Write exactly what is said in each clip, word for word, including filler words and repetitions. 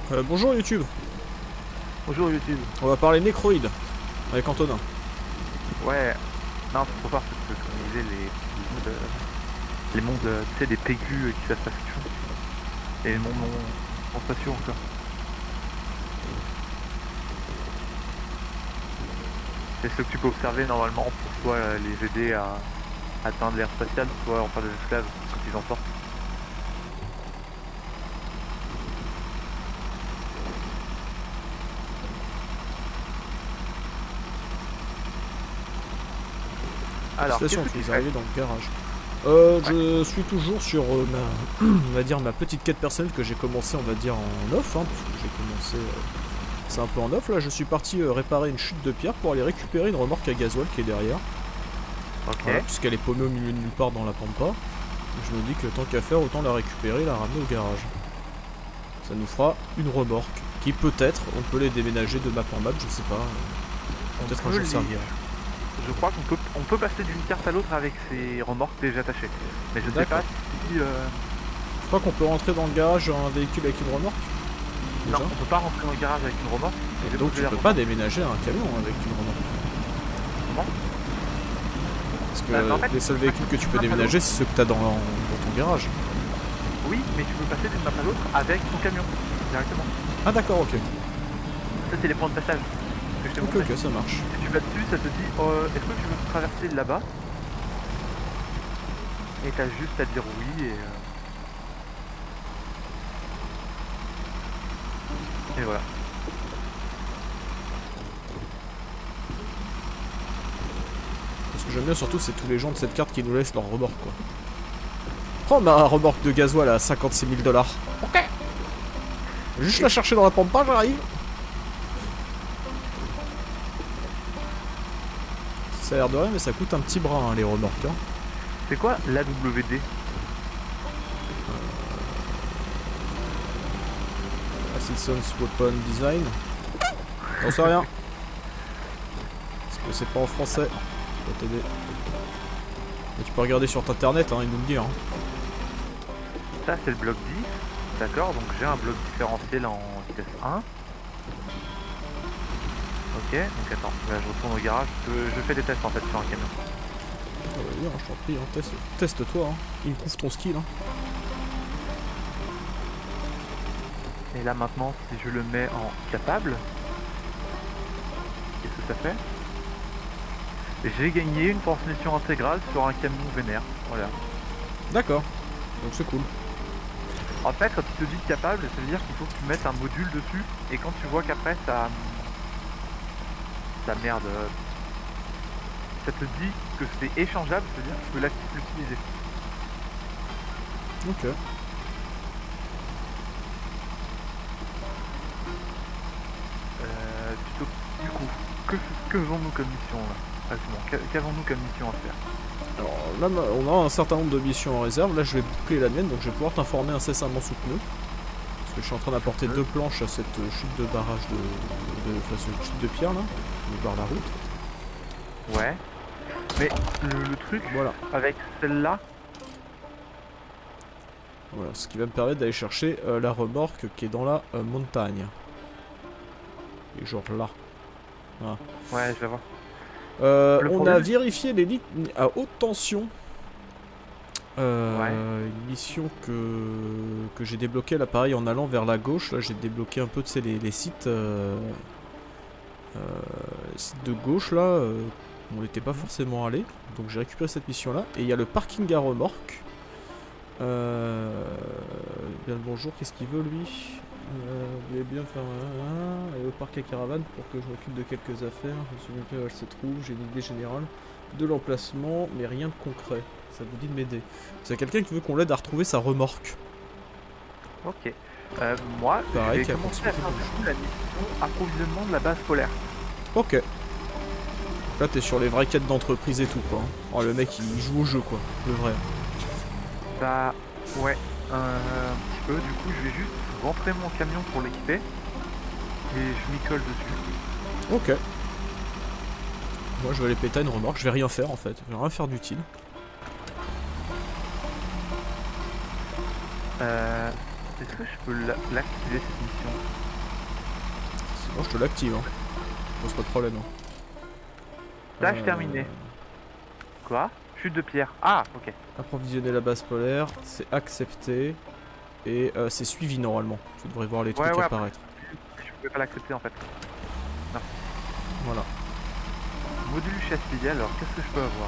Euh, bonjour YouTube. Bonjour YouTube. On va parler Necroid avec Antonin. Ouais. Non, faut pas parce que comme on disait, les, les mondes, euh, les mondes euh, tu sais, des P Q qui savent pas ce qu'ils font. Et les mondes non, non spatiaux encore. C'est ce que tu peux observer normalement pour soit euh, les aider à atteindre l'ère spatiale, soit en faire des esclaves quand ils en sortent. Alors, qu'est-ce Station, que tu vous fais? arrivez dans le garage. Euh, Ouais. je suis toujours sur euh, ma, on va dire ma petite quête personnelle que j'ai commencé, on va dire en off, hein, parce que j'ai commencé, euh, c'est un peu en off là. Je suis parti euh, réparer une chute de pierre pour aller récupérer une remorque à gasoil qui est derrière. Ok. Voilà, puisqu'elle est paumée au milieu de nulle part dans la pampa. Je me dis que tant qu'à faire, autant la récupérer et la ramener au garage. Ça nous fera une remorque qui peut-être, on peut les déménager de map en map, je sais pas. euh, Peut-être un jour les- servira. Je crois qu'on peut, on peut passer d'une carte à l'autre avec ces remorques déjà attachées. Mais je sais D'accord. pas si... euh, Je crois qu'on peut rentrer dans le garage un véhicule avec une remorque. Non, Déjà. on peut pas rentrer dans le garage avec une remorque. Et donc tu peux pas déménager un camion avec une remorque. Comment? Parce que Euh, en fait, les seuls véhicules que tu peux déménager, c'est ceux que tu as dans, dans ton garage. Oui, mais tu peux passer d'une map à l'autre avec ton camion, directement. Ah d'accord, ok. Ça, c'est les points de passage que je t'ai Ok, montré. ok, ça marche. Si tu vas dessus, ça te dit euh, est-ce que tu veux traverser là-bas? Et t'as juste à dire oui et... Euh... Et voilà. Ce que j'aime bien surtout, c'est tous les gens de cette carte qui nous laissent leur remorque, quoi. Prends ma remorque de gasoil à cinquante-six mille dollars. Ok. Juste la chercher dans la pampa, j'arrive. Ça a l'air de rien, mais ça coûte un petit bras, hein, les remorques. Hein. C'est quoi l'A W D? Assistance Weapon Design. J'en sais rien. Parce que c'est pas en français. Je vais t'aider. Mais tu peux regarder sur internet, hein, il nous le dit. Hein. Ça, c'est le bloc dix. D'accord, donc j'ai un bloc différentiel en vitesse un. Ok, donc attends, là, je retourne au garage, je, je fais des tests en fait sur un camion. Ah bah oui, hein, je t'en prie, hein, teste, teste-toi, hein. Il me prouve ton skill. Hein. Et là maintenant, si je le mets en capable, qu'est-ce que ça fait? J'ai gagné une transmission intégrale sur un camion vénère, voilà. D'accord, donc c'est cool. En fait, quand il te dit capable, ça veut dire qu'il faut que tu mettes un module dessus, et quand tu vois qu'après ça... ça merde... ça te dit que c'est échangeable, ça veut dire que tu peux l'utiliser. Ok. Euh, plutôt, du coup, que, que faisons-nous comme mission là? Exactement, qu'avons-nous comme mission à faire? Alors là, on a un certain nombre de missions en réserve. Là, je vais boucler la mienne, donc je vais pouvoir t'informer incessamment sous pneu. Parce que je suis en train d'apporter deux planches à cette chute de barrage de... de enfin, cette chute de pierre là, qui barre la route. Ouais. Mais le, le truc, voilà, avec celle-là... Voilà, ce qui va me permettre d'aller chercher euh, la remorque qui est dans la euh, montagne. Et genre là. Voilà. Ouais, je vais voir. Euh, on problème... a vérifié les lignes à haute tension. Euh, ouais. Une mission que, que j'ai débloquée là, pareil, en allant vers la gauche. Là, j'ai débloqué un peu tu sais, les, les sites, euh, euh, les sites de gauche là. Euh, on n'était pas forcément allé. Donc j'ai récupéré cette mission là. Et il y a le parking à remorque. Euh, bien le bonjour, qu'est-ce qu'il veut lui? Euh, vous voulez bien faire un, aller au parc à caravane pour que je m'occupe de quelques affaires. Je me souviens plus où elle se trouve, j'ai une idée générale de l'emplacement, mais rien de concret. Ça vous dit de m'aider. C'est quelqu'un qui veut qu'on l'aide à retrouver sa remorque. Ok. Euh, moi, pareil, j'ai commencé à faire la mission approvisionnement de la base polaire. Ok. Là, t'es sur les vraies quêtes d'entreprise et tout, quoi. Oh, le mec, il joue au jeu, quoi. Le vrai. Bah, ouais, un, un petit peu. Du coup, je vais juste rentrer mon camion pour l'équiper. Et je m'y colle dessus. Ok. Moi, je vais aller péter une remorque. Je vais rien faire, en fait. Je vais rien faire d'utile. Euh... Est-ce que je peux la- l'activer cette mission? Sinon je te l'active, hein. Pose pas de problème. Hein. Tâche Euh, terminée. Quoi? Chute de pierre. Ah, ok. Approvisionner la base polaire, c'est accepté. Et euh, c'est suivi normalement. Tu devrais voir les Ouais, trucs ouais, apparaître. je pouvais pas l'accepter en fait. Merci. Voilà. Module châssis, alors qu'est-ce que je peux avoir?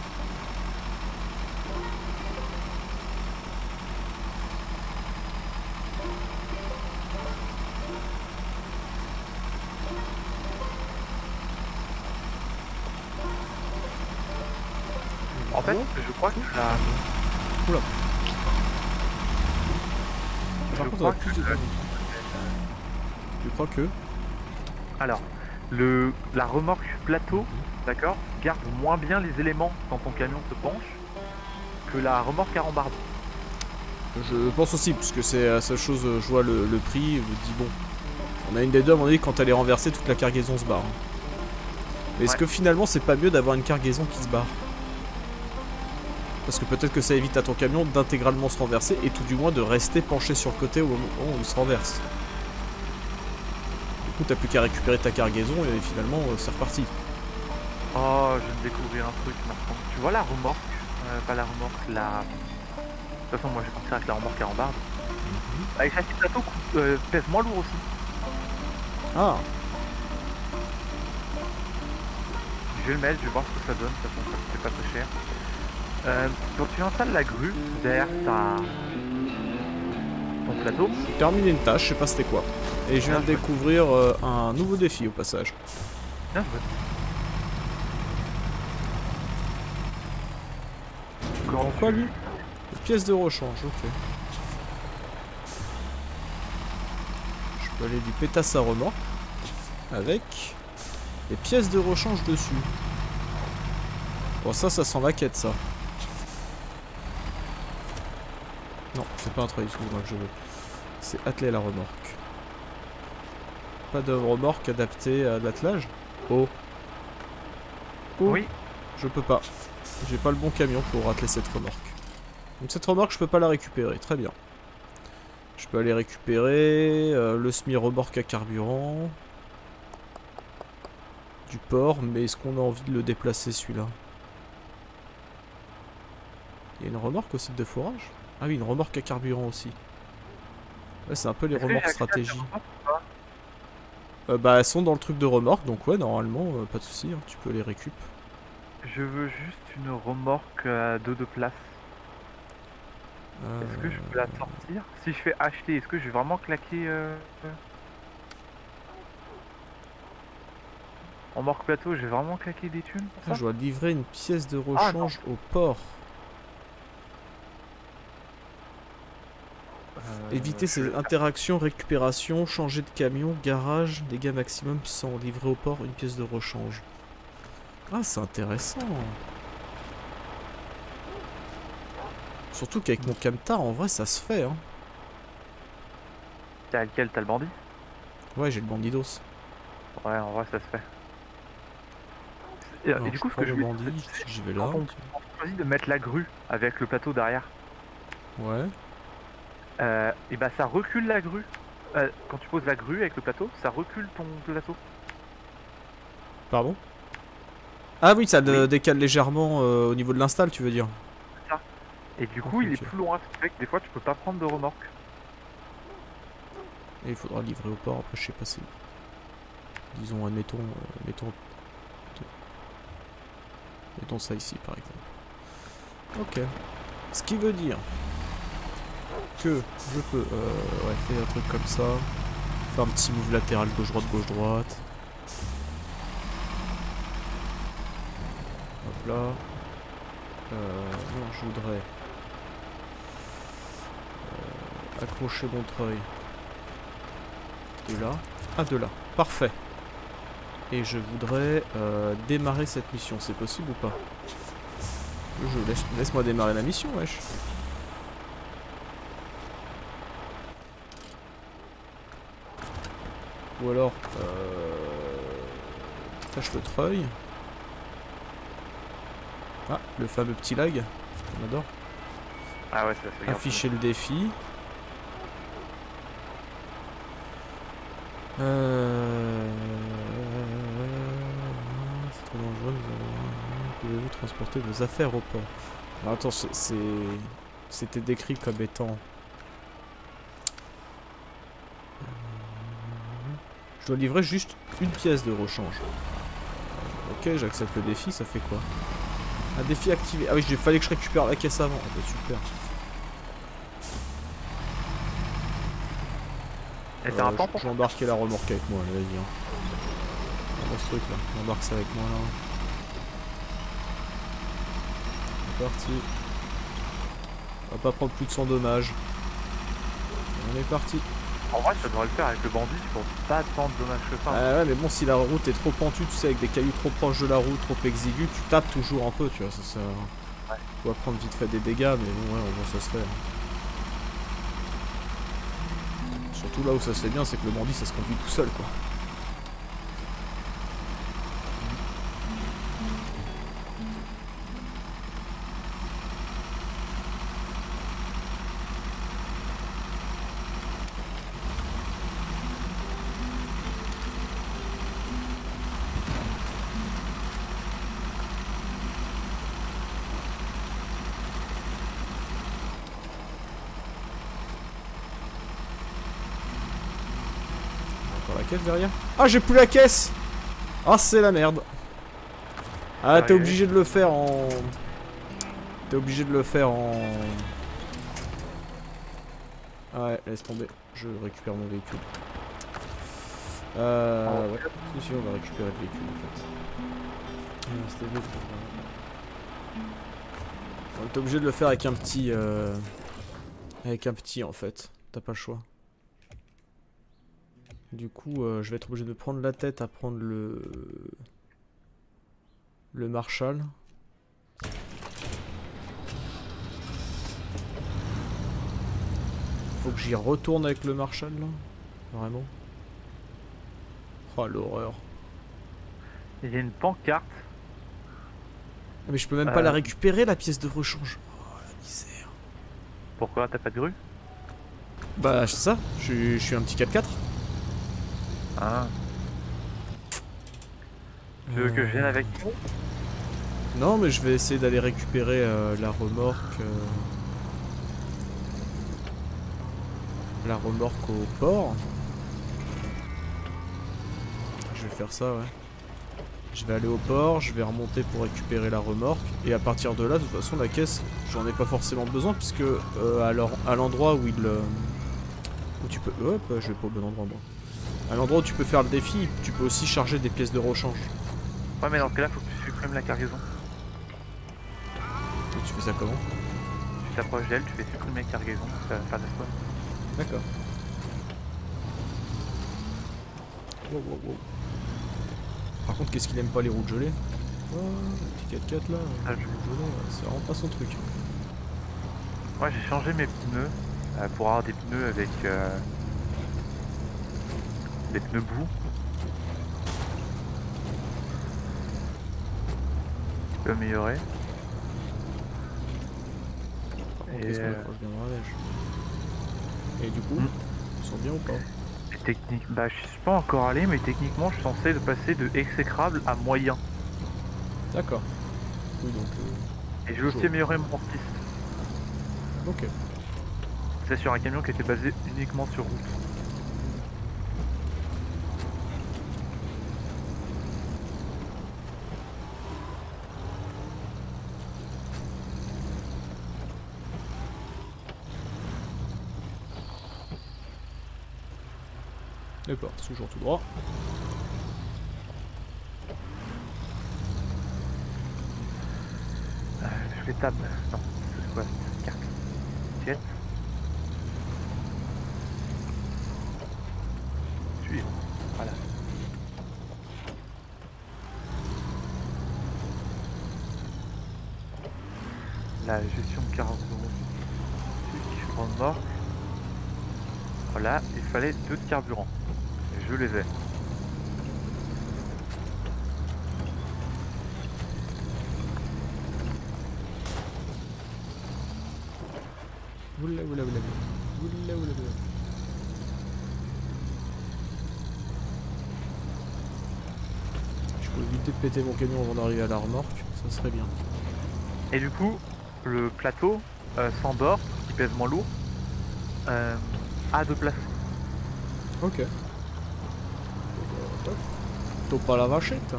En fait, je crois que la... Oula. Je Par contre, crois on a plus que de... la- Tu crois que... Alors, le, la remorque plateau, d'accord, garde moins bien les éléments quand ton camion se penche que la remorque à rambarde. Je pense aussi, puisque c'est la seule chose, je vois le, le prix, je me dis bon... On a une des deux, à mon avis, quand elle est renversée, toute la cargaison se barre. Mais est-ce Ouais. que finalement, c'est pas mieux d'avoir une cargaison qui se barre? Parce que peut-être que ça évite à ton camion d'intégralement se renverser, et tout du moins de rester penché sur le côté au moment où il se renverse. Du coup, t'as plus qu'à récupérer ta cargaison, et finalement, euh, c'est reparti. Oh, je viens de découvrir un truc maintenant. Tu vois la remorque euh, Pas la remorque, la... De toute façon, moi je considère que la remorque à rambarde. Avec châssis plateau, coûte- euh, pèse moins lourd aussi. Ah, Je vais le mettre, je vais voir ce que ça donne, de toute façon ça coûtait pas très cher. Euh, quand tu installes la grue derrière ta... ton plateau, j'ai terminé une tâche, je sais pas c'était quoi. Et je viens Ah, de chouette. découvrir euh, un nouveau défi au passage. bien joué. Quand Quoi tu- lui? Des pièces de rechange, ok. Je peux aller du pétasse à remorque avec des pièces de rechange dessus. Bon ça, ça sent la quête ça. Non, c'est pas un travail excuse-moi que je veux. C'est atteler la remorque. Pas de remorque adaptée à l'attelage? Oh. Oh. Oui, Je peux pas. J'ai pas le bon camion pour atteler cette remorque. Donc cette remorque, je peux pas la récupérer. Très bien. Je peux aller récupérer euh, le semi-remorque à carburant. Du port, mais est-ce qu'on a envie de le déplacer celui-là? Il y a une remorque aussi de forage? Ah oui, une remorque à carburant aussi. Ouais, c'est un peu les Est-ce que remorques j'ai accès à ces stratégie. remorques ou pas? Euh, bah, elles sont dans le truc de remorque, donc ouais, normalement, euh, pas de souci, hein, tu peux les récup. Je veux juste une remorque à deux de place. Euh, Est-ce que je peux la sortir? Si je fais acheter, est-ce que je vais vraiment claquer euh... remorque plateau, je vais vraiment claquer des thunes pour ah, ça? je dois livrer une pièce de Ah, rechange au port. Euh, Éviter je- ces interactions, récupération, changer de camion, garage, dégâts maximum sans livrer au port une pièce de rechange. Ah, c'est intéressant. Surtout qu'avec mon camtar, en vrai, ça se fait. Hein. T'as lequel? T'as le bandit? Ouais, j'ai le bandidos. Ouais, en vrai, ça se fait. Et, Alors, et du je coup, ce prends que je le veux bandit, dire, c'est j'y vais là. quand on, quand on choisit de mettre la grue avec le plateau derrière, Ouais. euh, et bah ça recule la grue. Euh, quand tu poses la grue avec le plateau, ça recule ton plateau. Pardon? Ah oui, ça de- Oui. décale légèrement euh, au niveau de l'install, tu veux dire? Et du coup, Ok, il est ok. plus loin, ce qui fait que des fois, tu peux pas prendre de remorque. Et il faudra livrer au port, après je sais pas si... Disons, admettons... euh, mettons... Mettons ça ici, par exemple. Ok. Ce qui veut dire... que je peux... Euh, ouais, faire un truc comme ça. Faire un petit move latéral gauche-droite, gauche-droite. Hop là. Euh, non, je voudrais... euh, accrocher mon treuil. De là. Ah, de là. Parfait. Et je voudrais euh, démarrer cette mission. C'est possible ou pas? Je laisse, laisse-moi démarrer la mission, wesh. Ou alors, euh, tâche le treuil. Ah, le fameux petit lag. On adore. Ah ouais, ça se regarde. Afficher le défi. Euh... C'est trop dangereux, nous allons... Pouvez-vous transporter vos affaires au port? Alors, attends, c'est... C'était décrit comme étant... Je dois livrer juste une pièce de rechange. Ok, j'accepte le défi, ça fait quoi? Un défi activé. Ah oui, il fallait que je récupère la caisse avant. Ah bah, super. Et t'as un temps pour Je vais embarquer la remorque avec moi, allez, vas-y. Hein. Dans ce truc là, j'embarque ça avec moi là. C'est parti. On va pas prendre plus de cent dommages. On est parti. En vrai, ça devrait le faire avec le bandit pour pas tant de dommages que ça. Ah ouais, mais bon, si la route est trop pentue, tu sais, avec des cailloux trop proches de la route, trop exigus, tu tapes toujours un peu, tu vois. Ça, ça... Ouais. Tu vas prendre vite fait des dégâts, mais bon, ouais, au moins ça se fait. Hein. Surtout là où ça se fait bien, c'est que le bandit, ça se conduit tout seul, quoi. La caisse derrière. Ah, j'ai plus la caisse. Ah, c'est la merde. Ah, t'es obligé de le faire en... T'es obligé de le faire en... Ah ouais, laisse tomber. Je récupère mon véhicule. Euh... Ouais, si, si, on va récupérer le véhicule, en fait. C'était bien. On est obligé de le faire avec un petit... Euh... Avec un petit, en fait. T'as pas le choix. Du coup, euh, je vais être obligé de prendre la tête à prendre le... Le Marshall. Faut que j'y retourne avec le Marshall, là. Vraiment. Oh, l'horreur. Il y a une pancarte. Ah, mais je peux même euh... pas la récupérer, la pièce de rechange. Oh, la misère. Pourquoi? T'as pas de grue? Bah, c'est ça. Je suis un petit quatre quatre. Ah. Tu veux que je vienne avec toi? Non, mais je vais essayer d'aller récupérer euh, la remorque. Euh... La remorque au port. Je vais faire ça, ouais. Je vais aller au port, je vais remonter pour récupérer la remorque. Et à partir de là, de toute façon, la caisse, j'en ai pas forcément besoin, puisque euh, à l'endroit où il... Euh, où tu peux... Hop, je vais pas au bon endroit, moi. À l'endroit où tu peux faire le défi, tu peux aussi charger des pièces de rechange. Ouais, mais dans ce cas-là, faut que tu supprimes la cargaison. Et tu fais ça comment? Tu t'approches d'elle, tu fais supprimer la cargaison, ça va faire des fois. D'accord. Wow, wow, wow. Par contre, qu'est-ce qu'il aime pas les roues gelées? Oh, le petit quatre quatre là, ah, je... gelé, c'est vraiment pas son truc. Moi, j'ai changé mes pneus euh, pour avoir des pneus avec... Euh... des pneus boue. Tu peux améliorer. Et, euh... Et du coup, hmm. ils sont bien ou pas? Et technique, bah je suis pas encore allé, mais techniquement je suis censé de passer de exécrable à moyen. D'accord. Oui donc. Euh... Et j'ai aussi amélioré mon piste. Ok. C'est sur un camion qui était basé uniquement sur route. D'accord, toujours tout droit. Euh, je les table. Non, c'est quoi cette carte? Jet. Suivre. Voilà. La gestion de carburant. Remorque. Voilà, il fallait deux de carburant. Et je les ai. Oula oula oula oula oula oula. éviter de péter mon camion avant d'arriver à la remorque, ça serait bien. Et du coup, le plateau euh, sans bord, qui pèse moins lourd, euh, a deux places. Ok. T'as pas la vachette.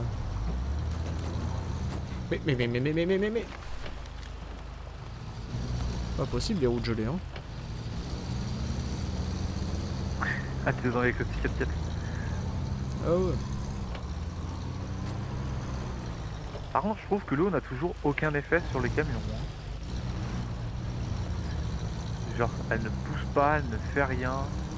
Mais, mais, mais, mais, mais, mais, mais, mais, mais. Pas possible les routes gelées, hein. Ah, t'es dedans avec le petit quatre quatre. Ah ouais. Par contre, je trouve que l'eau n'a toujours aucun effet sur les camions. Hein. Genre, elle ne pousse pas, elle ne fait rien.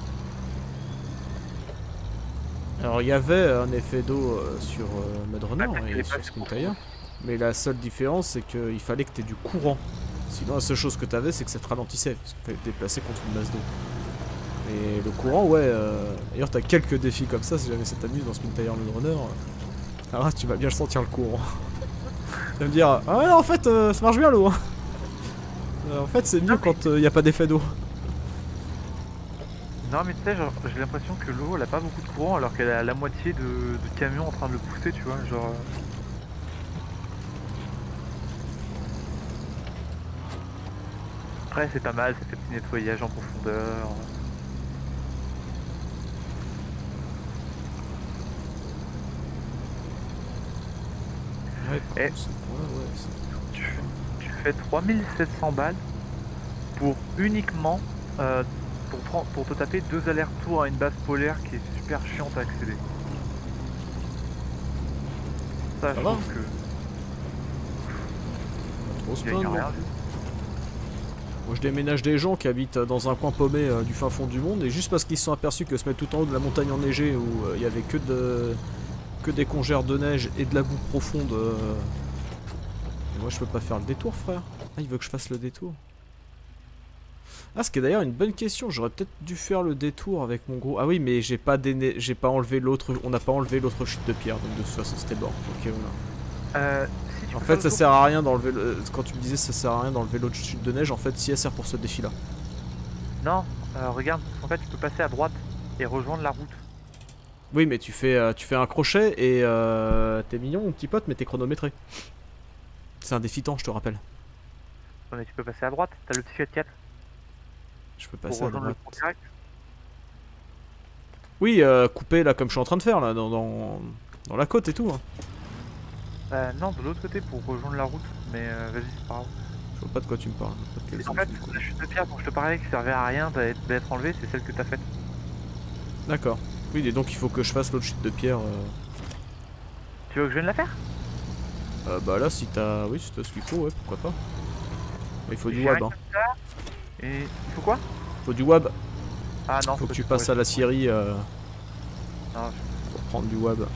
Alors il y avait un effet d'eau euh, sur euh, Mud Runner Ouais, et sur Spin Tire, mais la seule différence c'est qu'il fallait que tu aies du courant. Sinon la seule chose que tu avais c'est que ça te ralentissait, parce qu'il fallait te déplacer contre une masse d'eau. Et le courant, ouais, euh... d'ailleurs t'as quelques défis comme ça si jamais ça t'amuse dans Spin Tire Mud Runner. Euh... Alors là tu vas bien le sentir le courant. Tu vas me dire, ah ouais non, en fait euh, ça marche bien l'eau. euh, en fait c'est mieux quand il n'y a pas d'effet d'eau. Non mais tu sais, genre j'ai l'impression que l'eau elle a pas beaucoup de courant alors qu'elle a la moitié de, de camions en train de le pousser, tu vois, genre... euh. Après c'est pas mal, ça fait petit nettoyage en profondeur. Ouais, par Et contre, c'est- ouais, ouais, c'est- tu, tu fais trois mille sept cents balles pour uniquement euh, pour, prendre- pour te taper deux allers-retours à une base polaire qui est super chiante à accéder. Ça, je va. trouve que Trop se tu gagnes plaindre, rien. non. Moi je déménage des gens qui habitent dans un coin paumé euh, du fin fond du monde et juste parce qu'ils se sont aperçus que se mettre tout en haut de la montagne enneigée où euh, il y avait que de que des congères de neige et de la boue profonde. euh, Et moi je peux pas faire le détour, frère. Ah, il veut que je fasse le détour. Ah, ce qui est d'ailleurs une bonne question. J'aurais peut-être dû faire le détour avec mon gros. Ah oui, mais j'ai pas déne... j'ai pas enlevé l'autre. On n'a pas enlevé l'autre chute de pierre, donc de toute façon c'était mort. Ok, voilà. Euh, si tu En peux fait, faire ça le tour- sert à rien d'enlever le... Quand tu me disais ça sert à rien d'enlever l'autre chute de neige, en fait, si elle sert pour ce défi-là. Non, euh, regarde, en fait tu peux passer à droite et rejoindre la route. Oui, mais tu fais, euh, tu fais un crochet et euh, t'es mignon, mon petit pote, mais t'es chronométré. C'est un défi temps, je te rappelle. Ouais, mais tu peux passer à droite, t'as le petit quatre quatre Je peux pour passer à rejoindre le droite. pont direct. Oui, euh, couper là, comme je suis en train de faire là, dans, dans, dans la côte et tout. Hein. Euh, non, de l'autre côté pour rejoindre la route, mais euh, vas-y, c'est pas grave. Je vois pas de quoi tu me parles. Je vois pas de quel En sens fait, tu me parles. la chute de pierre dont je te parlais qui servait à rien d'être d'être enlevée, c'est celle que t'as faite. D'accord. Oui, et donc il faut que je fasse l'autre chute de pierre. Euh... Tu veux que je vienne la faire? Euh, bah là, si t'as, oui, si t'as ce qu'il faut, ouais, pourquoi pas. Il faut du J'arrive wab. Hein. comme ça, et il faut quoi? Faut du wab. Ah non, Faut que tu pourrais- passes à la scierie euh, Non, pour prendre du wab.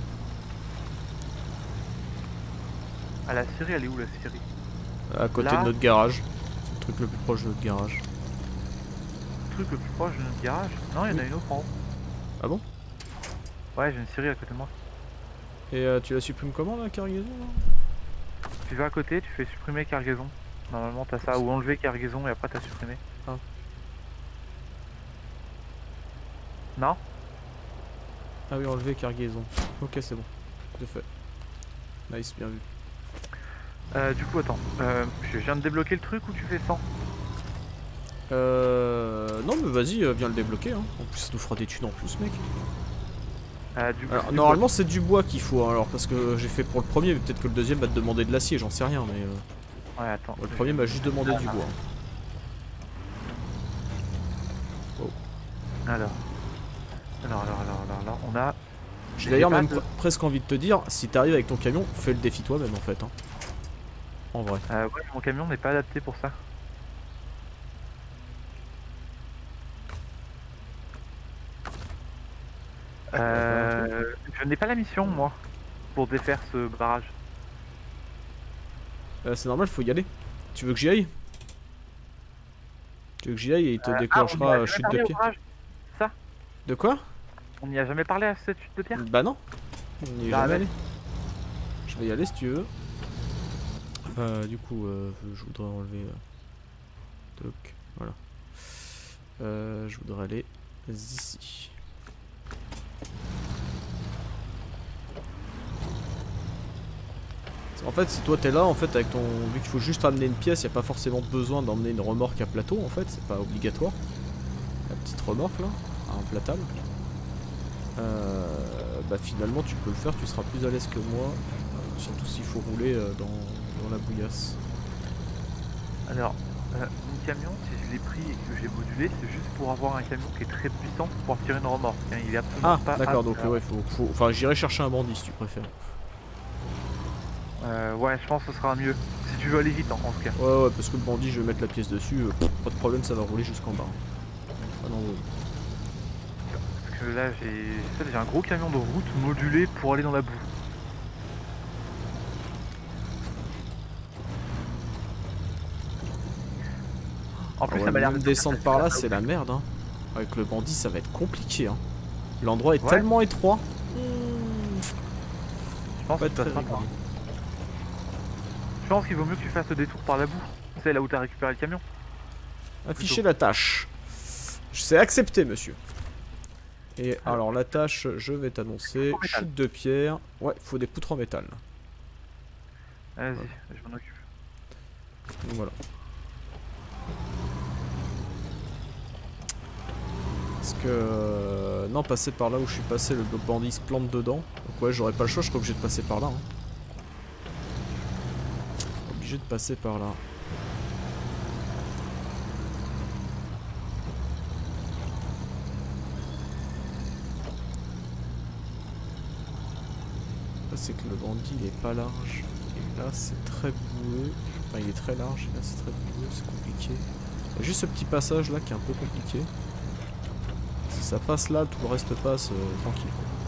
à la scierie, elle est où la scierie? À côté Là. de notre garage. C'est le truc le plus proche de notre garage. Le truc le plus proche de notre garage? Non, il y en a Oui. une autre en haut. Ah bon? Ouais, j'ai une scierie à côté de moi. Et euh, tu la supprimes comment la cargaison là? Tu vas à côté, tu fais supprimer cargaison. Normalement, t'as ça, ou enlever cargaison et après t'as supprimé. Ah. Non? Ah oui, enlever cargaison. Ok, c'est bon. C'est fait. Nice, bien vu. Euh, du coup, attends, euh, je viens de débloquer le truc ou tu fais cent? Euh... Non, mais vas-y, euh, viens le débloquer. Hein. En plus, ça nous fera des thunes en plus, mec. euh, du coup, Alors, c'est du normalement, c'est du bois qu'il faut. Hein, alors, parce que j'ai fait pour le premier, mais peut-être que le deuxième va te demander de l'acier, j'en sais rien. Mais euh, bois. Ouais, attends. le premier m'a juste demandé du bois. Alors. Alors, alors, alors, alors, alors, on a. J'ai d'ailleurs pas même de- pre- presque envie de te dire, si t'arrives avec ton camion, fais le défi toi-même en fait. Hein. En vrai. Euh, ouais, mon camion n'est pas adapté pour ça. Euh, je n'ai pas la mission, moi, pour défaire ce barrage. Euh, c'est normal, faut y aller. Tu veux que j'y aille? Tu veux que j'y aille et il te Euh, déclenchera ah, on y a euh, jamais chute parlé de au pied? barrage, c'est ça? De quoi? On n'y a jamais parlé à cette chute de pierre? Bah non. On n'y est Bah, jamais ouais. allé. Je vais y aller si tu veux. Euh, du coup, euh, je voudrais enlever. Euh... Toc, voilà. Euh, je voudrais aller ici. En fait, si toi t'es là, en fait, avec ton. Vu qu'il faut juste amener une pièce, y a pas forcément besoin d'emmener une remorque à plateau, en fait, c'est pas obligatoire. La petite remorque là, à un platable. Euh, bah finalement tu peux le faire, tu seras plus à l'aise que moi, euh, surtout s'il faut rouler euh, dans, dans la bouillasse. Alors, euh, mon camion, si je l'ai pris et que j'ai modulé, c'est juste pour avoir un camion qui est très puissant pour pouvoir tirer une remorque. Hein, il est absolument Ah pas. d'accord, apte donc à- ouais, faut, faut... Enfin j'irai chercher un bandit si tu préfères. Euh, ouais, je pense que ce sera mieux. Si tu veux aller vite, en, en tout cas. Ouais ouais, parce que le bandit je vais mettre la pièce dessus, euh, pff, pas de problème, ça va rouler jusqu'en bas. Ah non, ouais. Parce que là, j'ai en fait, j'ai un gros camion de route modulé pour aller dans la boue. En Ah plus, ouais, ça m'a l'air même de descendre par là, c'est la merde. Hein. Avec le bandit, ça va être compliqué. Hein. L'endroit est Ouais. tellement étroit. Je pense Pas que ça très sera rigolo. pas. Je pense qu'il vaut mieux que tu fasses le détour par la boue. C'est là où tu as récupéré le camion. Afficher Plutôt. la tâche. C'est accepté, monsieur. Et alors la tâche, je vais t'annoncer. Chute de pierre. Ouais, il faut des poutres en métal. Vas-y, Ouais. je m'en occupe. Donc voilà. Parce que... euh, non, passer par là où je suis passé, le bandit se plante dedans. Donc ouais, j'aurais pas le choix, je serais obligé de passer par là. Hein. Obligé de passer par là. Là, c'est que le bandit, il est pas large. Et là, c'est très boueux. Enfin, il est très large, et là, c'est très boueux, c'est compliqué. Il y a juste ce petit passage là qui est un peu compliqué. Si ça passe là, tout le reste passe euh, tranquille.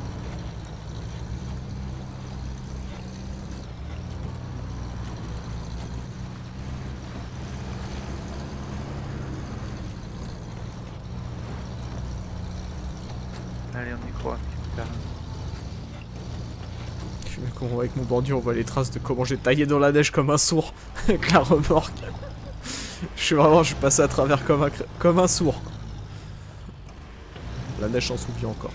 Allez, on y croit. Je vais qu'on- avec mon bandit, on voit les traces de comment j'ai taillé dans la neige comme un sourd avec la remorque. Je suis vraiment, je suis passé à travers comme un, cr- comme un sourd. La neige s'en souvient encore.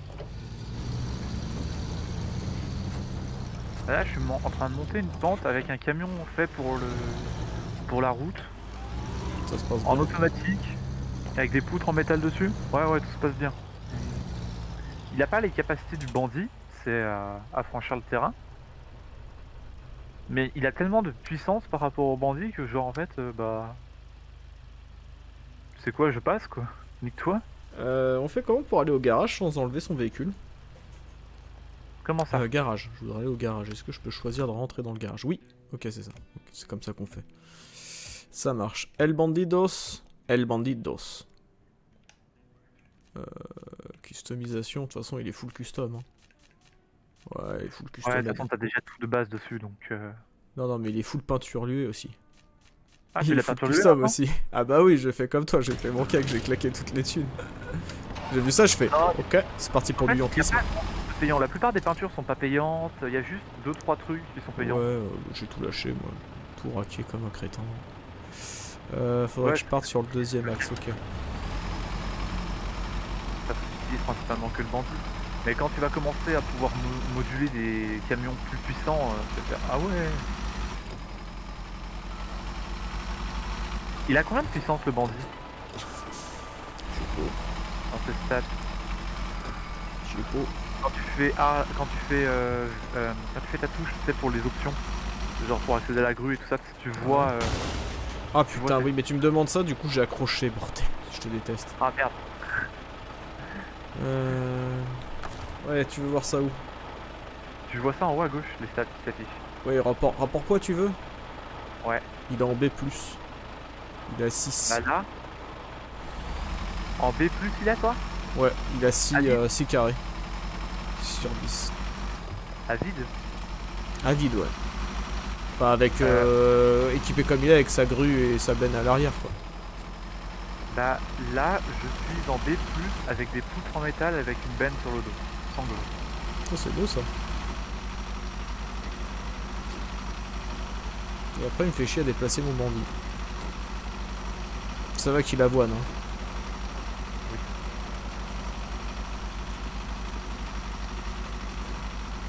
Là, je suis en train de monter une pente avec un camion fait pour le pour la route, Ça se passe en bien. automatique, avec des poutres en métal dessus. Ouais, ouais, tout se passe bien. Il n'a pas les capacités du bandit, c'est euh, à franchir le terrain. Mais il a tellement de puissance par rapport au bandit que genre en fait, euh, bah... C'est quoi, je passe quoi. Nique-toi. Euh, on fait comment pour aller au garage sans enlever son véhicule? Comment ça? Euh, garage, je voudrais aller au garage. Est-ce que je peux choisir de rentrer dans le garage? Oui, ok, c'est ça. Ok, c'est comme ça qu'on fait. Ça marche. El Bandidos. El Bandidos. Euh, customisation, de toute façon, il est full custom. Hein. Ouais, il est full custom. Ouais, de toute façon, t'as déjà tout de base dessus donc. Euh... Non, non, mais il est full peinture lui aussi. Ah, il c'est est la full peinture custom lueur, aussi. Ah bah oui, j'ai fait comme toi, j'ai fait mon cake, j'ai claqué toutes les thunes. J'ai vu ça, je fais. Non. Ok, c'est parti pour En du fait, yantrisme. y a pas de payant. La plupart des peintures sont pas payantes. Il y a juste deux trois trucs qui sont Ouais, payants. euh, j'ai tout lâché, moi. Tout raqué comme un crétin. Euh, faudrait Ouais. que je parte sur le deuxième axe, ok. Parce que tu utilises principalement que le bandit. Mais quand tu vas commencer à pouvoir mo- moduler des camions plus puissants, euh, tu vas faire ah ouais. Il a combien de puissance le bandit dans ses stats? Je l'ai pas. Quand tu fais ah, quand tu fais euh, euh, quand tu fais ta touche, tu sais, pour les options, genre pour accéder à la grue et tout ça, tu vois. Euh... Ah Tu putain, vois, oui, mais tu me demandes ça, du coup j'ai accroché, bordel. Je te déteste. Ah merde. Euh... Ouais, tu veux voir ça où? Tu vois ça en haut à gauche, les stats qui s'affichent. Ouais, rapport, rapport poids, tu veux? Ouais. Il est en B plus. Il a six. Bah là. En B plus il a toi? Ouais, il a six, À vide. euh, six carrés. six sur dix. À vide. À vide, ouais. Enfin, avec... Euh, équipé comme il est, avec sa grue et sa benne à l'arrière, quoi. Bah là je suis en B plus avec des poutres en métal avec une benne sur le dos. Sans grue. Oh, c'est beau, ça. Et après, il me fait chier à déplacer mon bandit. Ça va qu'il avoine, hein.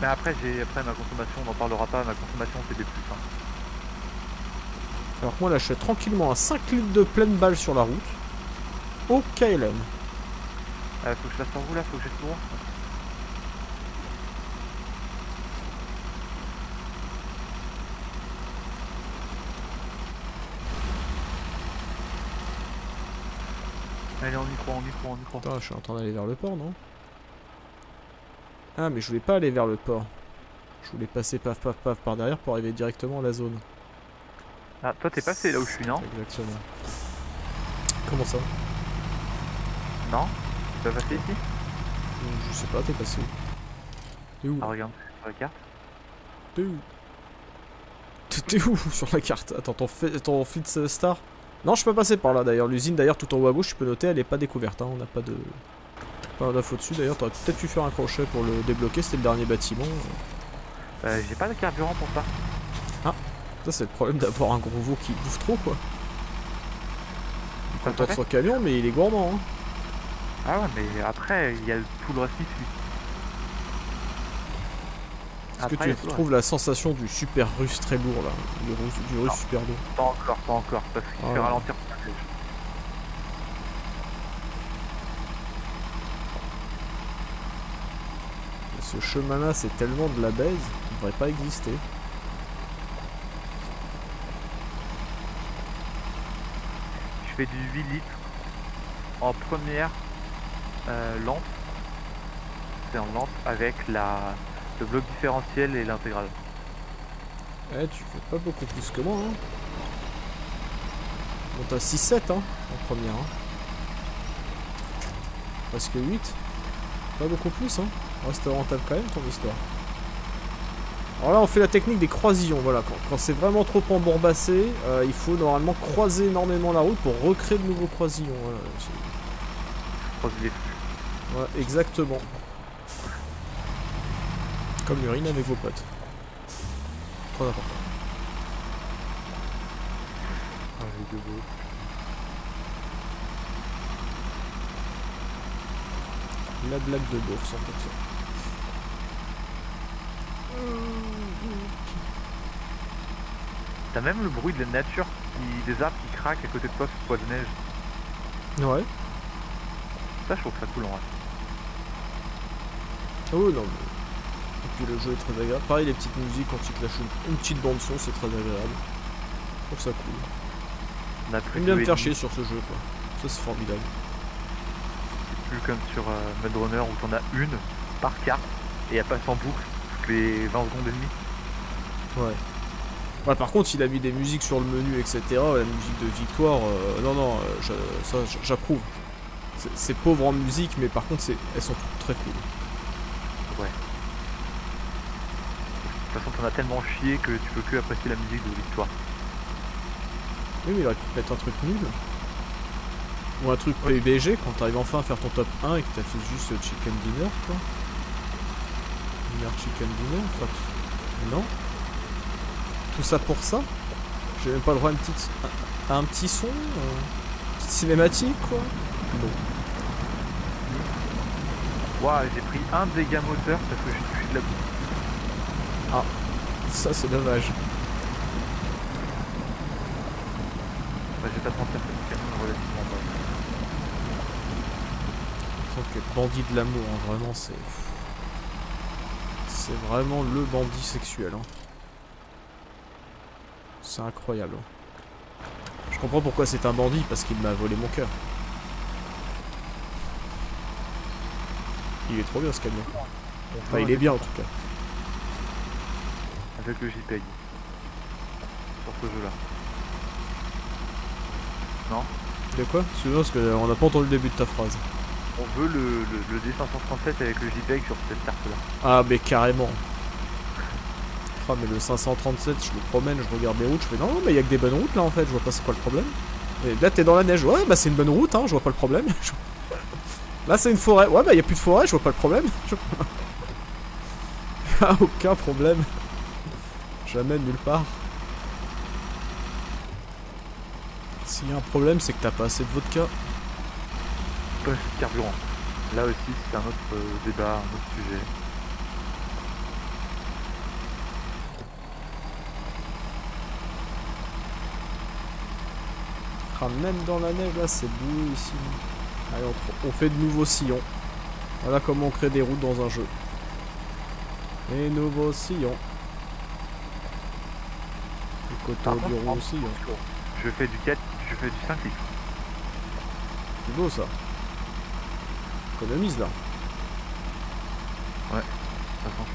Mais après, j'ai après ma consommation, on n'en parlera pas, ma consommation c'est des plus. Hein. Alors que moi là je suis tranquillement à cinq litres de pleine balle sur la route. Au K L M. Euh, faut que je fasse en roue là, faut que je tourne. Allez, on y croit, on y croit, on y croit. Attends, je suis en train d'aller vers le port, non? Ah, mais je voulais pas aller vers le port. Je voulais passer paf paf paf par derrière pour arriver directement à la zone. Ah, toi t'es passé là où je suis, non? Exactement. Comment ça? Non? Tu vas passer ici? Je sais pas, t'es passé où? T'es où? Ah, regarde, sur la carte. T'es où? T'es où sur la carte? Attends, ton, ton Fleet Star? Non, je suis pas passé par là d'ailleurs. L'usine d'ailleurs tout en haut à gauche, tu peux noter, elle est pas découverte. Hein. On n'a pas de... Pas d'infos dessus d'ailleurs. T'aurais peut-être pu faire un crochet pour le débloquer, c'était le dernier bâtiment. Euh, j'ai pas de carburant pour ça. Ah, ça c'est le problème d'avoir un gros veau qui bouffe trop quoi. Il est content de son camion mais il est gourmand. Hein. Ah ouais, mais après, il y a tout le reste qui suit. Est-ce que tu retrouves la sensation du super russe très lourd là? Du russe, du russe super lourd? Pas encore, pas encore, parce qu'il ah, fait ouais. ralentir. Ce chemin là c'est tellement de la baise, il ne devrait pas exister. Je fais du huit litres en première euh, lente. C'est en lente avec la, le bloc différentiel et l'intégrale. Eh, tu fais pas beaucoup plus que moi. Hein. Bon, t'as six sept hein, en première. Hein. Presque huit. Pas beaucoup plus. Hein. Reste rentable quand même ton histoire. Alors là, on fait la technique des croisillons. Voilà, quand, quand c'est vraiment trop embourbassé, euh, il faut normalement croiser énormément la route pour recréer de nouveaux croisillons. Voilà, croiser les flux. Ouais, exactement. Comme l'urine avec vos potes. Trop important. Ah, j'ai deux beaux. La blague de beauf, cent pour cent. T'as même le bruit de la nature, qui, des arbres qui craquent à côté de toi sur le poids de neige. Ouais. Ça, je trouve ça cool en vrai. Oh non, mais... Et puis le jeu est très agréable. Pareil, les petites musiques, quand ils te lâchent une, une petite bande son, c'est très agréable. Je trouve ça cool. On a plus J'aime bien me faire chier sur ce jeu, quoi. Ça, c'est formidable. C'est plus comme sur euh, Mud Runner où t'en as une par carte et elle passe en boucle toutes les vingt secondes et demie. Ouais. Ouais, par contre, il a mis des musiques sur le menu, et cetera. La musique de victoire, euh, non, non, euh, ça, j'approuve. C'est pauvre en musique, mais par contre, elles sont toutes très cool. Ouais. De toute façon, t'en as tellement chié que tu peux que apprécier la musique de victoire. Oui, mais il aurait pu mettre un truc nul. Ou un truc P U B G quand t'arrives enfin à faire ton top un et que t'as fait juste Chicken Dinner, quoi. Dinner Chicken Dinner, quoi. Non. Tout ça pour ça. J'ai même pas le droit à, une petite, à un petit son, euh, petite cinématique, quoi. Bon. Waouh, j'ai pris un dégât moteur parce que j'ai touché de la boue. Ah, ça c'est dommage. Bah, je vais pas te mentir, c'est camion relativement bas. Je trouve que bandit de l'amour, hein, vraiment c'est... C'est vraiment le bandit sexuel. Hein. C'est incroyable. Hein. Je comprends pourquoi c'est un bandit, parce qu'il m'a volé mon cœur. Il est trop bien ce camion. Enfin, il est bien en tout cas. Avec le JPEG. Sur ce jeu là. Non? De quoi? Excuse-moi parce qu'on n'a pas entendu le début de ta phrase. On veut le, le, le D cinq cent trente-sept avec le JPEG sur cette carte là. Ah mais carrément. Ah mais le cinq cent trente-sept, je le promène, je regarde les routes, je fais non mais il y a que des bonnes routes là en fait, je vois pas c'est quoi le problème. Et là t'es dans la neige, ouais bah c'est une bonne route hein, je vois pas le problème. Là c'est une forêt, ouais bah il y a plus de forêt, je vois pas le problème. Ah aucun problème. Jamais nulle part. S'il y a un problème c'est que t'as pas assez de vodka. Pas assez de carburant. Là aussi c'est un autre euh, débat, un autre sujet. Ah, même dans la neige là c'est beau ici. Allez on, on fait de nouveaux sillons. Voilà comment on crée des routes dans un jeu. Les nouveaux sillons. Le coteau du roussillon. Je fais du quatre, je fais du cinq litres. C'est beau ça. Économise là. Ouais, de toute façon.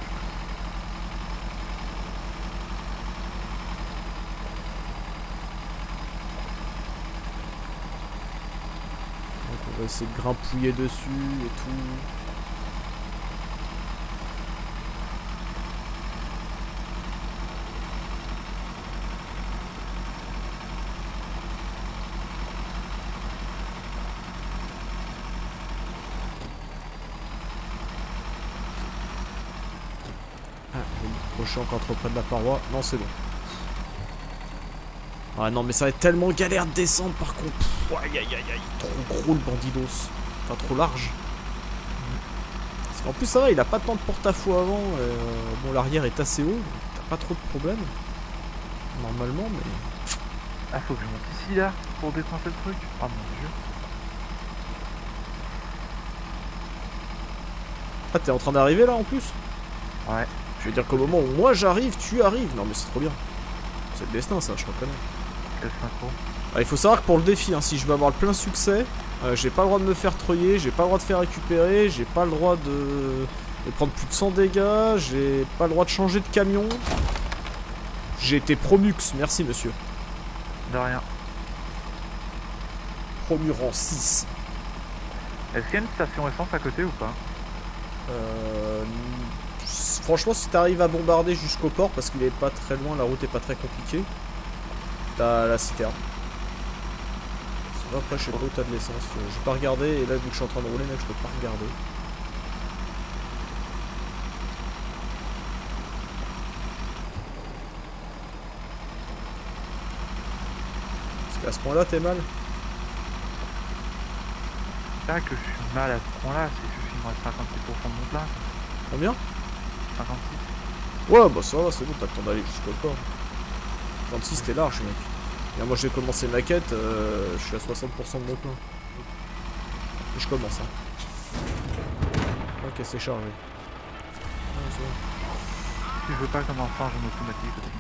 Donc on va essayer de grimpouiller dessus et tout. Encore trop près de la paroi. Non, c'est bon. Ah non, mais ça va être tellement galère de descendre par contre. Aïe aïe aïe aïe. Trop gros le bandidos. Pas trop large. Parce qu'en plus, ça va, il a pas tant de porte-à-faux avant. Euh, bon, l'arrière est assez haut. T'as pas trop de problème. Normalement, mais. Ah, faut que je monte ici là pour détruire le truc. Ah mon dieu. Ah, t'es en train d'arriver là en plus? Ouais. Je veux dire qu'au moment où moi j'arrive, tu arrives. Non mais c'est trop bien. C'est le destin ça, je reconnais. Quel synchro. Ah, il faut savoir que pour le défi, hein, si je veux avoir le plein succès, euh, j'ai pas le droit de me faire treuiller, j'ai pas le droit de faire récupérer, j'ai pas le droit de... de prendre plus de cent dégâts, j'ai pas le droit de changer de camion. J'ai été promux, merci monsieur. De rien. Promu rang six. Est-ce qu'il y a une station essence à côté ou pas? Euh... Franchement, si t'arrives à bombarder jusqu'au port, parce qu'il est pas très loin, la route est pas très compliquée, t'as la citerne. Sinon, après, je sais pas où t'as de l'essence. J'ai pas regardé, et là, vu que je suis en train de rouler, mec, je peux pas regarder. Parce qu'à ce point-là, t'es mal. C'est pas que je suis mal à ce point-là, c'est que je suis moins de cinquante-six pour cent de mon plein. Combien? cinquante-six. Ouais, bah ça va, c'est bon, t'as le temps d'aller jusqu'au port. trente-six, t'es large, mec. Et moi, j'ai commencé ma quête, euh, je suis à soixante pour cent de mon plein. Et je commence, hein. Ok, c'est chargé. Ah, c'est bon. Si je veux pas comme un singe en automatique aussi.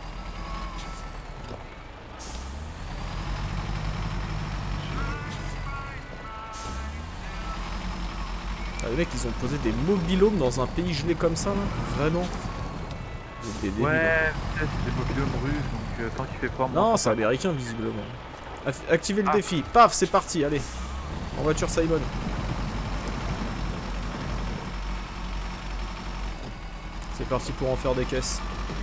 Ah, les mecs, ils ont posé des mobilhomes dans un pays gelé comme ça, là. Vraiment. Des débiles, Ouais, hein. c'est des mobilhomes russes, donc euh, tant qu'il fait froid... Non, c'est américain, visiblement. Activez le ah. défi. Paf, c'est parti, allez. En voiture, Simon. C'est parti pour en faire des caisses.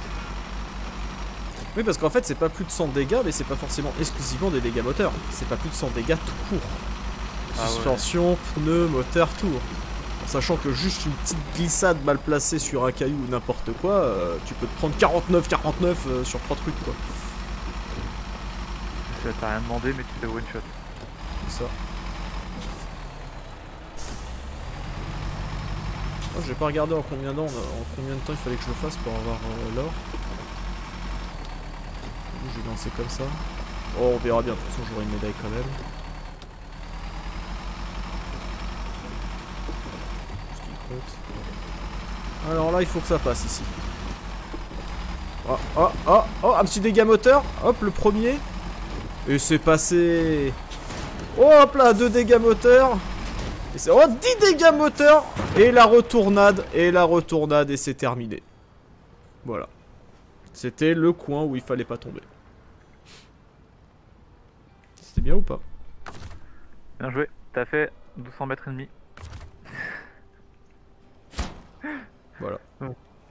Oui, parce qu'en fait, c'est pas plus de cent dégâts, mais c'est pas forcément exclusivement des dégâts moteurs. C'est pas plus de cent dégâts tout court. Ah Suspension, ouais. Pneus, moteur, tout. En sachant que juste une petite glissade mal placée sur un caillou ou n'importe quoi, euh, tu peux te prendre quarante-neuf quarante-neuf euh, sur trois trucs, quoi. T'as rien demandé, mais tu fais one shot. C'est ça. Oh, j'ai pas regardé en combien, en combien de temps il fallait que je le fasse pour avoir euh, l'or. Je vais lancer comme ça. Oh, on verra bien, de toute façon j'aurai une médaille quand même. Alors là, il faut que ça passe ici. Oh, oh, oh, oh, un petit dégât moteur. Hop, le premier. Et c'est passé. Oh, hop là, deux dégâts moteurs. Et c'est... Oh, dix dégâts moteurs. Et la retournade. Et la retournade. Et c'est terminé. Voilà. C'était le coin où il fallait pas tomber. C'était bien ou pas? Bien joué. T'as fait deux cents mètres et demi. Voilà. Ouais.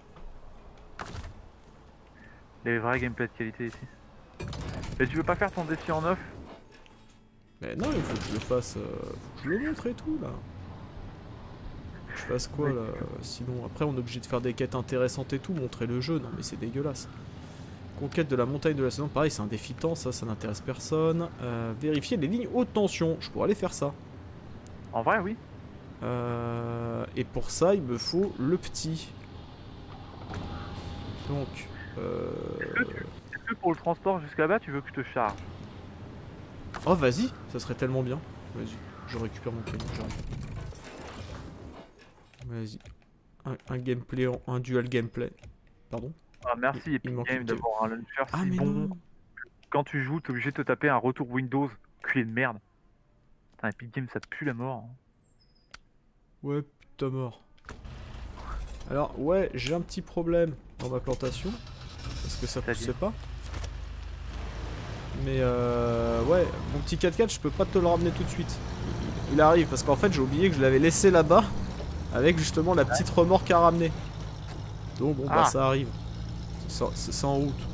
Les vrais gameplay de qualité ici. Mais tu veux pas faire ton défi en off? Mais non, il faut que je le fasse. Euh, faut que je le montre et tout là. Je fasse quoi là? Sinon, après, on est obligé de faire des quêtes intéressantes et tout, montrer le jeu. Non, mais c'est dégueulasse. Conquête de la montagne de la saison. Pareil, c'est un défi temps, ça, ça n'intéresse personne. Euh, vérifier les lignes haute tension. Je pourrais aller faire ça. En vrai, oui. Euh, et pour ça, il me faut le petit. Donc. Euh... Est-ce que, tu... Est-ce que pour le transport jusqu'à là-bas, tu veux que je te charge? Oh vas-y, ça serait tellement bien. Vas-y, je récupère mon camion, j'arrive. Vas-y. Un, un gameplay, en, un dual gameplay. Pardon. Ah merci il, Epic il Games d'avoir un launcher ah, si mais bon. Non. Quand tu joues, t'es obligé de te taper un retour Windows, culé de merde. Putain, Epic Games, ça pue la mort. Hein. Ouais, putain mort. Alors, ouais, j'ai un petit problème dans ma plantation. Parce que ça pousse pas. Mais euh, ouais, mon petit quatre quatre, je peux pas te le ramener tout de suite. Il, il arrive parce qu'en fait, j'ai oublié que je l'avais laissé là-bas. Avec justement la petite remorque à ramener. Donc bon, ah. bah ça arrive. C'est en route.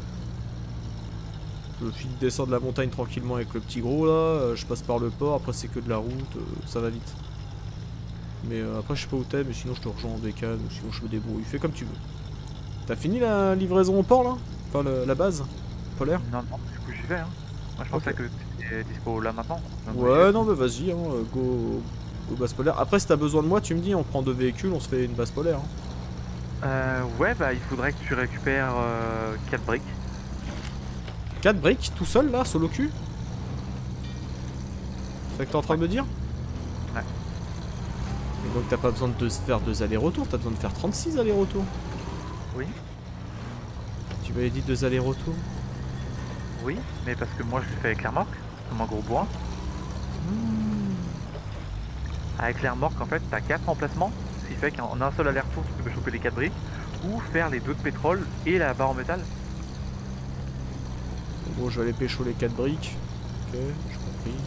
Je finis de descendre la montagne tranquillement avec le petit gros là. Je passe par le port, après c'est que de la route, ça va vite. Mais euh, après je sais pas où t'es, mais sinon je te rejoins en bécane, ou sinon je me débrouille. Fais comme tu veux. T'as fini la livraison au port là? Enfin le, la base polaire? Non, non, du coup j'y vais. Hein. Moi je pensais okay. que t'étais dispo là maintenant. Ouais, non, mais vas-y, hein, go, go base polaire. Après, si t'as besoin de moi, tu me dis, on prend deux véhicules, on se fait une base polaire. Hein. Euh, ouais, bah il faudrait que tu récupères euh, quatre briques. quatre briques, tout seul là, solo cul? C'est ce que t'es en train ouais. de me dire? Ouais. Et donc t'as pas besoin de faire deux allers-retours, t'as besoin de faire trente-six allers-retours. Oui. Tu m'avais dit deux allers-retours? Oui, mais parce que moi je le fais avec la remorque, comme un gros bois. Mmh. Avec les remorques, en fait, t'as quatre emplacements, ce qui fait qu'en un seul aller-retour, tu peux choper les quatre briques, ou faire les deux de pétrole et la barre en métal. Bon, je vais aller pécho les quatre briques. Ok, j'ai compris.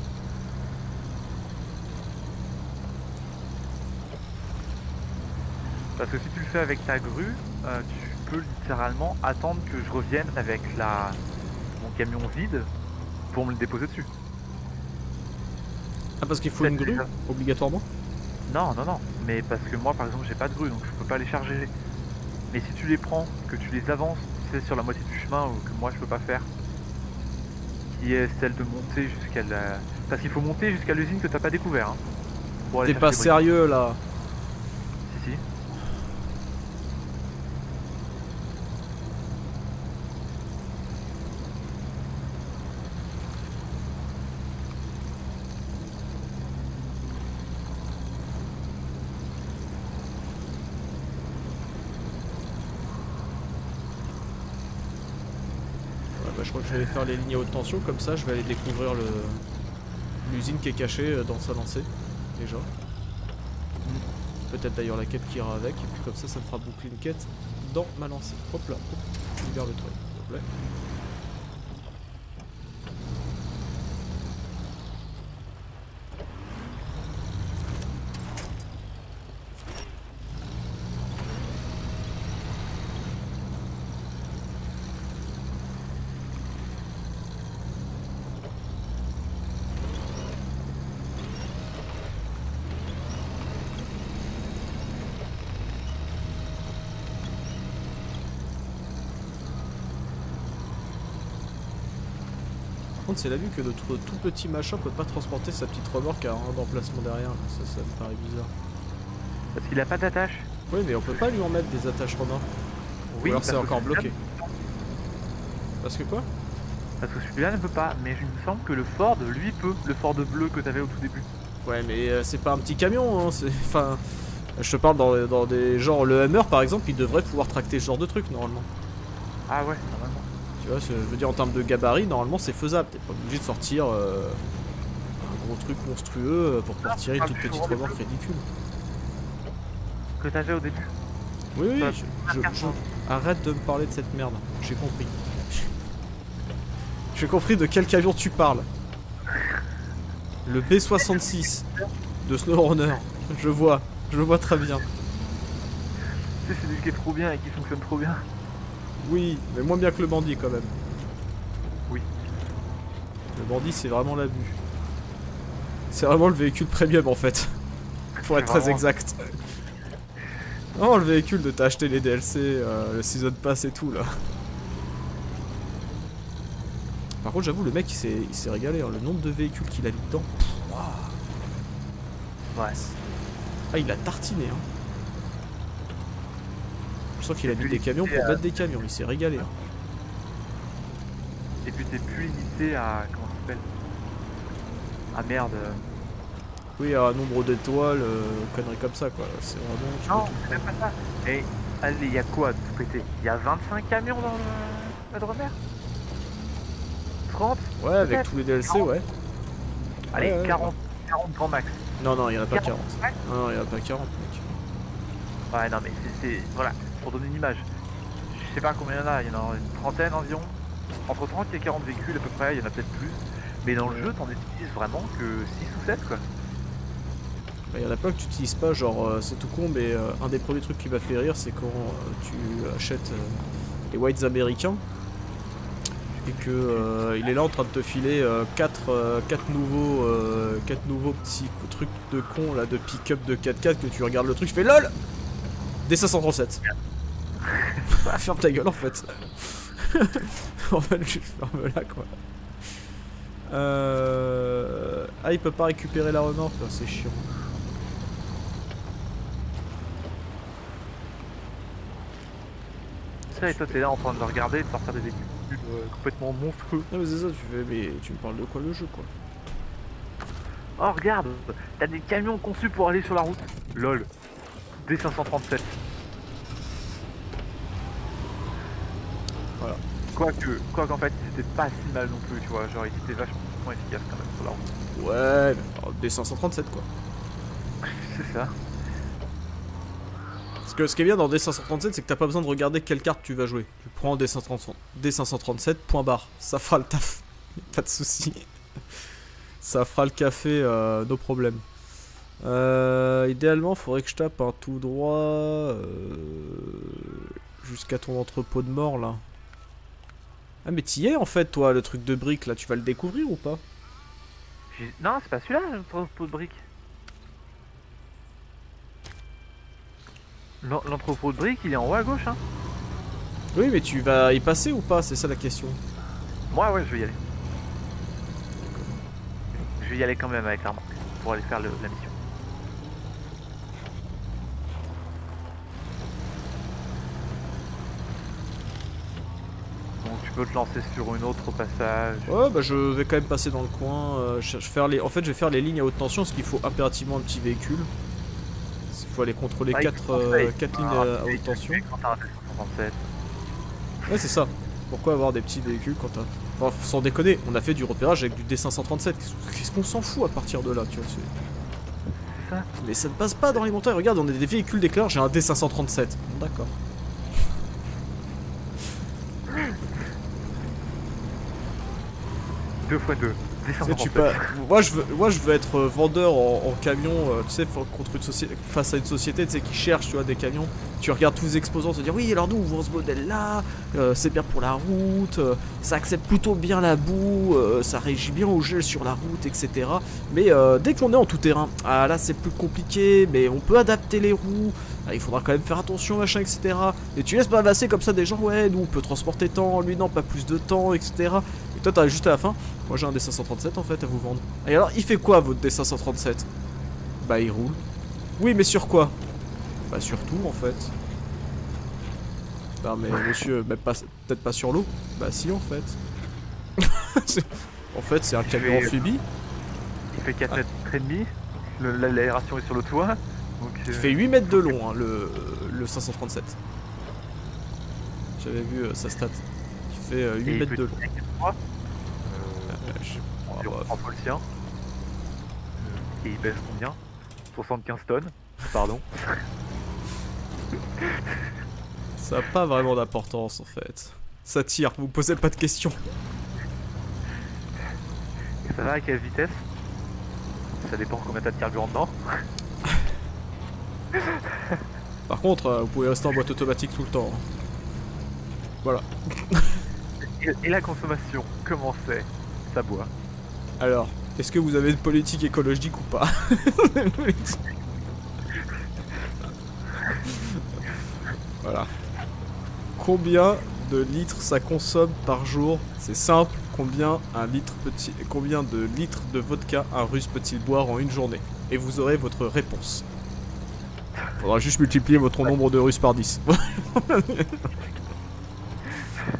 Parce que si tu le fais avec ta grue, euh, tu peux littéralement attendre que je revienne avec la... mon camion vide pour me le déposer dessus. Ah, parce qu'il faut une grue, obligatoirement? Non, non, non, mais parce que moi par exemple j'ai pas de grue donc je peux pas les charger. Mais si tu les prends, que tu les avances, c'est sur la moitié du chemin ou que moi je peux pas faire, qui est celle de monter jusqu'à la... Parce qu'il faut monter jusqu'à l'usine que t'as pas découvert. Hein, T'es pas sérieux là? Si, si. Je crois que je vais faire les lignes à haute tension, comme ça je vais aller découvrir l'usine qui est cachée dans sa lancée, déjà. Peut-être d'ailleurs la quête qui ira avec, et puis comme ça, ça me fera boucler une quête dans ma lancée. Hop là, hop, libère le truc, s'il te plaît. C'est la vue que notre tout petit machin peut pas transporter sa petite remorque à un emplacement derrière. Ça, ça me paraît bizarre. Parce qu'il a pas d'attache. Oui, mais on peut pas lui en mettre des attaches remorques. Oui, ou alors c'est encore bloqué. Parce que quoi? Parce que celui-là ne peut pas. Mais il me semble que le Ford, lui, peut. Le Ford bleu que t'avais au tout début. Ouais, mais euh, c'est pas un petit camion. Hein, enfin, je te parle dans, dans des genre le Hummer par exemple, il devrait pouvoir tracter ce genre de truc normalement. Ah ouais, normalement. Tu vois, je veux dire en termes de gabarit, normalement c'est faisable. T'es pas obligé de sortir euh, un gros truc monstrueux pour pouvoir tirer une toute petite remorque ridicule. Que t'avais au début. Oui, oui, je, je, je... arrête de me parler de cette merde. J'ai compris. J'ai compris de quel camion tu parles. Le B soixante-six de SnowRunner. Je vois, je le vois très bien. Tu sais, c'est lui qui est trop bien et qui fonctionne trop bien. Oui, mais moins bien que le bandit quand même. Oui. Le bandit c'est vraiment la vue. C'est vraiment le véhicule premium en fait. Pour être très exact. Non, le véhicule de t'as acheté les D L C, euh, le Season Pass et tout là. Par contre j'avoue le mec il s'est régalé, hein. Le nombre de véhicules qu'il a mis dedans. Wow. Ouais. Ah il a tartiné hein. Je sens qu'il a mis des camions pour mettre des camions, il s'est régalé. Hein. Et puis t'es plus limité à... comment ça s'appelle? Ah merde. Oui, un nombre d'étoiles, euh, conneries comme ça quoi. C'est vraiment. Tu Non, peux tout c'est prendre. pas ça. Et allez, il y a quoi à tout péter? Il y a vingt-cinq camions dans le Madremer? trente? Ouais, avec Peut-être tous les D L C, quarante. ouais. Allez, Ouais, ouais, quarante, quarante grand max. Non, non, il y en a pas quarante. quarante. Ouais, Non, non, il y en a pas quarante, mec. Ouais, non mais c'est... c'est- Voilà, pour donner une image. Je sais pas combien il y en a, il y en a une trentaine environ. Entre trente et quarante véhicules à peu près, il y en a peut-être plus. Mais dans le Ouais. jeu, t'en utilises vraiment que six ou sept quoi. Bah, y en a plein que tu utilises pas, genre euh, c'est tout con, mais euh, un des premiers trucs qui m'a fait rire, c'est quand euh, tu achètes euh, les whites américains et que euh, il est là en train de te filer quatre nouveaux euh, quatre nouveaux petits trucs de con là, de pick-up de quatre quatre, que tu regardes le truc, tu fais LOL D cinq cent trente-sept. Bah, ferme ta gueule en fait. En fait, je ferme là quoi. Euh... Ah, il peut pas récupérer la remorque, c'est chiant. Ça, et toi t'es là en train de le regarder et de sortir des véhicules euh, complètement monstrueux. Non mais c'est ça, tu fais, mais tu me parles de quoi le jeu quoi? Oh regarde, t'as des camions conçus pour aller sur la route. Lol. D cinq cent trente-sept. Voilà. Quoique, quoi qu'en fait ils étaient pas si mal non plus, tu vois, genre ils étaient vachement efficaces quand même sur la route. Ouais, mais alors, D cinq cent trente-sept quoi. C'est ça. Parce que ce qui est bien dans D cinq cent trente-sept, c'est que t'as pas besoin de regarder quelle carte tu vas jouer. Tu prends D cinq cent trente-sept, point barre. Ça fera le taf. Pas de soucis. Ça fera le café, euh, nos problèmes. Euh, idéalement, faudrait que je tape un tout droit euh, jusqu'à ton entrepôt de mort là. Ah mais t'y es en fait toi, le truc de briques là, tu vas le découvrir ou pas? Non, c'est pas celui-là, l'entrepôt de briques. L'entrepôt de briques, il est en haut à gauche, hein. Oui, mais tu vas y passer ou pas? C'est ça la question. Moi, ouais, je vais y aller. Je vais y aller quand même avec la remorque pour aller faire le, la mission. Donc tu peux te lancer sur une autre au passage. Ouais, bah je vais quand même passer dans le coin. Euh, je, je faire les... En fait, je vais faire les lignes à haute tension parce qu'il faut impérativement un petit véhicule. Il faut aller contrôler Ah, quatre euh, lignes à, à haute tension. Quand t'as un D cinq cent trente-sept. Ouais, c'est ça. Pourquoi avoir des petits véhicules quand t'as... Enfin, sans déconner, on a fait du repérage avec du D cinq cent trente-sept. Qu'est-ce qu'on s'en fout à partir de là, tu vois? C'est ça. Mais ça ne passe pas dans les montagnes. Regarde, on a des véhicules d'éclair, j'ai un D cinq cent trente-sept. Bon, d'accord. deux fois deux. D cinq cent Tu trente-sept. pas... moi, je veux... moi je veux être vendeur en, en camion, euh, tu sais, contre une société, face à une société, tu sais, qui cherche, tu vois, des camions. Tu regardes tous les exposants, te dire oui, alors nous on vend ce modèle là, euh, c'est bien pour la route, euh, ça accepte plutôt bien la boue, euh, ça réagit bien au gel sur la route, et cetera. Mais euh, dès qu'on est en tout terrain, ah là c'est plus compliqué, mais on peut adapter les roues, ah, il faudra quand même faire attention, machin, et cetera. Et tu laisses bavasser comme ça des gens, ouais, nous on peut transporter tant, lui non, pas plus de temps, et cetera. Et toi t'as juste à la fin, moi j'ai un D cinq cent trente-sept en fait à vous vendre. Et alors il fait quoi votre D cinq cent trente-sept? Bah il roule. Oui mais sur quoi? Bah sur tout en fait. Non mais monsieur, même pas, peut-être pas sur l'eau. Bah si en fait. En fait c'est un camion amphibie. Il fait quatre mètres et demi. L'aération est sur le toit. Donc, Il euh... fait huit mètres de long hein, le, le cinq cent trente-sept. J'avais vu euh, sa stat. Il fait euh, huit mètres de long. Euh, euh, je... oh, bah. Le sien. Et il pèse combien? soixante-quinze tonnes. Pardon. Ça n'a pas vraiment d'importance en fait. Ça tire, vous posez pas de questions. Et ça va à quelle vitesse? Ça dépend combien t'as de carburant dedans. Par contre, euh, vous pouvez rester en boîte automatique tout le temps. Hein. Voilà. Et, et la consommation, comment c'est? Ça boit. Alors, est-ce que vous avez une politique écologique ou pas? Voilà. Combien de litres ça consomme par jour? C'est simple. Combien un litre petit, combien de litres de vodka un russe peut-il boire en une journée? Et vous aurez votre réponse. Faudra juste multiplier votre ouais. nombre de russes par dix.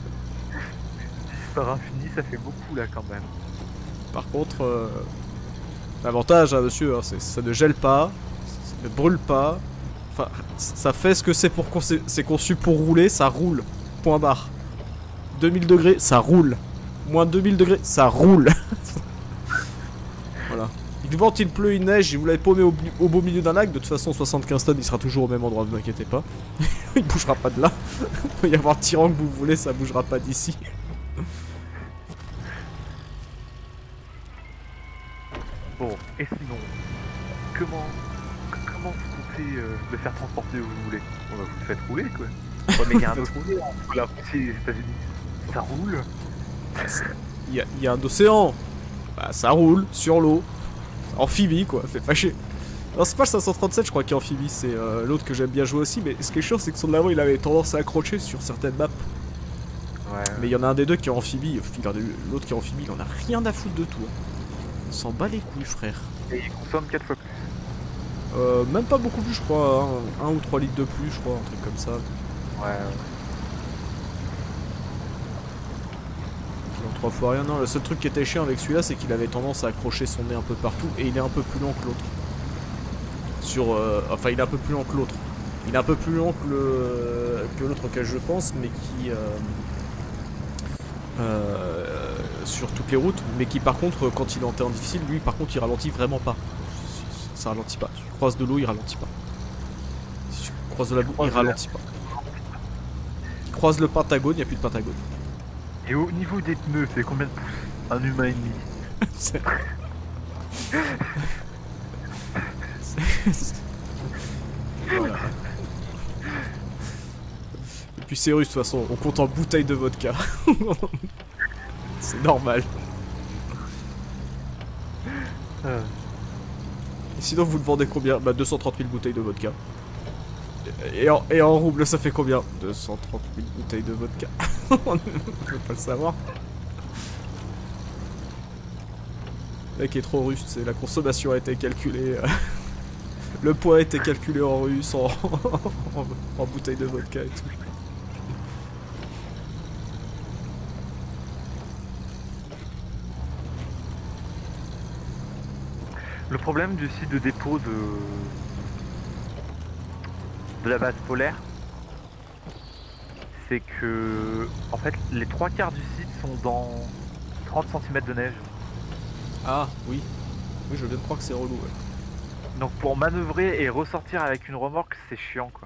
Par infini, ça fait beaucoup là quand même. Par contre, euh, L'avantage, hein, monsieur, hein, c'est ça ne gèle pas, ça ne brûle pas. Enfin, ça fait ce que c'est pour conçu, c'est conçu pour rouler, ça roule. Point barre. deux mille degrés, ça roule. Moins deux mille degrés, ça roule. Voilà. Il vente, il pleut, il neige, vous l'avez paumé au, au beau milieu d'un lac. De toute façon, soixante-quinze tonnes, il sera toujours au même endroit, ne vous inquiétez pas. Il bougera pas de là. Il peut y avoir le tyran que vous voulez, ça bougera pas d'ici. Bon, et sinon, comment, comment vous comptez euh, le faire transporter où vous voulez? On va vous le faites rouler, quoi. Ouais, mais il y a un autre rouler entre la Russie et les États-Unis. Ça roule. Il y, a, y a un océan. Bah, ça roule sur l'eau. Amphibie, quoi, fait pas chier. Non, c'est pas le cinq cent trente-sept, je crois, qui est amphibie, c'est euh, l'autre que j'aime bien jouer aussi. Mais ce qui est chiant, c'est que son de l'avant, il avait tendance à accrocher sur certaines maps. Ouais, ouais. Mais il y en a un des deux qui est amphibie. L'autre qui est amphibie, il en a rien à foutre de tout. Hein. Il s'en bat les couilles, frère. Et il consomme quatre fois plus. Euh, même pas beaucoup plus, je crois. Hein. un ou trois litres de plus, je crois, un truc comme ça. Ouais, ouais. Trois fois rien, non. Le seul truc qui était chiant avec celui-là, c'est qu'il avait tendance à accrocher son nez un peu partout. Et il est un peu plus lent que l'autre. Sur, euh, enfin, il est un peu plus lent que l'autre. Il est un peu plus lent que le que l'autre auquel je pense, mais qui... Euh, euh, sur toutes les routes, mais qui par contre quand il est en terrain difficile, lui par contre il ralentit vraiment pas. Ça ralentit pas. Si tu croises de l'eau, il ralentit pas. Si tu croises de la boue, il ralentit pas. Il croise le Pentagone, il n'y a plus de Pentagone. Et au niveau des pneus, c'est combien de pouces? Un humain et demi. C'est... Voilà. Et puis c'est russe de toute façon, on compte en bouteilles de vodka. C'est normal. Euh. Et sinon vous le vendez combien? Bah deux cent trente mille bouteilles de vodka. Et en, et en rouble ça fait combien? deux cent trente mille bouteilles de vodka. On ne peut pas le savoir. Le mec est trop russe, c'est la consommation a été calculée. Le poids a été calculé en russe, en, en, en bouteilles de vodka et tout. Le problème du site de dépôt de de la base polaire, c'est que en fait les trois quarts du site sont dans trente centimètres de neige. Ah oui, oui je viens de croire que c'est relou. Ouais. Donc pour manœuvrer et ressortir avec une remorque, c'est chiant quoi.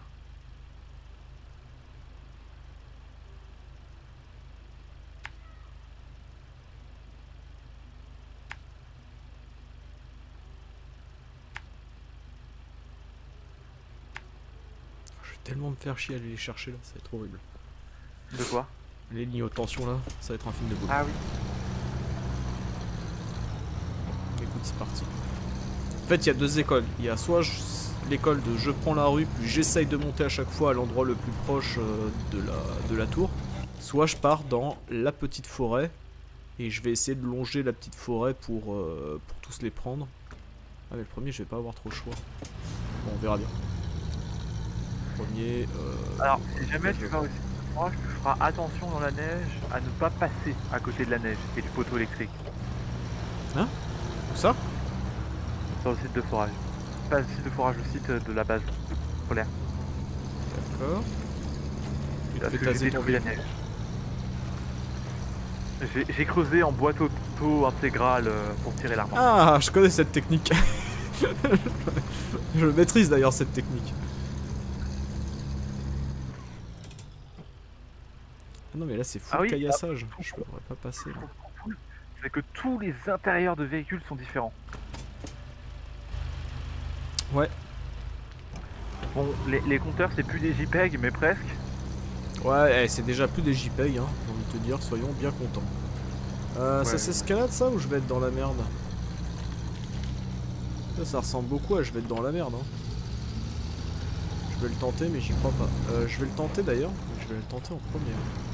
Je vais tellement me faire chier à aller les chercher là, ça va être horrible. De quoi? Les lignes haute tension là, ça va être un film de boule. Ah oui. Écoute, c'est parti. En fait, il y a deux écoles. Il y a soit je... l'école de je prends la rue, puis j'essaye de monter à chaque fois à l'endroit le plus proche euh, de, la... de la tour. Soit je pars dans la petite forêt et je vais essayer de longer la petite forêt pour, euh, pour tous les prendre. Ah mais le premier, je vais pas avoir trop le choix. Bon, on verra bien. Premier... Euh... Alors, si jamais tu vas aussi proche, tu feras attention dans la neige à ne pas passer à côté de la neige et du poteau électrique. Hein? Où ça? Sur le site de forage. Pas le site de forage, le site de la base polaire. D'accord. Parce que j'ai détruit la neige. J'ai creusé en boîte auto intégrale pour tirer l'arme. Ah, je connais cette technique. Je maîtrise d'ailleurs cette technique. Ah non mais là c'est fou ah oui, caillassage, ah, je pourrais pas passer. C'est que tous les intérieurs de véhicules sont différents. Ouais. Bon, les, les compteurs c'est plus des JPEG mais presque. Ouais, eh, c'est déjà plus des JPEG, hein, j'ai envie de te dire, soyons bien contents. Euh, ouais. Ça s'escalade ça ou je vais être dans la merde? Ça, ça ressemble beaucoup à je vais être dans la merde. Hein. Je vais le tenter mais j'y crois pas. Euh, je vais le tenter d'ailleurs, je vais le tenter en premier.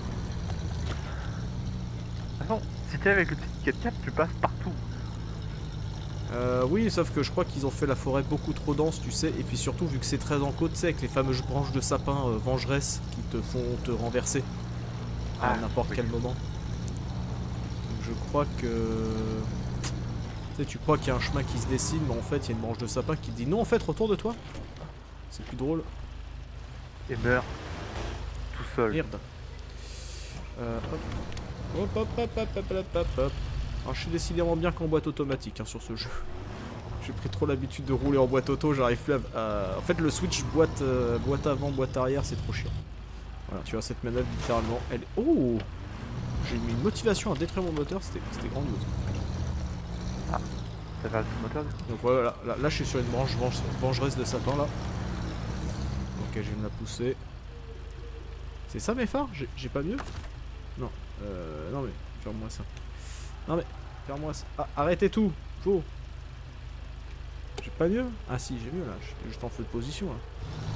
Attends, si t'es avec le petit quatre-quatre, tu passes partout. Euh, oui, sauf que je crois qu'ils ont fait la forêt beaucoup trop dense, tu sais, et puis surtout vu que c'est très en côte, tu sais, avec les fameuses branches de sapin euh, vengeresses qui te font te renverser à ah, n'importe oui. quel moment. Donc je crois que... Tu sais, tu crois qu'il y a un chemin qui se dessine, mais en fait, il y a une branche de sapin qui te dit non, en fait, retourne de toi. C'est plus drôle. Et meurt. Tout seul. Merde. Euh, hop. Hop, hop, hop, hop, hop, hop, hop, hop. Alors, je suis décidément bien qu'en boîte automatique hein, sur ce jeu. J'ai pris trop l'habitude de rouler en boîte auto, j'arrive plus à... à... En fait, le switch boîte, euh, boîte avant, boîte arrière, c'est trop chiant. Voilà, tu vois, cette manœuvre, littéralement, elle... Oh, j'ai mis une motivation à détruire mon moteur, c'était grandiose. Ah, ça fait le moteur. Donc voilà, là, là, je suis sur une branche vengeresse de sapin, là. Ok, je vais me la pousser. C'est ça mes phares? J'ai pas mieux? Non, euh... Non mais, faire-moi ça. Non mais, faire-moi ça. Ah, arrêtez tout, faux. J'ai pas mieux? Ah si, j'ai mieux là, je suis juste en feu de position là.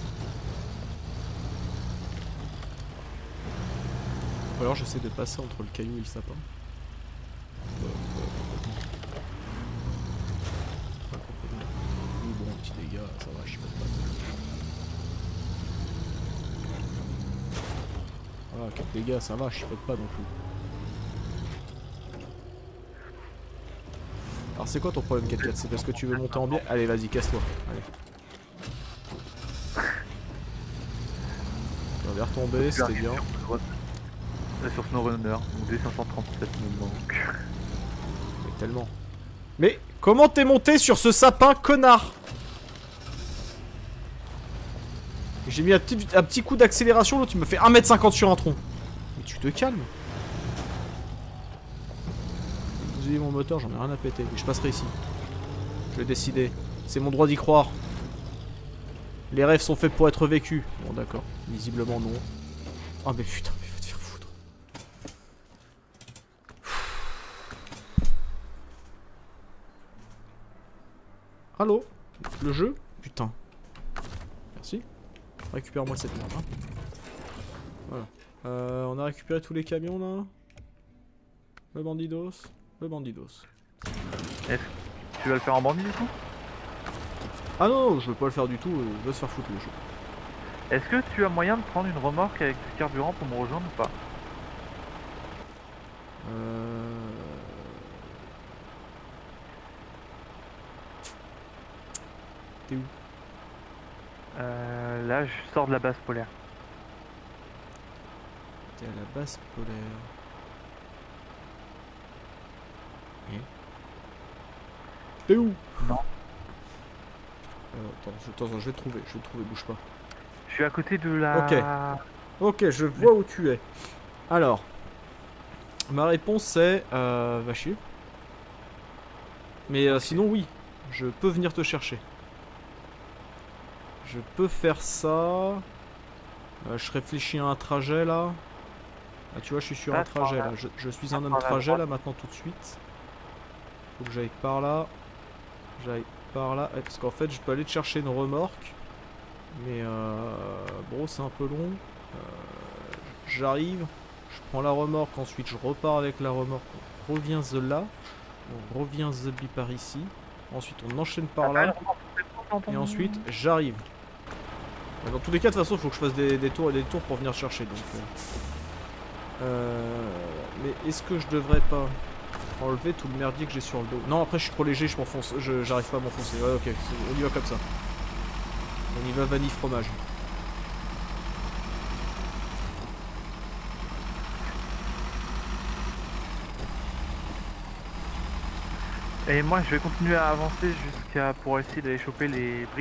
Ou alors j'essaie de passer entre le caillou et le sapin. Oui bon, petit dégât, ça va, je suis pas de. Voilà, quatre dégâts, ça va, je chipote pas non plus. Alors c'est quoi ton problème quatre quatre? C'est parce que tu veux monter en biais? Allez vas-y casse-toi. Allez. Tu vas retomber, c'était bien. Sur SnowRunner, donc D cinq cent trente-sept me manque. Mais tellement. Mais comment t'es monté sur ce sapin, connard? J'ai mis un petit, un petit coup d'accélération, l'autre tu me fais un mètre cinquante sur un tronc. Mais tu te calmes. Vous avez mon moteur, j'en ai rien à péter. Mais je passerai ici. Je l'ai décidé. C'est mon droit d'y croire. Les rêves sont faits pour être vécus. Bon d'accord. Visiblement non. Oh mais putain, mais va te faire foutre. Allô? Le jeu? Putain. Merci. Récupère-moi cette merde. Hein. Voilà. Euh, on a récupéré tous les camions là. Le bandidos. Le bandidos. Est-ce que tu vas le faire en bandit du coup? Ah non, non, je veux pas le faire du tout, euh, je veux se faire foutre le jeu. Est-ce que tu as moyen de prendre une remorque avec du carburant pour me rejoindre ou pas? Euh... T'es où? euh, Là je sors de la base polaire. T'es à la base polaire. Et t'es où? Non. Euh, attends, je, attends, je vais te trouver, je vais te trouver, bouge pas. Je suis à côté de la... Ok. Ok, je vois où tu es. Alors, ma réponse c'est... Euh, va chier. Mais euh, sinon oui, je peux venir te chercher. Je peux faire ça. Euh, je réfléchis à un trajet là. Ah, tu vois, je suis sur un trajet là. Je, je suis un homme trajet là maintenant tout de suite. Faut que j'aille par là. J'aille par là. Ouais, parce qu'en fait, je peux aller te chercher une remorque. Mais euh, bon, c'est un peu long. Euh, J'arrive. Je prends la remorque. Ensuite, je repars avec la remorque. On revient de là. On revient de par ici. Ensuite, on enchaîne par là. Et ensuite, j'arrive. Dans tous les cas, de toute façon, il faut que je fasse des, des tours et des tours pour venir chercher. Donc, euh, euh, mais est-ce que je devrais pas enlever tout le merdier que j'ai sur le dos? Non, après, je suis trop léger, je m'enfonce. J'arrive pas à m'enfoncer. Ouais, ok, on y va comme ça. On y va vanille fromage. Et moi, je vais continuer à avancer jusqu'à pour essayer d'aller choper les briques.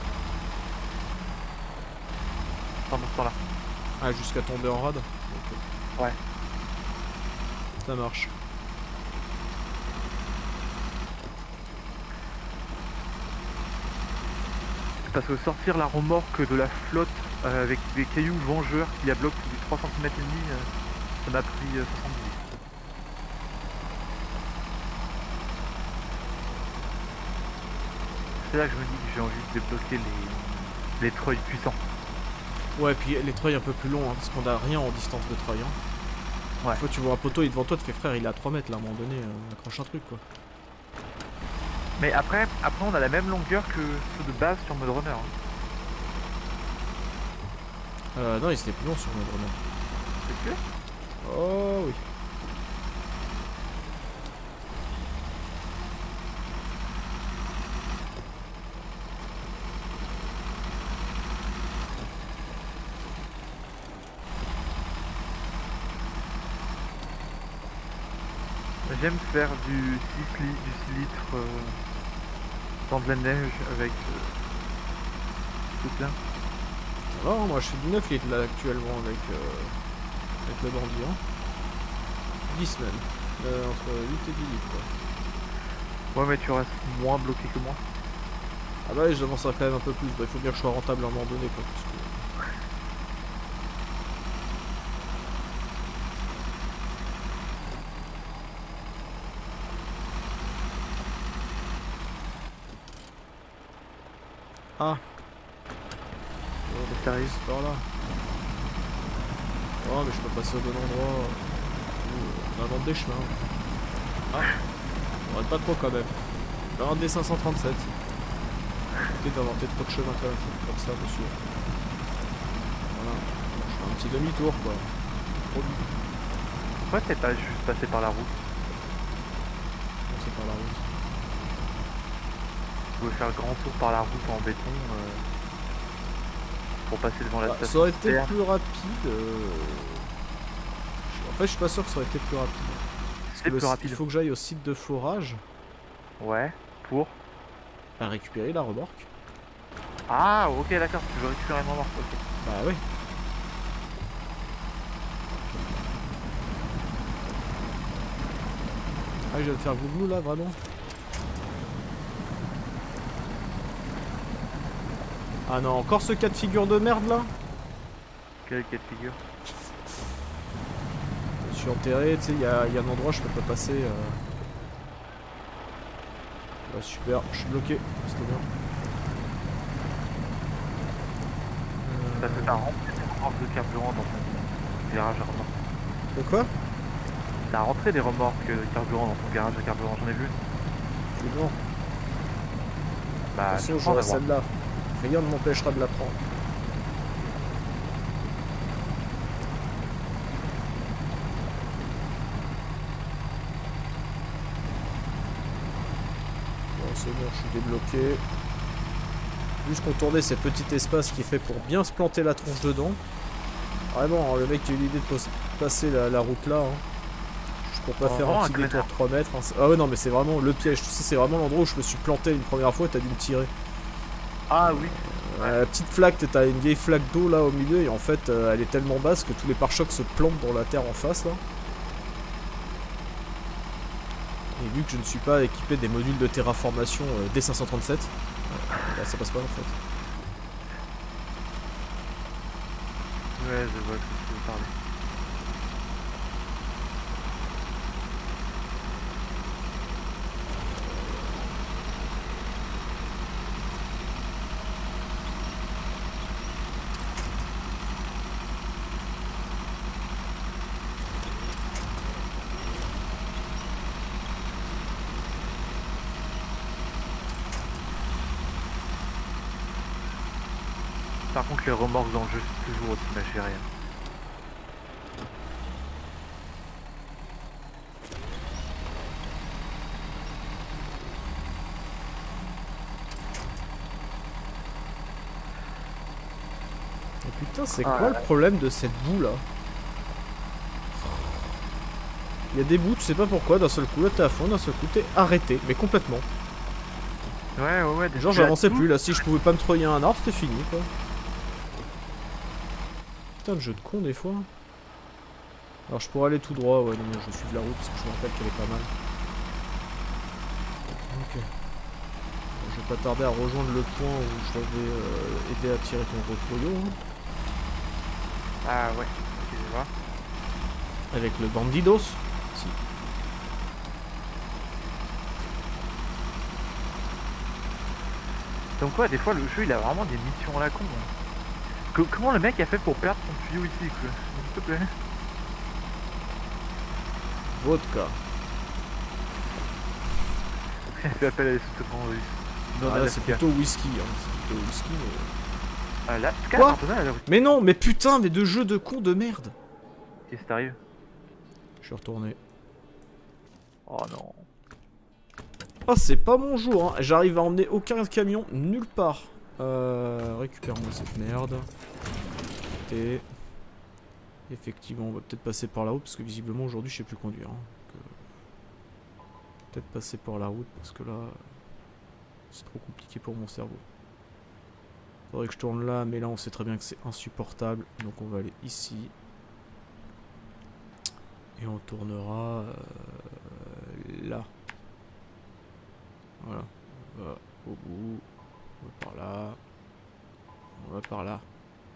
Pendant ce temps-là. Ah, jusqu'à tomber en rade? Okay. Ouais. Ça marche. Parce que sortir la remorque de la flotte euh, avec des cailloux vengeurs qui a bloqué du trois centimètres et demi, euh, ça m'a pris euh, soixante-dix. C'est là que je me dis que j'ai envie de débloquer les, les treuils puissants. Ouais, puis les treuils un peu plus longs, hein, parce qu'on a rien en distance de treuil. Hein. Ouais. Fois, tu vois un poteau, il est devant toi, tu fais frère, il est à trois mètres là, à un moment donné, euh, accroche un truc quoi. Mais après, après, on a la même longueur que ceux de base sur Mode Runner. Hein. Euh, non, il était plus long sur Mode Runner. C'est sûr? Oh oui. J'aime faire du six, li du six litres euh, dans de la neige avec euh, tout plein. Alors, moi je fais du neuf litres là actuellement avec, euh, avec le bandit. Hein. dix semaines. Euh, entre huit et dix litres quoi. Ouais, mais tu restes moins bloqué que moi. Ah bah ouais, j'avancerai quand même un peu plus. Bah, il faut bien que je sois rentable à un moment donné quoi. Parce que... Ah. Oh, mais t'arrives par là. Oh mais je peux passer au bon endroit. On invente des chemins. Ah. On rate pas trop quand même. On va des cinq cent trente-sept. Arrêtez d'inventer trop de chemins quand même, comme ça monsieur. Voilà. Je fais un petit demi-tour quoi. Trop vite. Pourquoi t'es pas juste passé par la route? Non, c'est par la route. Tu veux faire le grand tour par la route en béton euh, pour passer devant la Bah, station. ça aurait été terre. plus rapide. Euh... En fait, je suis pas sûr que ça aurait été plus rapide. C'est plus rapide. Il faut que j'aille au site de forage. Ouais, pour. À récupérer la remorque. Ah, ok, d'accord, tu veux récupérer mon remorque, ok. Bah oui. Ah, je viens de faire glouglou là, vraiment. Ah non, encore ce cas de figure de merde là. Quel cas de figure? Je suis enterré, tu sais, il y, y a un endroit où je peux pas passer. Euh... Bah, super, je suis bloqué, c'était bien. Ça fait un rempli des remorques de carburant dans ton garage à remorque. De quoi? T'as rentré des remorques de carburant dans ton garage à carburant, j'en ai vu. C'est bon. Bah, De toute façon, j'aurai celle-là. Rien ne m'empêchera de la prendre. Bon, c'est bon, je suis débloqué. Juste contourner ces petits espaces qui est fait pour bien se planter la tronche dedans. Vraiment, le mec qui a eu l'idée de passer la, la route là. Hein. Juste pour pas oh, faire un petit détour de trois mètres. Hein. Ah ouais, non, mais c'est vraiment le piège. Tu sais, c'est vraiment l'endroit où je me suis planté une première fois et t'as dû me tirer. Ah oui. Euh, la petite flaque, t'as une vieille flaque d'eau là au milieu et en fait euh, elle est tellement basse que tous les pare-chocs se plantent dans la terre en face là. Et vu que je ne suis pas équipé des modules de terraformation euh, D cinq cent trente-sept, euh, bah, ça passe pas en fait. Ouais, je vois ce que tu veux parler. Par contre, les remorques dans le jeu, c'est toujours aussi ma chérie. Et putain, c'est Ah, quoi ouais. le problème de cette boue là? Il y a des bouts, tu sais pas pourquoi, d'un seul coup là t'es à fond, d'un seul coup t'es arrêté, mais complètement. Ouais, ouais, ouais. Genre j'avançais plus, là si je pouvais pas me troyer un arbre, c'était fini quoi. Putain de jeu de con des fois. Alors je pourrais aller tout droit, ouais non mais je suis de la route parce que je me rappelle qu'elle est pas mal. Ok. Bon, je vais pas tarder à rejoindre le point où je t'avais euh, aidé à tirer ton retroyo. Hein. Ah ouais, ok, je vois. Avec le bandidos. Si. Donc ouais, des fois le jeu il a vraiment des missions à la con. Hein. Que, comment le mec a fait pour perdre son tuyau ici quoi? S'il te plaît. Vodka. Il fait appel à des sous-traitants russes. Non, ah, là c'est plutôt whisky. Hein. C'est plutôt whisky mais... Ah là, Quoi? là, mais non, mais putain, mais de jeux de con de merde. Qu'est-ce qui t'arrive? Je suis retourné. Oh non. Oh, c'est pas mon jour, hein. J'arrive à emmener aucun camion nulle part. Euh, récupère-moi cette merde. Et... Effectivement, on va peut-être passer par là-haut parce que visiblement aujourd'hui je sais plus conduire. Hein. Donc, peut-être passer par la route parce que là, c'est trop compliqué pour mon cerveau. Faudrait que je tourne là, mais là on sait très bien que c'est insupportable. Donc on va aller ici. Et on tournera euh, là. Voilà. On va au bout. On va par là. On va par là.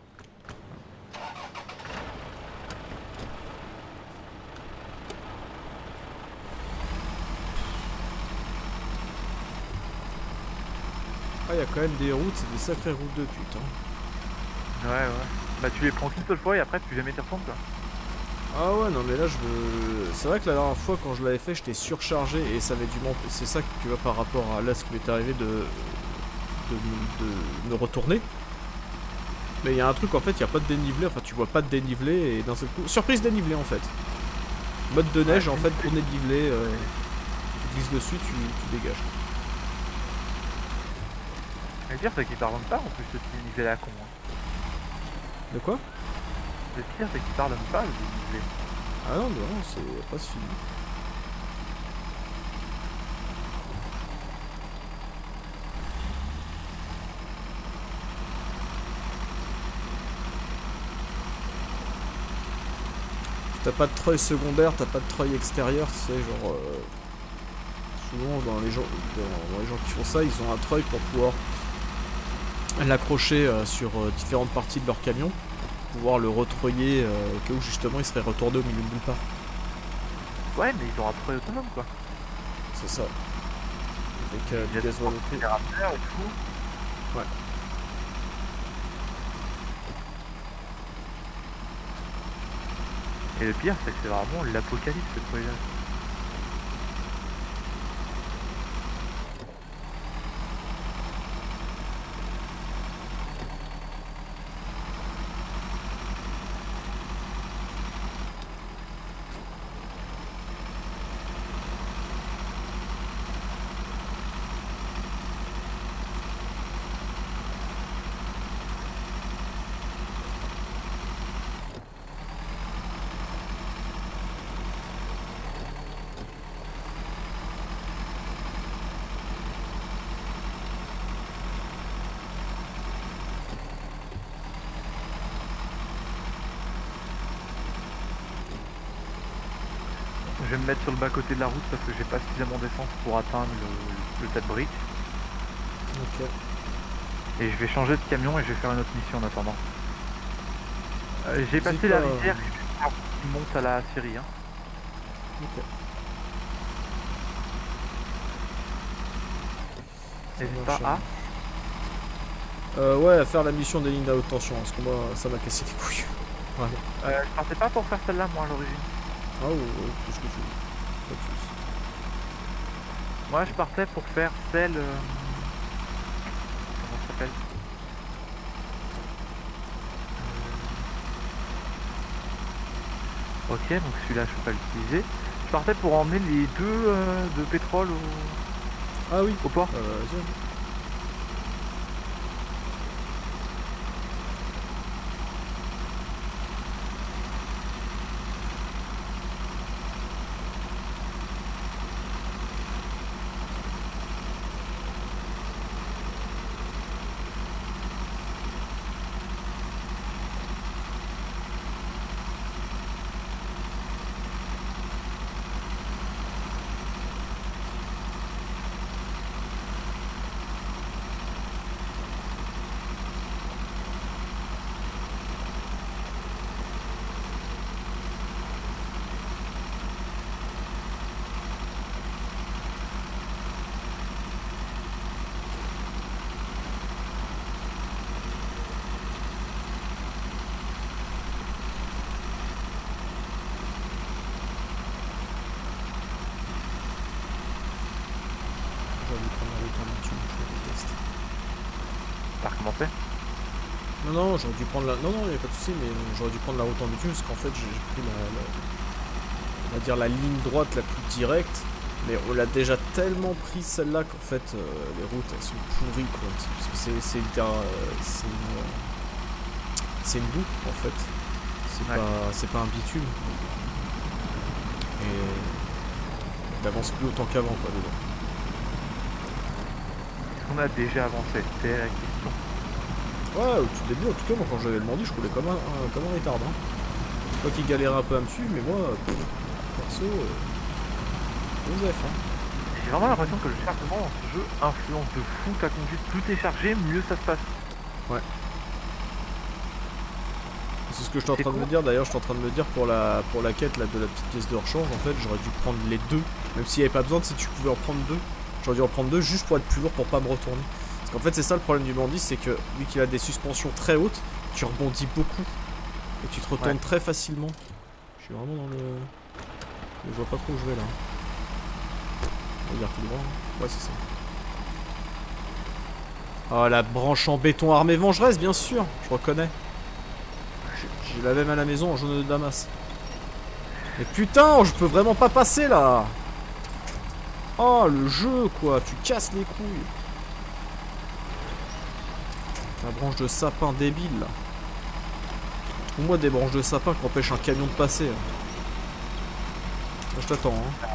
Ah, il y a quand même des routes, c'est des sacrées routes de pute. Hein. Ouais, ouais. Bah, tu les prends qu'une seule fois et après, tu jamais t'y retournes, quoi. Ah ouais, non, mais là, je veux. C'est vrai que la dernière fois, quand je l'avais fait, j'étais surchargé et ça avait dû m'empêcher. C'est ça que tu vois par rapport à là, ce qui m'est arrivé de. de, de me retourner. Mais il y a un truc, en fait, il n'y a pas de dénivelé. Enfin, tu vois pas de dénivelé et d'un seul coup. Surprise dénivelé, en fait. Mode de neige, ouais, en fait, pour déniveler. Euh... Tu glisses dessus, tu, tu dégages. Le pire, c'est qu'ils pardonnent pas en plus, ce dénivelé à con. Hein. De quoi? Le pire, c'est qu'ils pardonnent pas le dénivelé. Ah non, non, c'est pas fini. T'as pas de treuil secondaire, t'as pas de treuil extérieur, c'est genre... Euh, souvent dans les, gens, dans, dans les gens qui font ça, ils ont un treuil pour pouvoir l'accrocher euh, sur euh, différentes parties de leur camion, pour pouvoir le retreuiller euh, au cas où justement il serait retourné au milieu de nulle part. Ouais, mais ils ont un treuil autonome quoi. C'est ça. Avec euh, du gasoil et tout. Ouais. Et le pire, c'est que c'est vraiment l'apocalypse ce truc-là. Je vais me mettre sur le bas côté de la route parce que j'ai pas suffisamment d'essence pour atteindre le, le tas de briques. Ok. Et je vais changer de camion et je vais faire une autre mission en attendant. Euh, j'ai passé la rivière qui monte à la Syrie. Hein. Ok. N'hésite pas à... Euh, ouais, à faire la mission des lignes à haute tension, parce que moi ça m'a cassé les couilles. Ouais. Euh, je partais pas pour faire celle-là moi à l'origine. Ah ouais, ouais, tout ce que tu veux. Pas de soucis. Moi je partais pour faire celle... Euh... Comment ça s'appelle euh... Ok, donc celui-là je peux pas l'utiliser. Je partais pour emmener les deux euh, de pétrole au... Ah oui. Au port. Euh, T'as recommencé? Non, non, j'aurais dû prendre la... Non, non, il n'y a pas de souci, mais j'aurais dû prendre la route en bitume, parce qu'en fait, j'ai pris la, la... On va dire la ligne droite la plus directe, mais on l'a déjà tellement pris celle-là qu'en fait, euh, les routes, elles sont pourries, quoi. Parce que c'est c'est une... C'est une... C'est une boue, en fait. C'est ouais. pas... C'est pas un bitume. Et... n'avance plus autant qu'avant quoi dedans. Est-ce qu'on a déjà avancé? C'est la question. Ouais, au tout début, en tout cas, moi quand j'avais le Mandi, je roulais comme un, un, comme un retard. Hein. Toi qui galérais un peu à me suivre, mais moi, euh, perso, euh, Joseph. Hein. J'ai vraiment l'impression que le chargement dans ce jeu influence de fou ta conduite. Plus t'es chargé, mieux ça se passe. Ouais. C'est ce que je suis en train cool. de me dire, d'ailleurs, je suis en train de me dire pour la, pour la quête là, de la petite pièce de rechange, en fait, j'aurais dû prendre les deux. Même s'il n'y avait pas besoin, si tu pouvais en prendre deux, j'aurais dû en prendre deux juste pour être plus lourd, pour pas me retourner. Parce qu'en fait, c'est ça le problème du Mandi, c'est que vu qu'il a des suspensions très hautes, tu rebondis beaucoup. Et tu te retournes ouais. très facilement. Je suis vraiment dans le... Je vois pas trop où je vais là. Regarde tout droit. Ouais, c'est ça. Oh, la branche en béton armée vengeresse, bien sûr. Je reconnais. J'ai la même à la maison en jaune de Damas. Mais putain, je peux vraiment pas passer là. Oh, le jeu, quoi. Tu casses les couilles. La branche de sapin débile là. Trouve-moi des branches de sapin qui empêchent un camion de passer. Là. Là, je t'attends. Hein.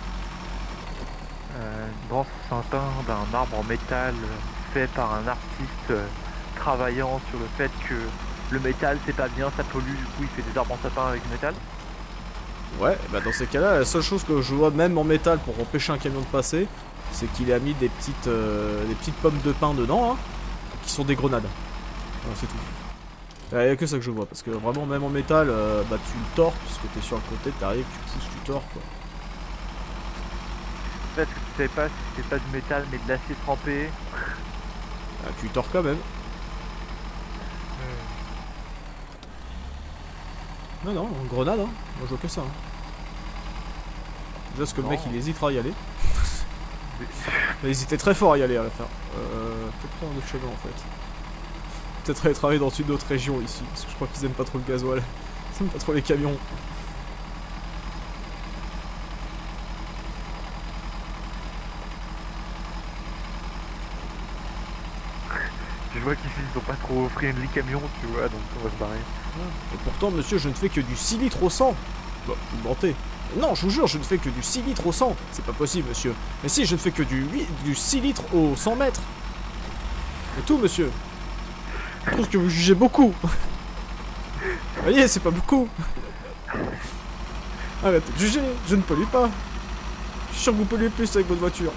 Euh, une branche de sapin d'un arbre en métal fait par un artiste euh, travaillant sur le fait que le métal c'est pas bien, ça pollue, du coup il fait des arbres en sapin avec du métal. Ouais, bah dans ces cas-là, la seule chose que je vois même en métal pour empêcher un camion de passer, c'est qu'il a mis des petites, euh, des petites pommes de pin dedans, hein, qui sont des grenades. Voilà, c'est tout. Il n'y a que ça que je vois, parce que vraiment même en métal, euh, bah tu le tords, parce que t'es sur le côté, t'arrives, tu pousses, tu tords quoi. En fait, ce que tu savais pas, c'est pas du métal mais de l'acier trempé. Ah, tu tords quand même. Non, non, en grenade, hein. Moi je vois que ça. Hein. Déjà, parce que non. Le mec il hésitera à y aller. Il a hésité très fort à y aller à la fin. Euh. Peut-être prendre un autre chemin en fait. Peut-être aller travailler dans une autre région ici. Parce que je crois qu'ils aiment pas trop le gasoil. Ils aiment pas trop les camions. Je vois qu'ici ils sont pas trop friendly camions, tu vois, donc on va se barrer. Et pourtant, monsieur, je ne fais que du six litres au cent. Bah, vous mentez. Non, je vous jure, je ne fais que du six litres au cent. C'est pas possible, monsieur. Mais si, je ne fais que du, huit, du six litres au cent mètres. C'est tout, monsieur. Je trouve que vous jugez beaucoup. Vous voyez, c'est pas beaucoup. Arrêtez de juger, je ne pollue pas. Je suis sûr que vous polluez plus avec votre voiture.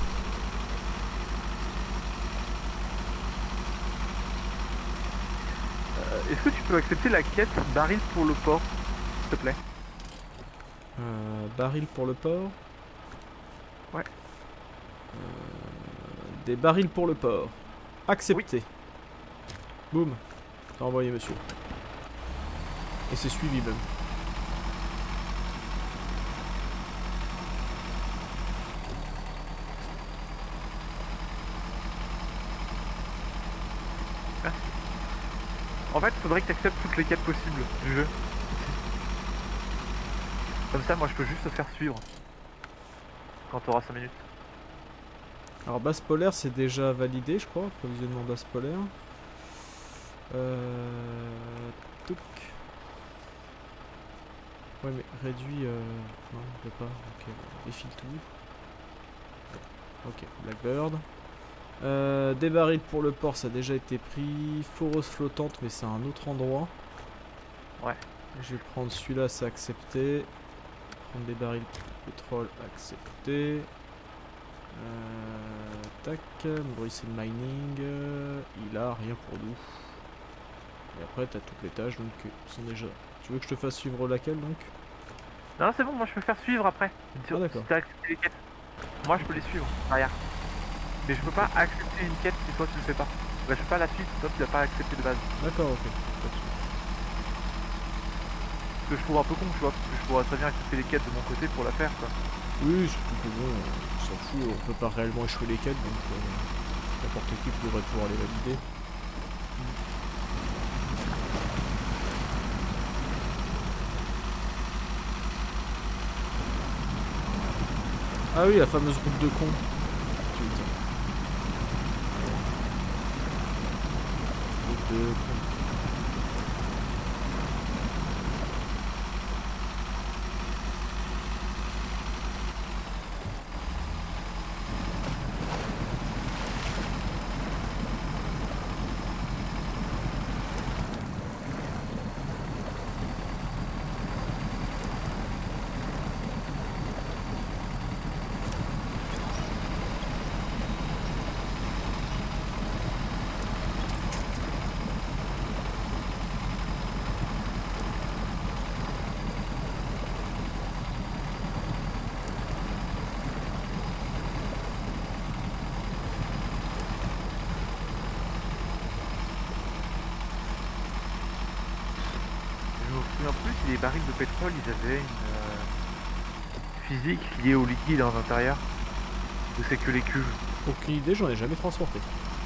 Est-ce que tu peux accepter la quête baril pour le port, s'il te plaît? euh, Baril pour le port. Ouais. Euh, des barils pour le port. Accepté. Oui. Boum. T'as envoyé, monsieur. Et c'est suivi même. Merci. En fait, il faudrait que tu acceptes toutes les quêtes possibles du jeu. Comme ça, moi, je peux juste te faire suivre. Quand tu auras cinq minutes. Alors, base polaire, c'est déjà validé, je crois. Provisionnement base polaire. Euh... Touc. Ouais, mais réduit... Euh... Non, on peut pas. Ok, défile tout. Ok, Blackbird. Euh, des barils pour le port, ça a déjà été pris. Foreuse flottante, mais c'est un autre endroit. Ouais. Je vais prendre celui-là, c'est accepté. Prendre des barils de pétrole, accepté. Euh, tac, Bruxelles Mining. Euh, il a rien pour nous. Et après, t'as toutes les tâches donc qui sont déjà. Tu veux que je te fasse suivre laquelle donc? Non, c'est bon, moi je peux faire suivre après. Ah, d'accord. Si t'as accepté les quêtes. Moi je peux les suivre, derrière. Mais je peux pas accepter une quête si toi tu le fais pas. Bah, je peux pas la suite si toi tu l'as pas accepté de base. D'accord, ok. Ce que je trouve un peu con, tu vois, parce que je pourrais très bien accepter les quêtes de mon côté pour la faire, quoi. Oui, surtout que bon, on s'en fout, on peut pas réellement échouer les quêtes, donc euh, n'importe qui devrait pouvoir les valider. Ah oui, la fameuse route de con. Putain. Route de con. souviens plus si les barils de pétrole ils avaient une euh, physique liée au liquide à l'intérieur. Ou c'est que les cuves? Aucune idée, j'en ai jamais transporté.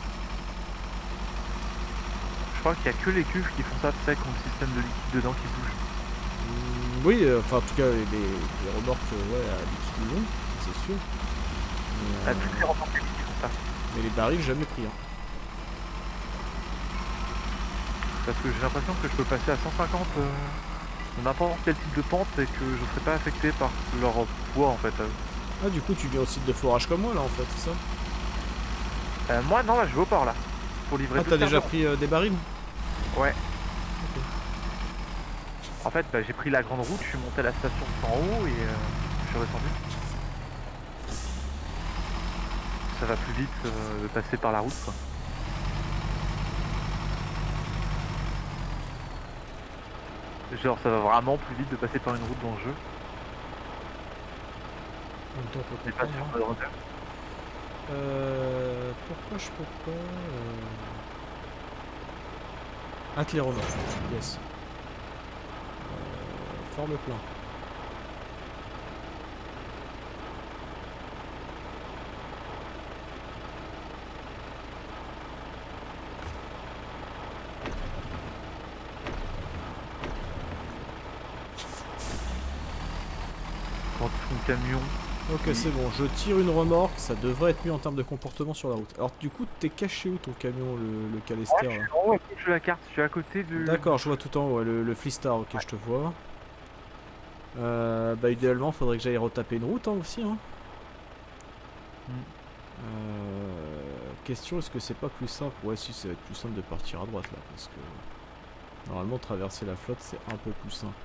Je crois qu'il y a que les cuves qui font ça, tu sais, qu'on le système de liquide dedans qui bouge. Mmh, oui, euh, enfin en tout cas les, les remorques euh, ouais, à liquide long, c'est sûr. Mais, Ah, euh, toutes les remorques qui font ça. mais les barils jamais pris. Hein. Parce que j'ai l'impression que je peux passer à cent cinquante euh, de n'importe quel type de pente et que je serai pas affecté par leur poids en fait. Ah du coup tu viens au site de forage comme moi là en fait, c'est ça? Euh, moi non, là je vais au port là. Pour livrer Ah tout t'as le déjà carburant. pris euh, des barils? Ouais. En fait bah, j'ai pris la grande route, je suis monté à la station en haut et euh, je suis redescendu. Ça va plus vite euh, de passer par la route quoi. Genre ça va vraiment plus vite de passer par une route dans le jeu. En même temps, on peut Mais pas comprendre, sur hein. Modern Warfare. Euh, pourquoi je peux pas euh... atteler remorque, yes. Euh, forme plein. Quand ton camion. Ok, oui. c'est bon, je tire une remorque, ça devrait être mieux en termes de comportement sur la route. Alors du coup, t'es caché où ton camion, le, le Calester Ouais, je là? suis en haut à gauche de la carte, je suis à côté de. D'accord, je vois tout en haut, ouais, le, le Fleestar, ok, ouais. Je te vois. Euh, bah idéalement, faudrait que j'aille retaper une route hein, aussi. Hein. Mm. Euh, question, est-ce que c'est pas plus simple? Ouais, si, ça va être plus simple de partir à droite là, parce que normalement traverser la flotte c'est un peu plus simple.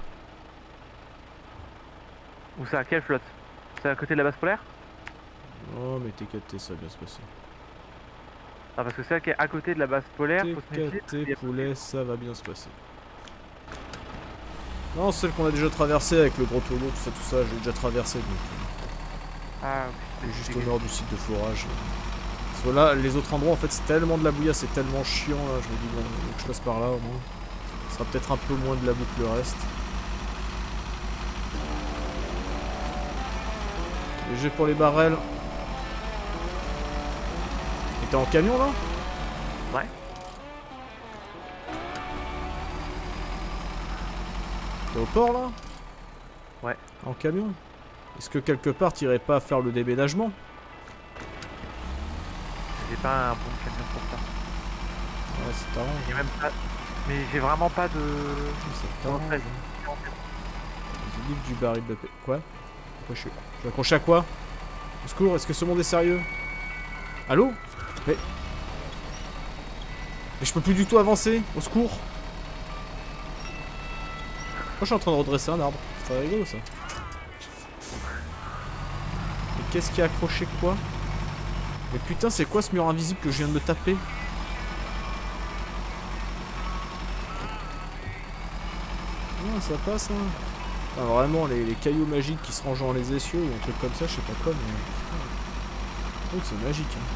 Où ça? Quelle flotte? C'est à côté de la base polaire? Oh mais t'es capté, ça va bien se passer. Ah parce que c'est à côté de la base polaire, faut se méfier. T'es poulet, ça va bien se passer. Non, celle qu'on a déjà traversée avec le gros tonneau, tout ça, tout ça, j'ai déjà traversé donc. Ah oui. Juste au nord du site de forage. Parce que là, les autres endroits en fait c'est tellement de la bouillasse, c'est tellement chiant là, je me dis bon, donc je passe par là au moins. Ce sera peut-être un peu moins de la boue que le reste. Et j'ai pour les barrels. Et t'es en camion là? Ouais. T'es au port là? Ouais. En camion? Est-ce que quelque part t'irais pas faire le déménagement? J'ai pas un bon camion pour ça. Ouais, c'est t'arrange. J'ai même pas. Mais j'ai vraiment pas de. C'est t'arrange. J'ai livre du baril de paix. Quoi? Pourquoi je suis. Je vais accrocher à quoi? Au secours, est-ce que ce monde est sérieux? Allô? Mais. Mais je peux plus du tout avancer. Au secours. Moi je suis en train de redresser un arbre. C'est rigolo ça. Mais qu'est-ce qui a accroché quoi? Mais putain, c'est quoi ce mur invisible que je viens de me taper? Non, ça passe hein. Enfin, vraiment, les, les cailloux magiques qui se rangent dans les essieux ou un truc comme ça, je sais pas quoi, mais. Oh, c'est magique hein.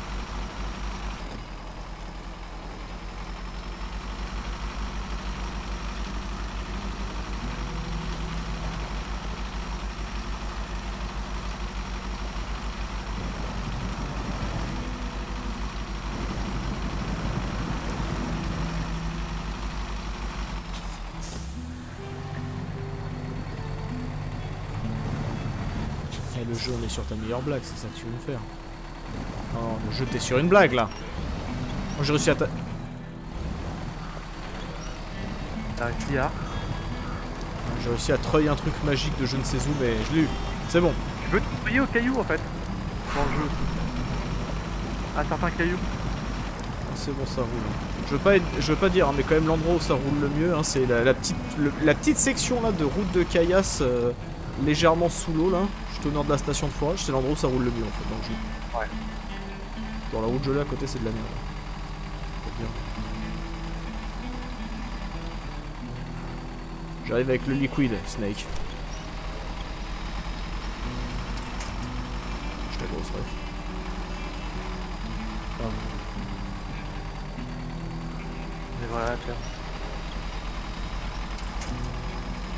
Le jeu, on est sur ta meilleure blague, c'est ça que tu veux me faire. Non, le jeu, t'es sur une blague là. Moi j'ai réussi à ta... T'as réussi à. J'ai réussi à treuil un truc magique de je ne sais où, mais je l'ai eu. C'est bon. Tu peux te treuiller au caillou en fait. Dans le jeu. À certains cailloux. C'est bon, ça roule. Je veux pas, être... je veux pas dire, hein, mais quand même l'endroit où ça roule le mieux, hein, c'est la, la, petite, le, la petite section là de route de caillasse euh, légèrement sous l'eau là. Juste au nord de la station de forage, c'est l'endroit où ça roule le mieux en fait dans le jeu. Ouais. Dans la route gelée à côté, c'est de la merde. Bien. J'arrive avec le liquide, Snake. Je la grosse ref. Ah. Mais voilà, tiens.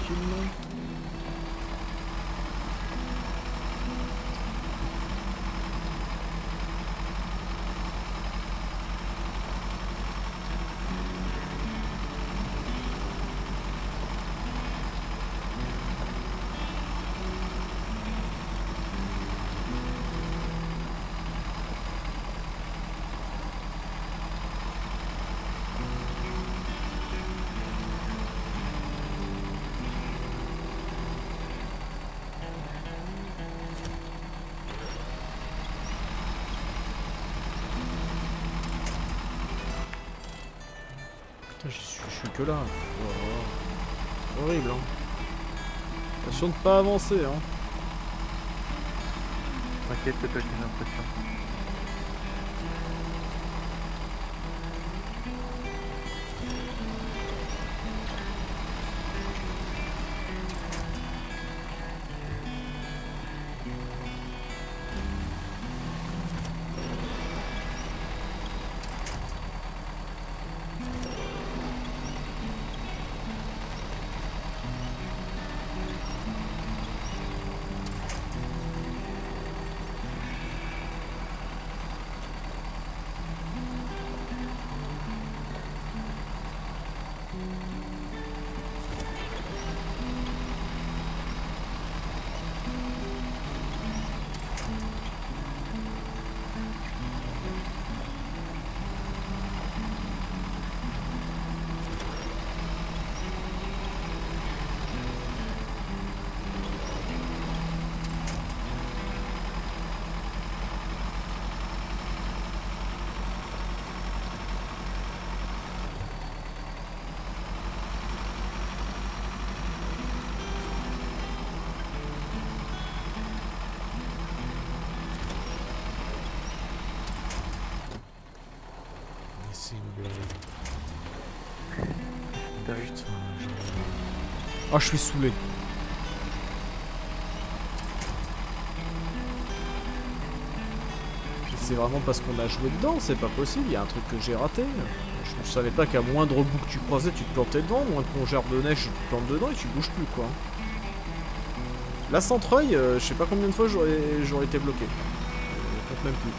tranquillement. Putain, je suis, je suis que là. Oh, horrible, hein. Attention de pas avancer, hein. T'inquiète, c'est pas une impression. C'est une blague. Putain, ah, je suis saoulé. C'est vraiment parce qu'on a joué dedans, c'est pas possible, il y a un truc que j'ai raté. Je ne savais pas qu'à moindre bout que tu croisais, tu te plantais dedans, moins qu'on gère de neige, tu te plantes dedans et tu bouges plus, quoi. Là, sans treuil, euh, je sais pas combien de fois j'aurais été bloqué. Je compte même plus.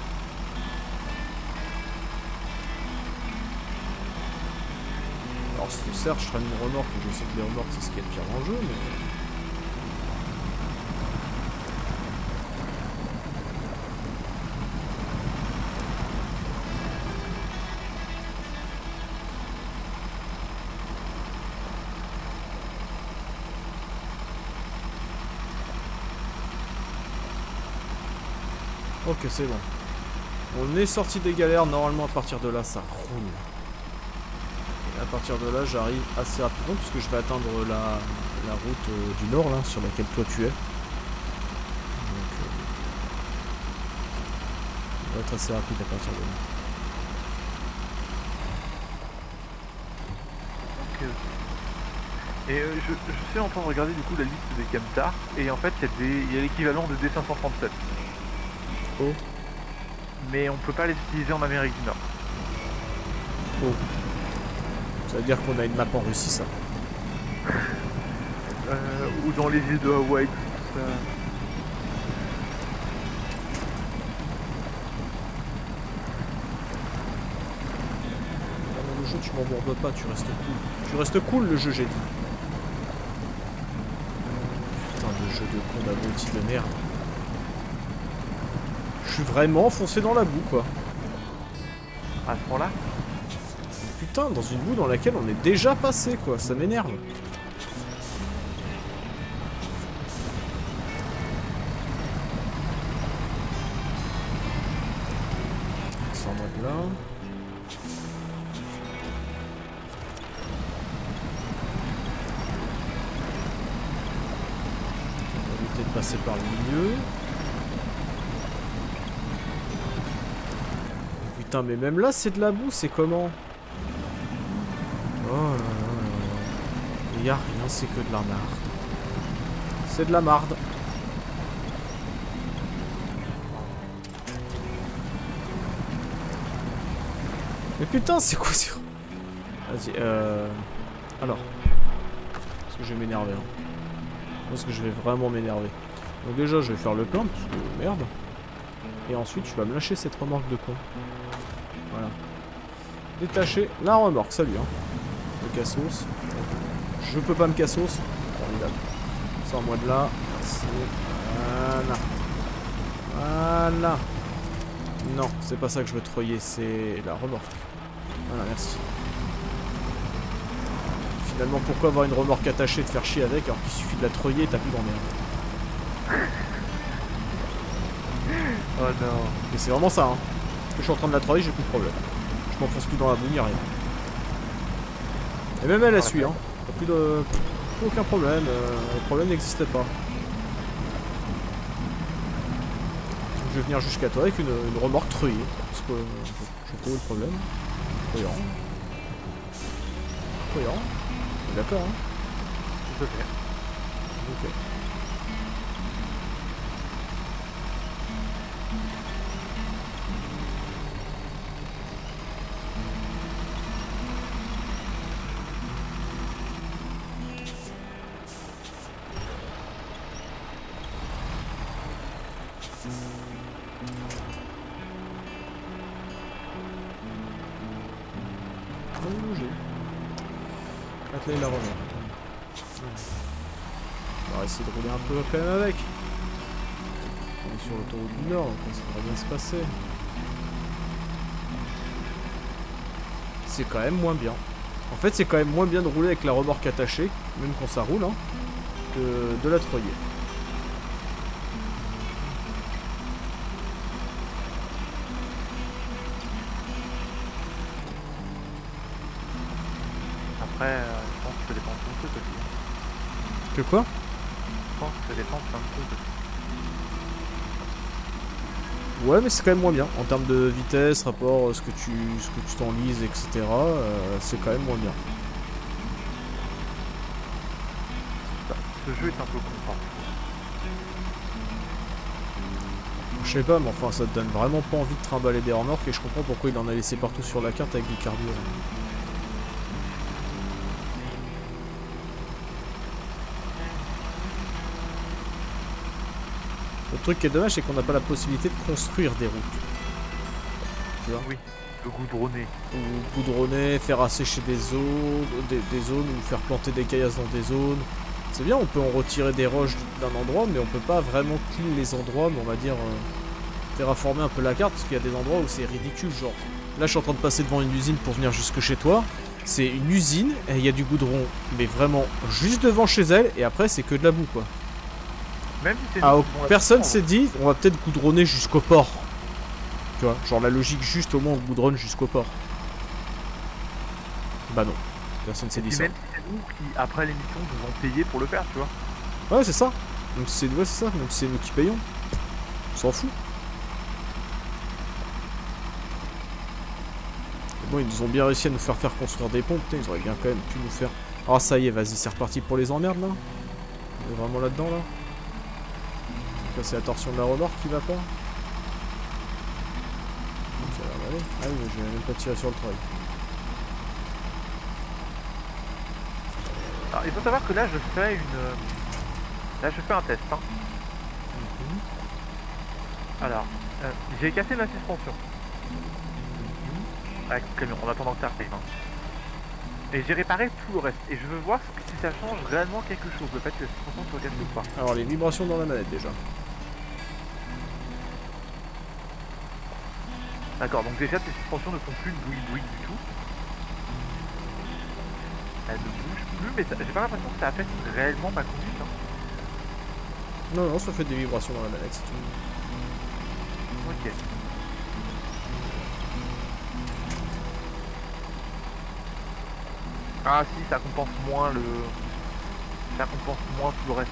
Alors, certes, je traîne une remorque, je sais que les remorques, c'est ce qu'il y a de pire dans le jeu, mais... Ok, c'est bon. On est sorti des galères, normalement à partir de là ça roule. Et à partir de là j'arrive assez rapidement puisque je vais atteindre la, la route euh, du nord là, sur laquelle toi tu es. Donc euh, on va être assez rapide à partir de là. Ok, ok. Et euh, je, je suis en train de regarder du coup la liste des camtars et en fait il y a l'équivalent de D cinq cent trente-sept. Oh. Mais on peut pas les utiliser en Amérique du Nord. Oh. Ça veut dire qu'on a une map en Russie, ça. euh, ou dans les îles de Hawaï, tout ça. Non, le jeu, tu m'embourdes pas, tu restes cool. Tu restes cool, le jeu, j'ai dit. Putain, le jeu de con d'abruti de merde. Je suis vraiment enfoncé dans la boue, quoi. À ce moment-là? Putain, dans une boue dans laquelle on est déjà passé, quoi. Ça m'énerve. Sors-moi de là. On va éviter de passer par le milieu. Putain, mais même là, c'est de la boue, c'est comment? Oh là là là là. Il y a rien, c'est que de la marde. C'est de la marde. Mais putain, c'est quoi ça? Vas-y, euh... alors. que je vais m'énerver. Hein. Je pense que je vais vraiment m'énerver. Donc déjà, je vais faire le plein, parce que merde. Et ensuite, je vais me lâcher cette remorque de con. Voilà. Détacher la remorque, salut. Hein. Le cassos. Je peux pas me cassos. Formidable. Sors-moi de là. Merci. Voilà. Voilà. Non, c'est pas ça que je veux treuiller, c'est la remorque. Voilà, merci. Finalement, pourquoi avoir une remorque attachée, de faire chier avec, alors qu'il suffit de la treuiller et t'as plus d'emmerde. Oh non. Mais c'est vraiment ça, hein. Parce que je suis en train de la treuiller, j'ai plus de problème. Je m'enfonce plus dans la boue, ni rien. Et même elle, elle suit, hein. T'as plus de... Plus aucun problème, euh, le problème n'existait pas. Je vais venir jusqu'à toi avec une, une remorque treuillée. Parce que euh, je trouve le problème. Treuillant. Treuillant. D'accord, hein. Tout à fait. Ok. La remorque. On va essayer de rouler un peu quand même avec. On est sur l'autoroute du Nord, donc ça devrait bien se passer. C'est quand même moins bien. En fait, c'est quand même moins bien de rouler avec la remorque attachée, même quand ça roule, hein, que de la treuiller. Après, euh, je pense que ça dépend de plein de trucs aussi. Que quoi? Je pense que ça dépend de plein de trucs aussi. Ouais, mais c'est quand même moins bien. En termes de vitesse, rapport, ce que tu ce que tu t'enlises, et cetera. Euh, c'est quand même moins bien. Ce jeu est un peu con. Je sais pas, mais enfin, ça te donne vraiment pas envie de trimballer des remorques et je comprends pourquoi il en a laissé partout sur la carte avec du carburant. Le truc qui est dommage, c'est qu'on n'a pas la possibilité de construire des routes. Tu vois? Oui, de goudronner. Ou goudronner, faire assécher des zones, des, des zones, ou faire planter des caillasses dans des zones. C'est bien, on peut en retirer des roches d'un endroit, mais on peut pas vraiment clean les endroits, mais on va dire euh, terraformer un peu la carte, parce qu'il y a des endroits où c'est ridicule, genre. Là, je suis en train de passer devant une usine pour venir jusque chez toi. C'est une usine, et il y a du goudron, mais vraiment juste devant chez elle, et après, c'est que de la boue, quoi. Même si c'est Ah, bon, personne s'est dit, on va peut-être goudronner jusqu'au port. Tu vois, genre la logique juste au moins on goudronne jusqu'au port. Bah non, personne s'est dit ça. Même si c'est nous qui, après l'émission, devons payer pour le faire, tu vois. Ouais, c'est ça. Donc c'est ouais, c'est ça, même si c'est nous qui payons. On s'en fout. Bon, ils nous ont bien réussi à nous faire faire construire des ponts. Putain, ils auraient bien quand même pu nous faire... Ah, ça y est, vas-y, c'est reparti pour les emmerdes, là. On est vraiment là-dedans, là. Donc, c'est la torsion de la remorque qui va pas. Donc, ça va aller. Ah oui, mais je vais même pas tirer sur le travail. Alors, il faut savoir que là, je fais une... Là, je fais un test, hein. Mm-hmm. Alors, euh, j'ai cassé ma suspension. Mm-hmm. Avec le camion, en attendant que ça arrive, hein. Et j'ai réparé tout le reste. Et je veux voir si ça change réellement quelque chose, le fait que la suspension soit cassée ou pas. Alors, les vibrations dans la manette, déjà. D'accord, donc déjà, tes suspensions ne font plus de bouillie-bouillie du tout. Elle ne bouge plus, mais j'ai pas l'impression que ça affecte réellement ma conduite, hein. Non, non, ça fait des vibrations dans la manette, c'est tout. Ok. Ah si, ça compense moins le... Ça compense moins tout le reste.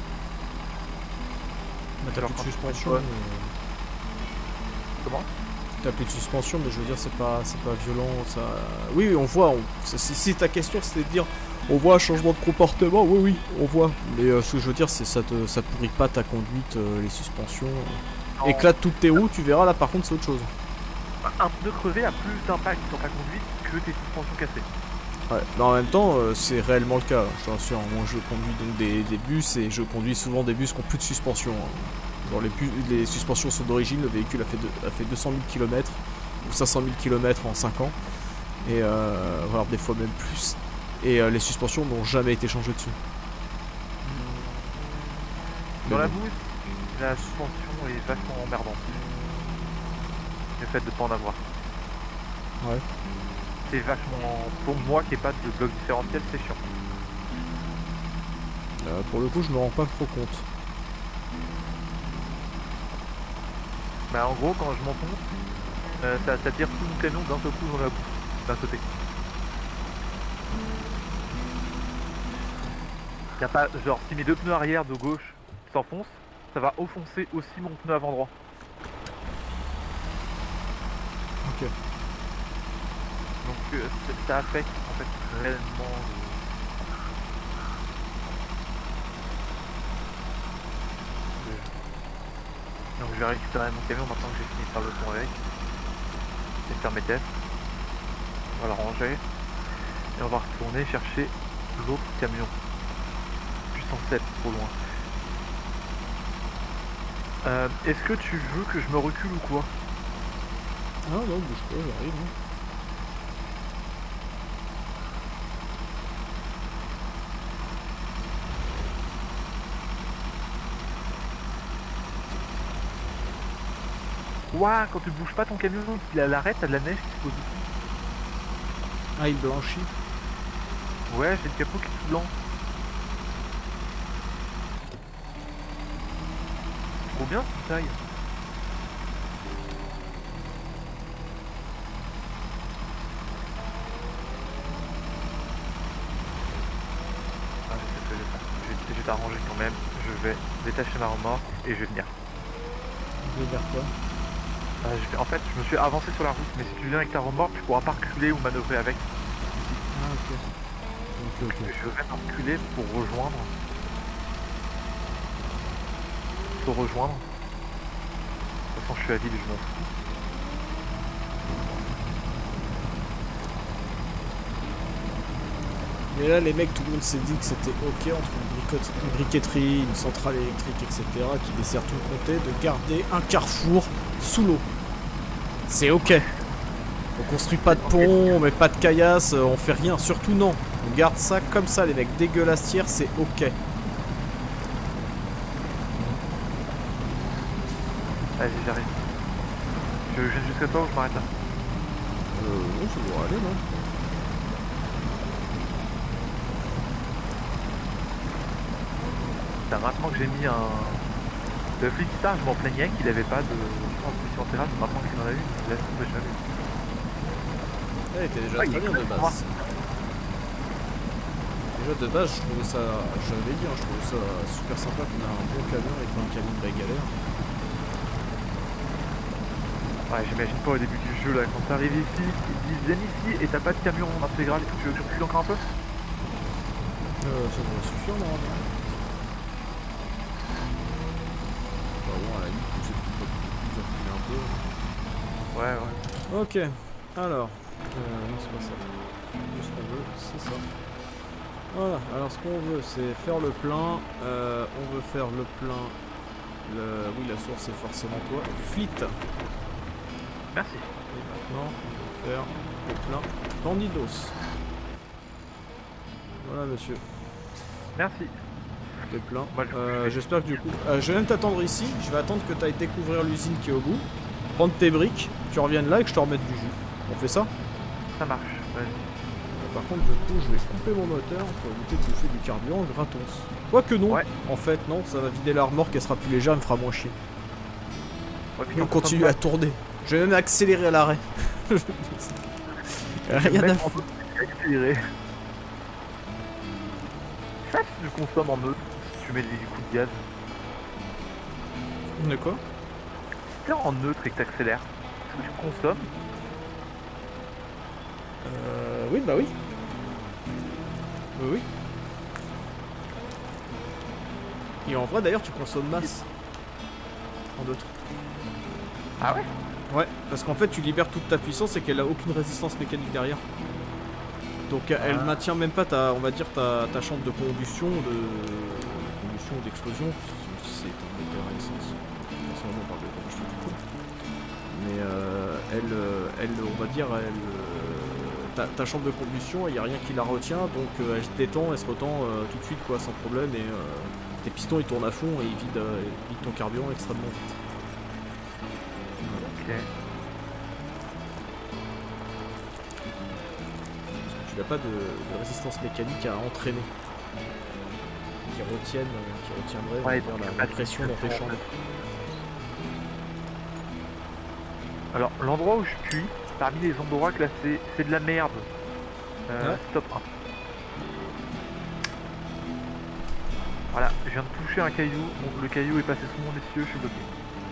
Mais t'as plus de suspension. Euh... Mais... Comment? T'as plus de suspension, mais je veux dire, c'est pas, c'est pas violent, ça... Oui, oui, on voit, on... si ta question c'était de dire, on voit un changement de comportement, oui, oui, on voit. Mais euh, ce que je veux dire, c'est ça te, ça pourrit pas ta conduite, euh, les suspensions. Euh... Éclate toutes tes roues, tu verras, là par contre c'est autre chose. Un pneu crevé a plus d'impact sur ta conduite que tes suspensions cassées. Ouais, mais en même temps, euh, c'est réellement le cas, je te rassure. Moi, je conduis donc des, des bus et je conduis souvent des bus qui n'ont plus de suspension. Hein. Genre, les, bus, les suspensions sont d'origine, le véhicule a fait, de, a fait deux cent mille kilomètres ou cinq cent mille kilomètres en cinq ans. Et euh, voire des fois même plus. Et euh, les suspensions n'ont jamais été changées dessus. Dans la bouse, la suspension est vachement emmerdante. Le fait de pas en avoir. Ouais. C'est vachement... Pour moi qui n'ai pas de bloc différentiel, c'est chiant. Euh, pour le coup, je me rends pas trop compte. Bah en gros, quand je m'enfonce, euh, ça, ça tire tout mon camion d'un seul coup dans la boue, d'un côté. Y a pas... Genre, si mes deux pneus arrière de gauche s'enfoncent, ça va enfoncer aussi mon pneu avant droit. Ok. Donc euh, ça affecte en fait réellement le... Donc je vais récupérer mon camion maintenant que j'ai fini de faire le pont avec. Et faire mes tests. On va le ranger. Et on va retourner chercher l'autre camion. Puissance sept, trop loin. Euh, Est-ce que tu veux que je me recule ou quoi? Ah non, bouge pas, j'arrive. Hein. Ouah, quand tu bouges pas ton camion, il a l'arrêt, t'as de la neige qui se pose dessus. Ah, il blanchit. Ouais, j'ai le capot qui est tout blanc. Trop bien cette taille. Ah, je sais ce que je vais faire. Je vais, je vais t'arranger quand même. Je vais détacher ma remorque et je vais venir. Je vais dire quoi? Euh, je vais- en fait, je me suis avancé sur la route, mais si tu viens avec ta remorque, tu pourras pas reculer ou manœuvrer avec. Ah, ok. Ok, ok. Je vais reculer pour rejoindre. Pour rejoindre. De toute façon, je suis à vide et je m'en fous. Mais là, les mecs, tout le monde s'est dit que c'était ok entre une, bricote- une briqueterie, une centrale électrique, et cetera, qui dessert tout le comté, de garder un carrefour sous l'eau. C'est ok. On construit pas de pont, on met pas de caillasse, on fait rien, surtout non. On garde ça comme ça, les mecs, dégueulassières, c'est ok. Vas-y, j'arrive. Je viens jusqu'à toi ou je m'arrête là? Euh, non, ça doit aller, non? Putain, maintenant que j'ai mis un... Le Flickstar, je m'en plaignais qu'il avait pas de transmission terrasse, maintenant qu'il en a une, je laisse tomber, je l'avais. Elle était déjà Ah, très il est bien de très base. Déjà de base, je trouvais ça, j'avais dit, hein, je trouvais ça super sympa qu'on a un bon camion et pas un camion de galère. Ouais, j'imagine pas au début du jeu, là, quand t'arrives ici, ils te disent viens ici et t'as pas de camion en intégral, tu veux que tu recules encore un peu? Euh, ça devrait suffire, normalement. Bah bon, à la limite, j'ai plus de reculer un peu. Ouais, ouais. Ok, alors, euh, non c'est pas ça. Ce qu'on veut, c'est ça. Voilà, alors ce qu'on veut, c'est faire le plein. Euh, on veut faire le plein. Le... Oui, la source, c'est forcément toi. Fleet. Merci. Et maintenant, on va faire le plein Bandidos. Voilà, monsieur. Merci. T'es plein. Moi, je- Euh, J'espère que du coup... Euh, je vais même t'attendre ici. Je vais attendre que tu ailles découvrir l'usine qui est au bout. Prendre tes briques, tu reviennes là et que je te remette du jus. On fait ça? Ça marche, vas-y. Euh, Par contre, du coup, je vais couper mon moteur pour éviter de bouffer du carburant gratos. Quoique non. Ouais. En fait, non. Ça va vider la remorque, elle sera plus légère, elle me fera moins chier. Ouais, puis Et on quand continue ça à tourner. Je vais même accélérer à l'arrêt. va, Rien à mettre en foutre. accéléré. Ça, si tu consommes en neutre, si tu mets des coups de gaz. De quoi? Si t'es en neutre et que t'accélères, est-ce que tu consommes? Euh... Oui, bah oui. Oui, oui. Et en vrai, d'ailleurs, tu consommes masse. En neutre. Ah ouais? Ouais, parce qu'en fait, tu libères toute ta puissance et qu'elle a aucune résistance mécanique derrière. Donc Ah. elle maintient même pas ta, on va dire ta, ta chambre de combustion, de combustion ou d'explosion, si c'est un moteur à essence. Personnellement, on parle de combustion du coup. Mais euh, elle, euh, elle, on va dire, elle, euh, ta, ta chambre de combustion, il n'y a rien qui la retient, donc euh, elle se détend, elle se retend euh, tout de suite quoi, sans problème, et euh, tes pistons ils tournent à fond et ils vident, euh, ils vident ton carburant extrêmement vite. Ok. Tu n'as pas de, de résistance mécanique à entraîner qui retienne, qui retiendrait Ouais, on va dire, donc, la, la pression dans tes chambres. Alors, l'endroit où je suis, parmi les endroits classés, c'est de la merde. Euh, Ouais. Stop un. Voilà, je viens de toucher un caillou. Bon, le caillou est passé sous mon essieu, je suis bloqué.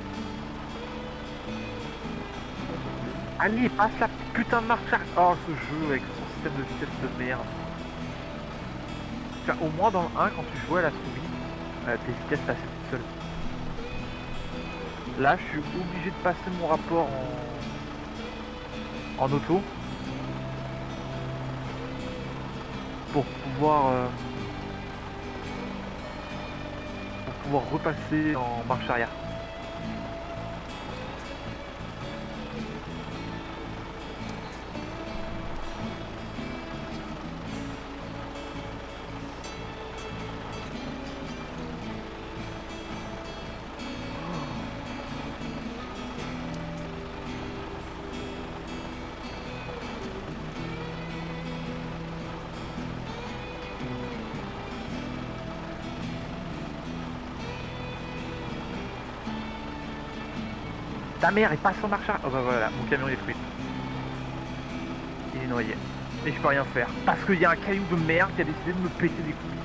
Allez, passe la putain de marche arrière. Oh, ce jeu avec son système de vitesse de merde. Enfin, au moins dans le un, quand tu jouais à la souris, euh, tes vitesses passaient toutes seules. Là, je suis obligé de passer mon rapport en, en auto pour pouvoir euh... pour pouvoir repasser en marche arrière. Ta mère, il passe en marche arrière. Oh bah voilà, mon camion est détruit. Il est noyé. Et je peux rien faire. Parce qu'il y a un caillou de merde qui a décidé de me péter des couilles.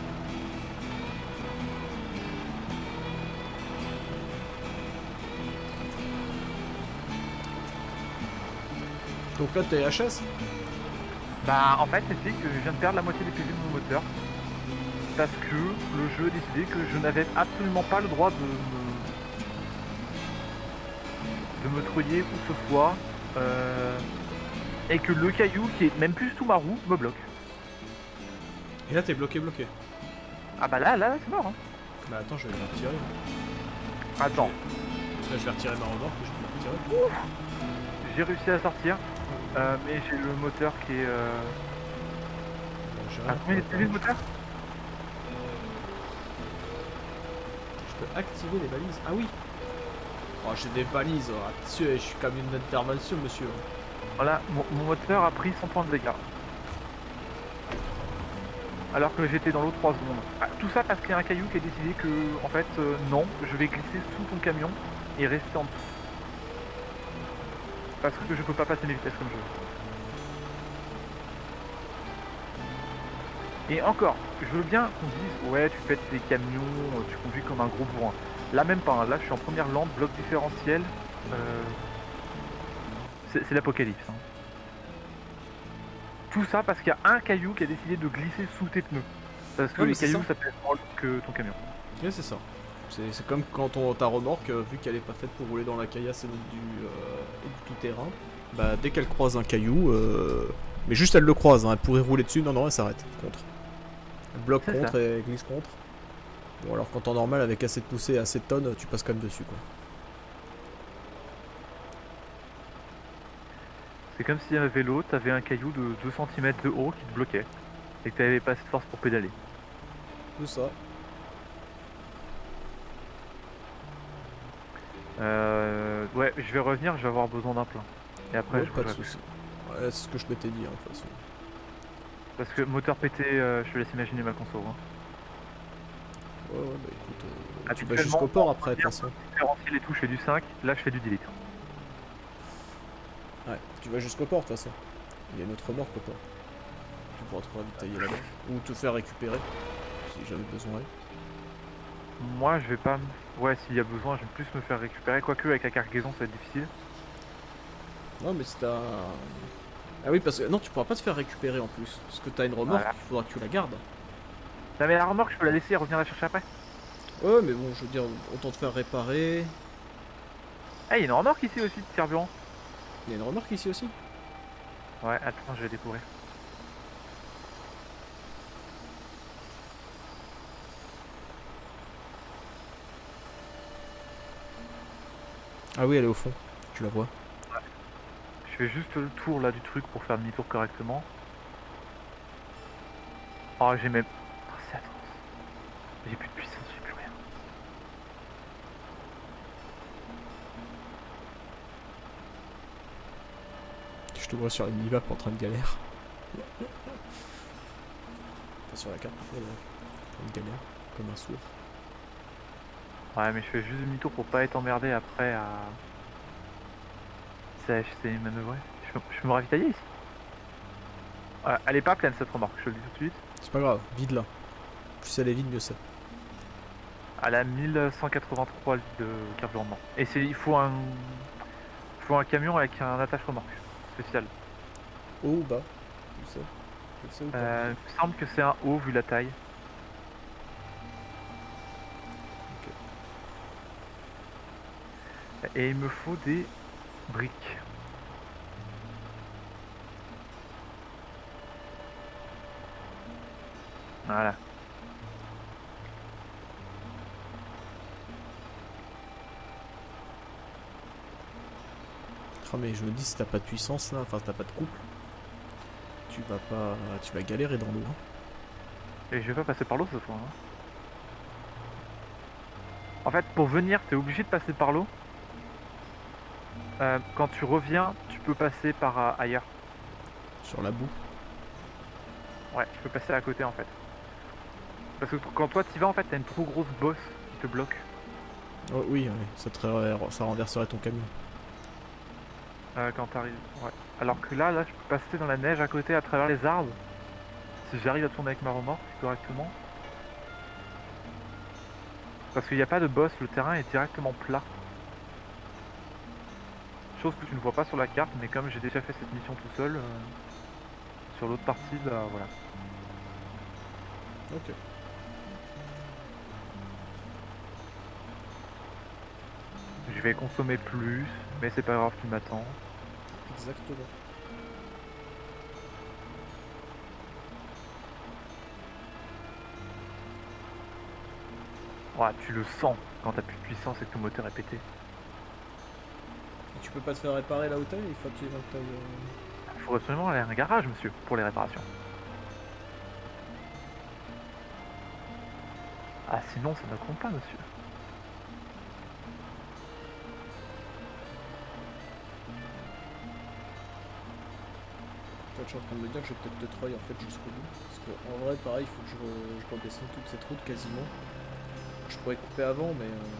Donc là t'es H S. Bah en fait c'est que je viens de perdre la moitié des P V de mon moteur. Parce que le jeu a décidé que je n'avais absolument pas le droit de me... de me treuiller où que ce soit. Euh... Et que le caillou qui est même plus sous ma roue me bloque. Et là t'es bloqué bloqué. Ah bah là, là c'est mort hein. Bah attends, je vais le retirer. Attends. Là je vais retirer ma remorque et je peux le retirer. J'ai réussi à sortir. Euh, mais j'ai le moteur qui est... Euh... Bon, j'ai Ah, rien. combien il est P V le moteur? Je peux activer les balises. Ah oui. Oh j'ai des balises. Oh, attention, je suis comme une intervention monsieur. Voilà, mon, mon moteur a pris cent points de dégâts. Alors que j'étais dans l'eau trois secondes. Ah, tout ça parce qu'il y a un caillou qui a décidé que, en fait, euh, non, je vais glisser sous ton camion et rester en dessous. Parce que je peux pas passer mes vitesses comme je veux. Et encore, je veux bien qu'on dise, ouais, tu pètes des camions, tu conduis comme un gros bourrin. Là même pas, hein. Là je suis en première lampe, bloc différentiel. Euh... C'est l'apocalypse. Hein. Tout ça parce qu'il y a un caillou qui a décidé de glisser sous tes pneus. Parce que Ouais, les c'est cailloux ça. ça pèse moins que ton camion. Ouais c'est ça. C'est comme quand on, ta remorque, euh, vu qu'elle est pas faite pour rouler dans la caillasse et du, euh, et du tout-terrain, bah dès qu'elle croise un caillou, euh, mais juste elle le croise, hein, elle pourrait rouler dessus, non non elle s'arrête, contre. Elle bloque C'est contre ça. et glisse contre. Bon alors qu'en temps normal avec assez de poussée et assez de tonnes, tu passes quand même dessus quoi. C'est comme si un vélo, t'avais un caillou de deux centimètres de haut qui te bloquait. Et que t'avais pas assez de force pour pédaler. C'est ça. Euh, ouais, je vais revenir, je vais avoir besoin d'un plein. Et après, Ouais, je pas de roulerai. soucis. Ouais, c'est ce que je m'étais dit hein, de toute façon. Parce que moteur pété, euh, je te laisse imaginer ma conso. Hein. Ouais ouais bah écoute, euh, tu vas Habituellement, jusqu'au port après de toute façon. Différentiel et tout, je fais du cinq, là je fais du dix litres. Ouais, tu vas jusqu'au port de toute façon. Il y a une autre remorque au port. Tu pourras te ravitailler là-bas. Ou te faire récupérer, si j'avais besoin. Moi je vais pas me... Ouais, s'il y a besoin, je vais plus me faire récupérer. Quoique avec la cargaison ça va être difficile. Non mais si t'as... Ah oui parce que... Non tu pourras pas te faire récupérer en plus. Parce que t'as une remorque, Voilà. il faudra que tu la gardes. Non mais la remorque je peux la laisser et revenir la chercher après. Ouais mais bon je veux dire, autant te faire réparer. Ah, il y a une remorque ici aussi de carburant. Il y a une remorque ici aussi. Ouais, attends, je vais découvrir. Ah oui, elle est au fond, tu la vois. Je fais juste le tour là du truc pour faire demi-tour correctement. Oh, j'ai même... Oh, c'est atroce. J'ai plus de puissance, j'ai plus rien. Je te vois sur une mini-map en train de galère. Pas sur la carte, mais en train de galère, comme un sourd. Ouais, mais je fais juste demi-tour pour pas être emmerdé après à... C'est manœuvrer. Je peux, je peux me ravitailler ici. Ouais, elle est pas pleine cette remorque, je te le dis tout de suite. C'est pas grave, vide là. Plus elle est vide, mieux c'est. Elle a mille cent quatre-vingt-trois litres de carburant. Et c'est, il faut un, il faut un camion avec un attache remorque spécial. Haut ou bas? Tu sais, tu sais ou pas? Euh, il me semble que c'est un haut vu la taille. Okay. Et il me faut des briques. Voilà. Oh mais je me dis si t'as pas de puissance là, enfin t'as pas de couple, tu vas pas, tu vas galérer dans l'eau. Hein. Et je vais pas passer par l'eau ce fois. Hein. En fait, pour venir, t'es obligé de passer par l'eau. Euh, quand tu reviens, tu peux passer par euh, ailleurs. Sur la boue. Ouais, tu peux passer à côté en fait. Parce que quand toi t'y vas, en fait, t'as une trop grosse bosse qui te bloque. Oh, oui, oui, ça, te, ça renverserait ton camion. Euh, quand t'arrives, ouais. Alors que là, là, je peux passer dans la neige à côté à travers les arbres. Si j'arrive à tourner avec ma remorque correctement. Parce qu'il n'y a pas de boss, le terrain est directement plat. Chose que tu ne vois pas sur la carte, mais comme j'ai déjà fait cette mission tout seul, euh, sur l'autre partie, bah voilà. Ok. Je vais consommer plus, mais c'est pas grave, tu m'attends. Exactement. Ouais, tu le sens quand t'as plus de puissance et que ton moteur est pété. Et tu peux pas te faire réparer là où t'es, il faut absolument que t'ailles... Euh... Il faut absolument aller à un garage, monsieur, pour les réparations. Ah, sinon ça ne compte pas, monsieur. Je suis en train de me dire que je vais peut-être te troyer en fait jusqu'au bout. Parce qu'en vrai, pareil, il faut que je, re... je redescende toute cette route quasiment. Je pourrais couper avant, mais... Euh...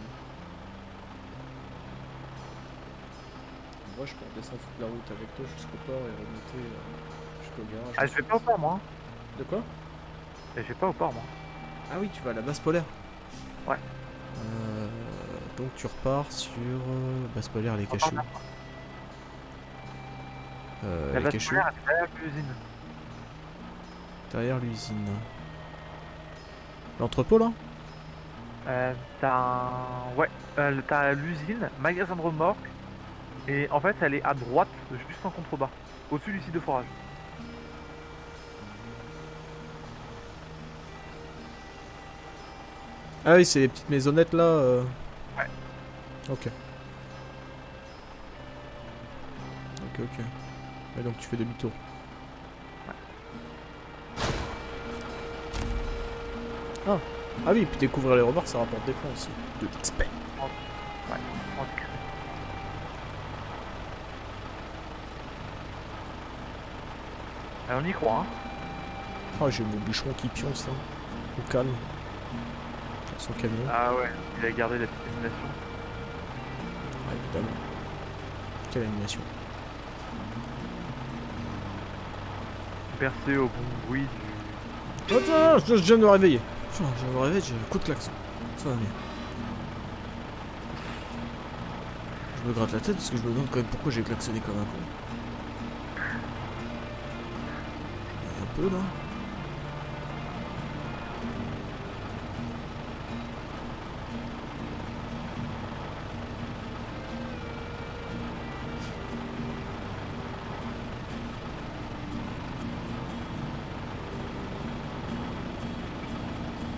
En vrai, je peux redescendre toute la route avec toi jusqu'au port et remonter euh, jusqu'au garage. Ah, je vais pas au port, moi. De quoi? Et je vais pas au port, moi. Ah oui, tu vas à la base polaire. Ouais. Euh... Donc tu repars sur... Euh... Base polaire, elle est cachée. Euh, la elle est cachée derrière l'usine. Derrière l'usine. L'entrepôt là? Euh, t'as un... Ouais, euh, t'as l'usine, magasin de remorque, et en fait elle est à droite, juste en contrebas, au-dessus du site de forage. Ah oui, c'est les petites maisonnettes là euh... Ouais. Ok. Ok, ok. Et donc tu fais demi-tour. Ouais. Ah. Ah oui, puis découvrir les remorques, ça rapporte des points aussi. De l'X P. Ouais. Okay. Alors, on y croit, hein. Oh, j'ai mon bûcheron qui pionce là. Au calme. Son camion. Ah ouais, il a gardé la petite animation. Ah, évidemment. Quelle animation. Bercé au bon bruit du... Attends, je viens de me réveiller. Je viens de me réveiller, j'ai un coup de klaxon. Ça va mieux. Je me gratte la tête parce que je me demande quand même pourquoi j'ai klaxonné comme un con. Un peu là.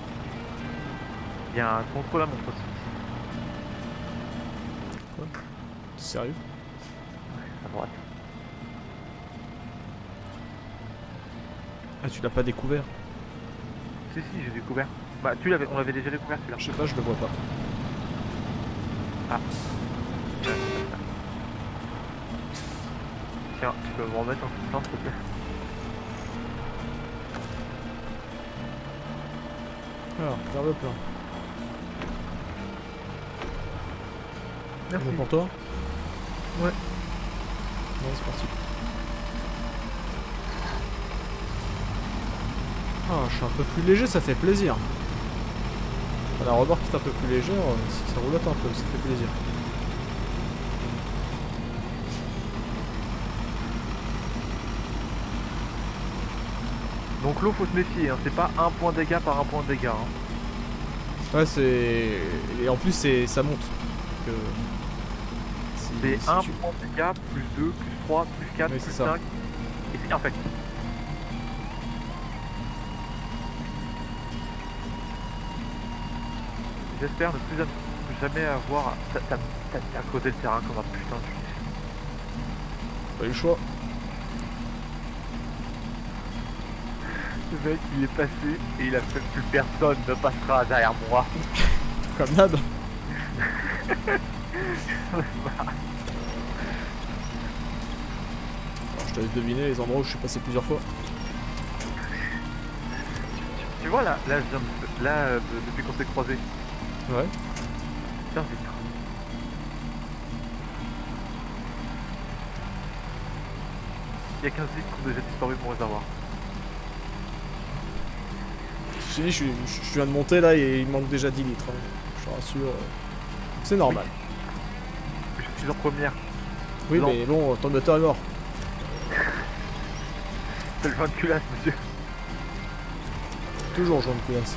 Il y a un contrôle à montre aussi. Quoi? Sérieux? À droite. Ah, tu l'as pas découvert? Si, si, j'ai découvert. Bah, tu l'avais, on l'avait déjà découvert celui-là. Je sais pas, je le vois pas. Ah. Tiens, tu peux me remettre en puissance, s'il te plaît. Alors, faire le plein. Merci. Bon pour toi? Ouais. Ouais, c'est parti. Ah, je suis un peu plus léger, ça fait plaisir. La remorque est un peu plus légère, si ça roulotte un peu, ça fait plaisir. Donc l'eau, faut se méfier, hein. C'est pas un point de dégâts par un point de dégâts. Hein. Ouais, c'est... Et en plus, c'est ça monte. Que... Si, C'est si un tu... point de dégâts, plus deux, plus trois, plus quatre, Oui, plus c'est ça. cinq. Et c'est infect. J'espère ne plus jamais avoir... T'as creusé le terrain comme un putain de juif. Pas eu le choix. Le mec il est passé et il a fait plus personne ne passera derrière moi. Comme d'hab. Alors, je te laisse deviner les endroits où je suis passé plusieurs fois. Tu vois là, là, je viens de- là euh, depuis qu'on s'est croisés. Ouais. Putain, c'est trop. Il y a quinze litres qui ont déjà disparu de mon réservoir. Je te dis, je, je, je viens de monter là et il manque déjà dix litres. Hein. Je te rassure. C'est normal. Je suis en première. Oui, Non. mais bon, ton moteur est mort. C'est le vin de culasse, monsieur. Toujours joint de culasse.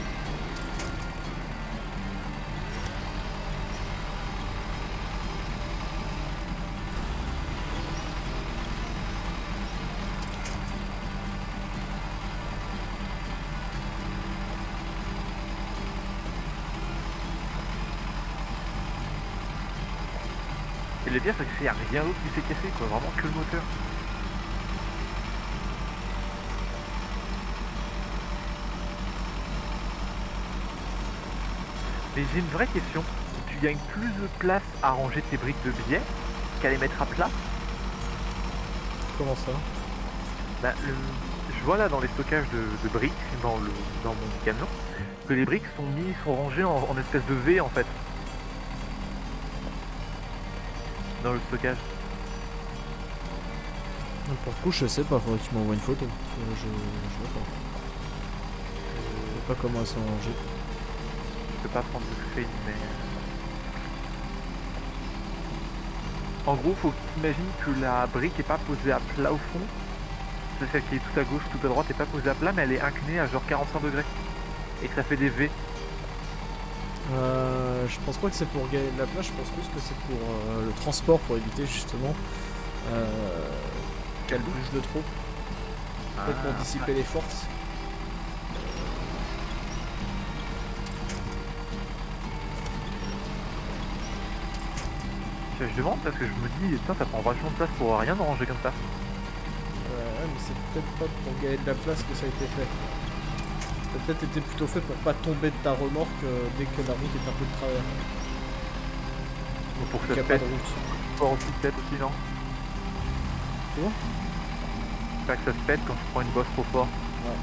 Et le pire, c'est qu'il n'y a rien d'autre qui s'est cassé, quoi. Vraiment que le moteur. Mais j'ai une vraie question. Tu gagnes plus de place à ranger tes briques de billets qu'à les mettre à plat? Comment ça? Bah, le... je vois là dans les stockages de, de briques dans, le, dans mon camion que les briques sont mis, sont rangées en, en espèce de V en fait. Dans le stockage. Pour le coup, je sais pas, faudrait que tu m'envoies une photo. Euh, je, je vois pas. Je sais pas comment elles sont rangées. Je peux pas prendre de screen mais... En gros, faut que tu imagines que la brique est pas posée à plat au fond. C'est celle qui est tout à gauche, tout à droite, est pas posée à plat, mais elle est inclinée à genre quarante-cinq degrés. Et que ça fait des V. Euh, je pense pas que c'est pour gagner de la place, je pense plus que c'est pour euh, le transport, pour éviter justement euh, qu'elle bouge de trop. Peut-être pour dissiper les forces. Je, je demande parce que je me dis, putain, ça prend vachement de place pour rien de ranger comme ça. Euh, ouais, mais c'est peut-être pas pour gagner de la place que ça a été fait. Ça a peut-être été plutôt fait pour pas tomber de ta remorque euh, dès que la route est un peu de travers. Ou pour que Il y ça a se pas pète. de route. Sport aussi peut-être aussi, non? Comment? Pas que ça se pète quand tu prends une bosse trop fort. Ouais.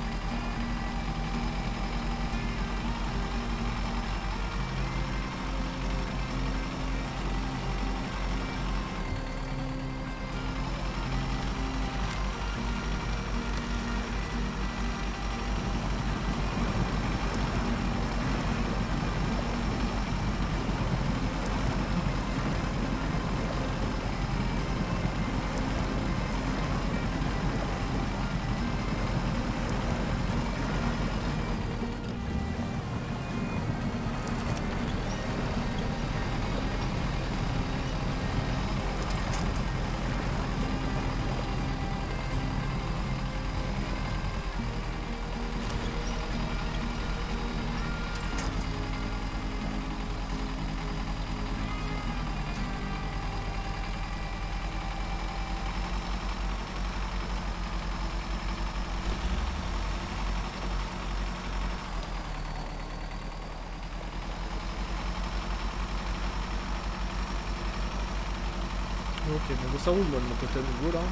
Ok, bon, bon ça roule moi de mon côté à nouveau là.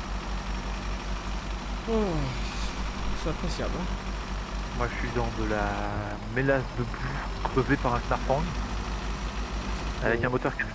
Oh, c'est appréciable. Hein. Moi je suis dans de la mélasse de boue creusée par un snarfang avec Oh. un moteur quatre.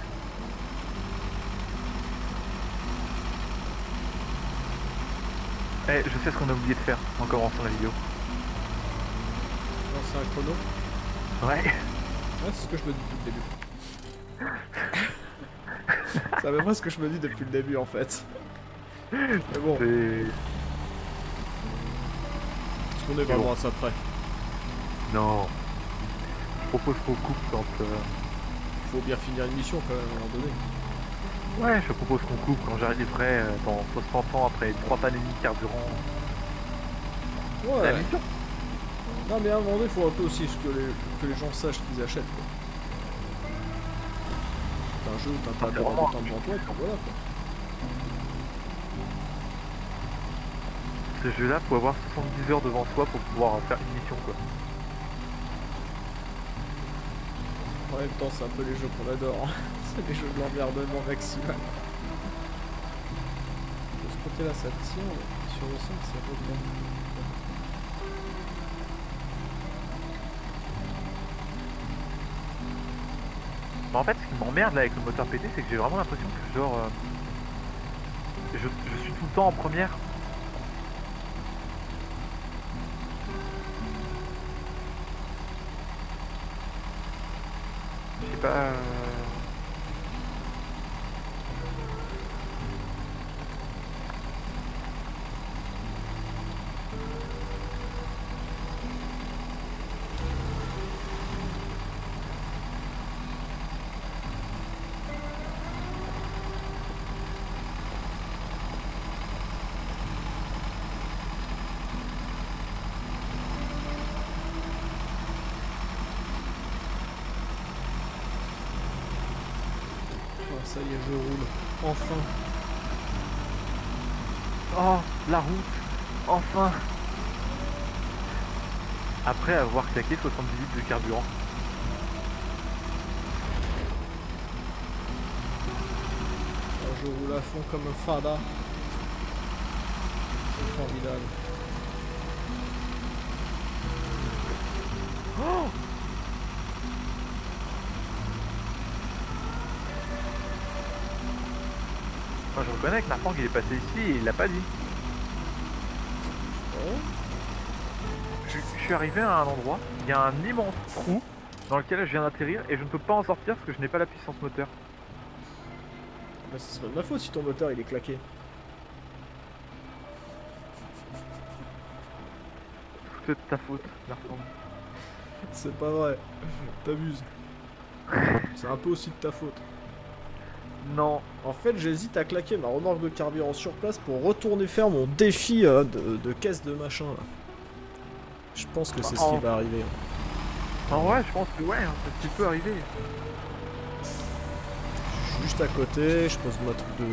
Eh, je sais ce qu'on a oublié de faire en commençant la vidéo. Lancer un chrono. Ouais. Ouais, c'est ce que je me dis depuis le début. C'est à peu près ce que je me dis depuis le début en fait. Mais bon. C'est... Est-ce qu'on est vraiment bon. à ça près? Non. Je propose qu'on coupe quand... Euh... Faut bien finir une mission quand même à un moment donné. Ouais, je propose qu'on coupe quand j'arriverai euh, dans soixante ans après trois pannes et demie de carburant. Ouais. La mission. Non mais à un moment donné, il faut un peu aussi que les, que les gens sachent qu'ils achètent quoi. C'est un jeu où t'as pas de temps devant toi, puis voilà quoi. Ce jeu-là, faut avoir soixante-dix heures devant soi pour pouvoir faire une mission quoi. En même temps, c'est un peu les jeux qu'on adore. Hein. C'est des jeux de l'emmerdement maximal. De ce côté-là, ça tient. Sur le centre, c'est redondant. Mais en fait, ce qui m'emmerde là avec le moteur pété, c'est que j'ai vraiment l'impression que genre... Euh, je, je suis tout le temps en première. Je sais pas... Euh... Ça y est, je roule. Enfin. Oh, la route. Enfin. Après avoir claqué soixante-dix litres de carburant. Oh, je roule à fond comme un fada. C'est formidable. Oh! Moi, je reconnais que Narfang il est passé ici et il l'a pas dit. Oh. Je, je suis arrivé à un endroit, il y a un immense trou dans lequel je viens d'atterrir et je ne peux pas en sortir parce que je n'ai pas la puissance moteur. Bah, c'est pas de ma faute si ton moteur il est claqué. C'est de ta faute, Narfang. C'est pas vrai, t'abuses. C'est un peu aussi de ta faute. Non. En fait, j'hésite à claquer ma remorque de carburant sur place pour retourner faire mon défi euh, de, de caisse de machin là. Je pense que c'est bah, ce en... qui va arriver. En vrai, je pense que ouais, hein, c'est ce qui peut arriver. Je suis juste à côté, je pose ma truc de...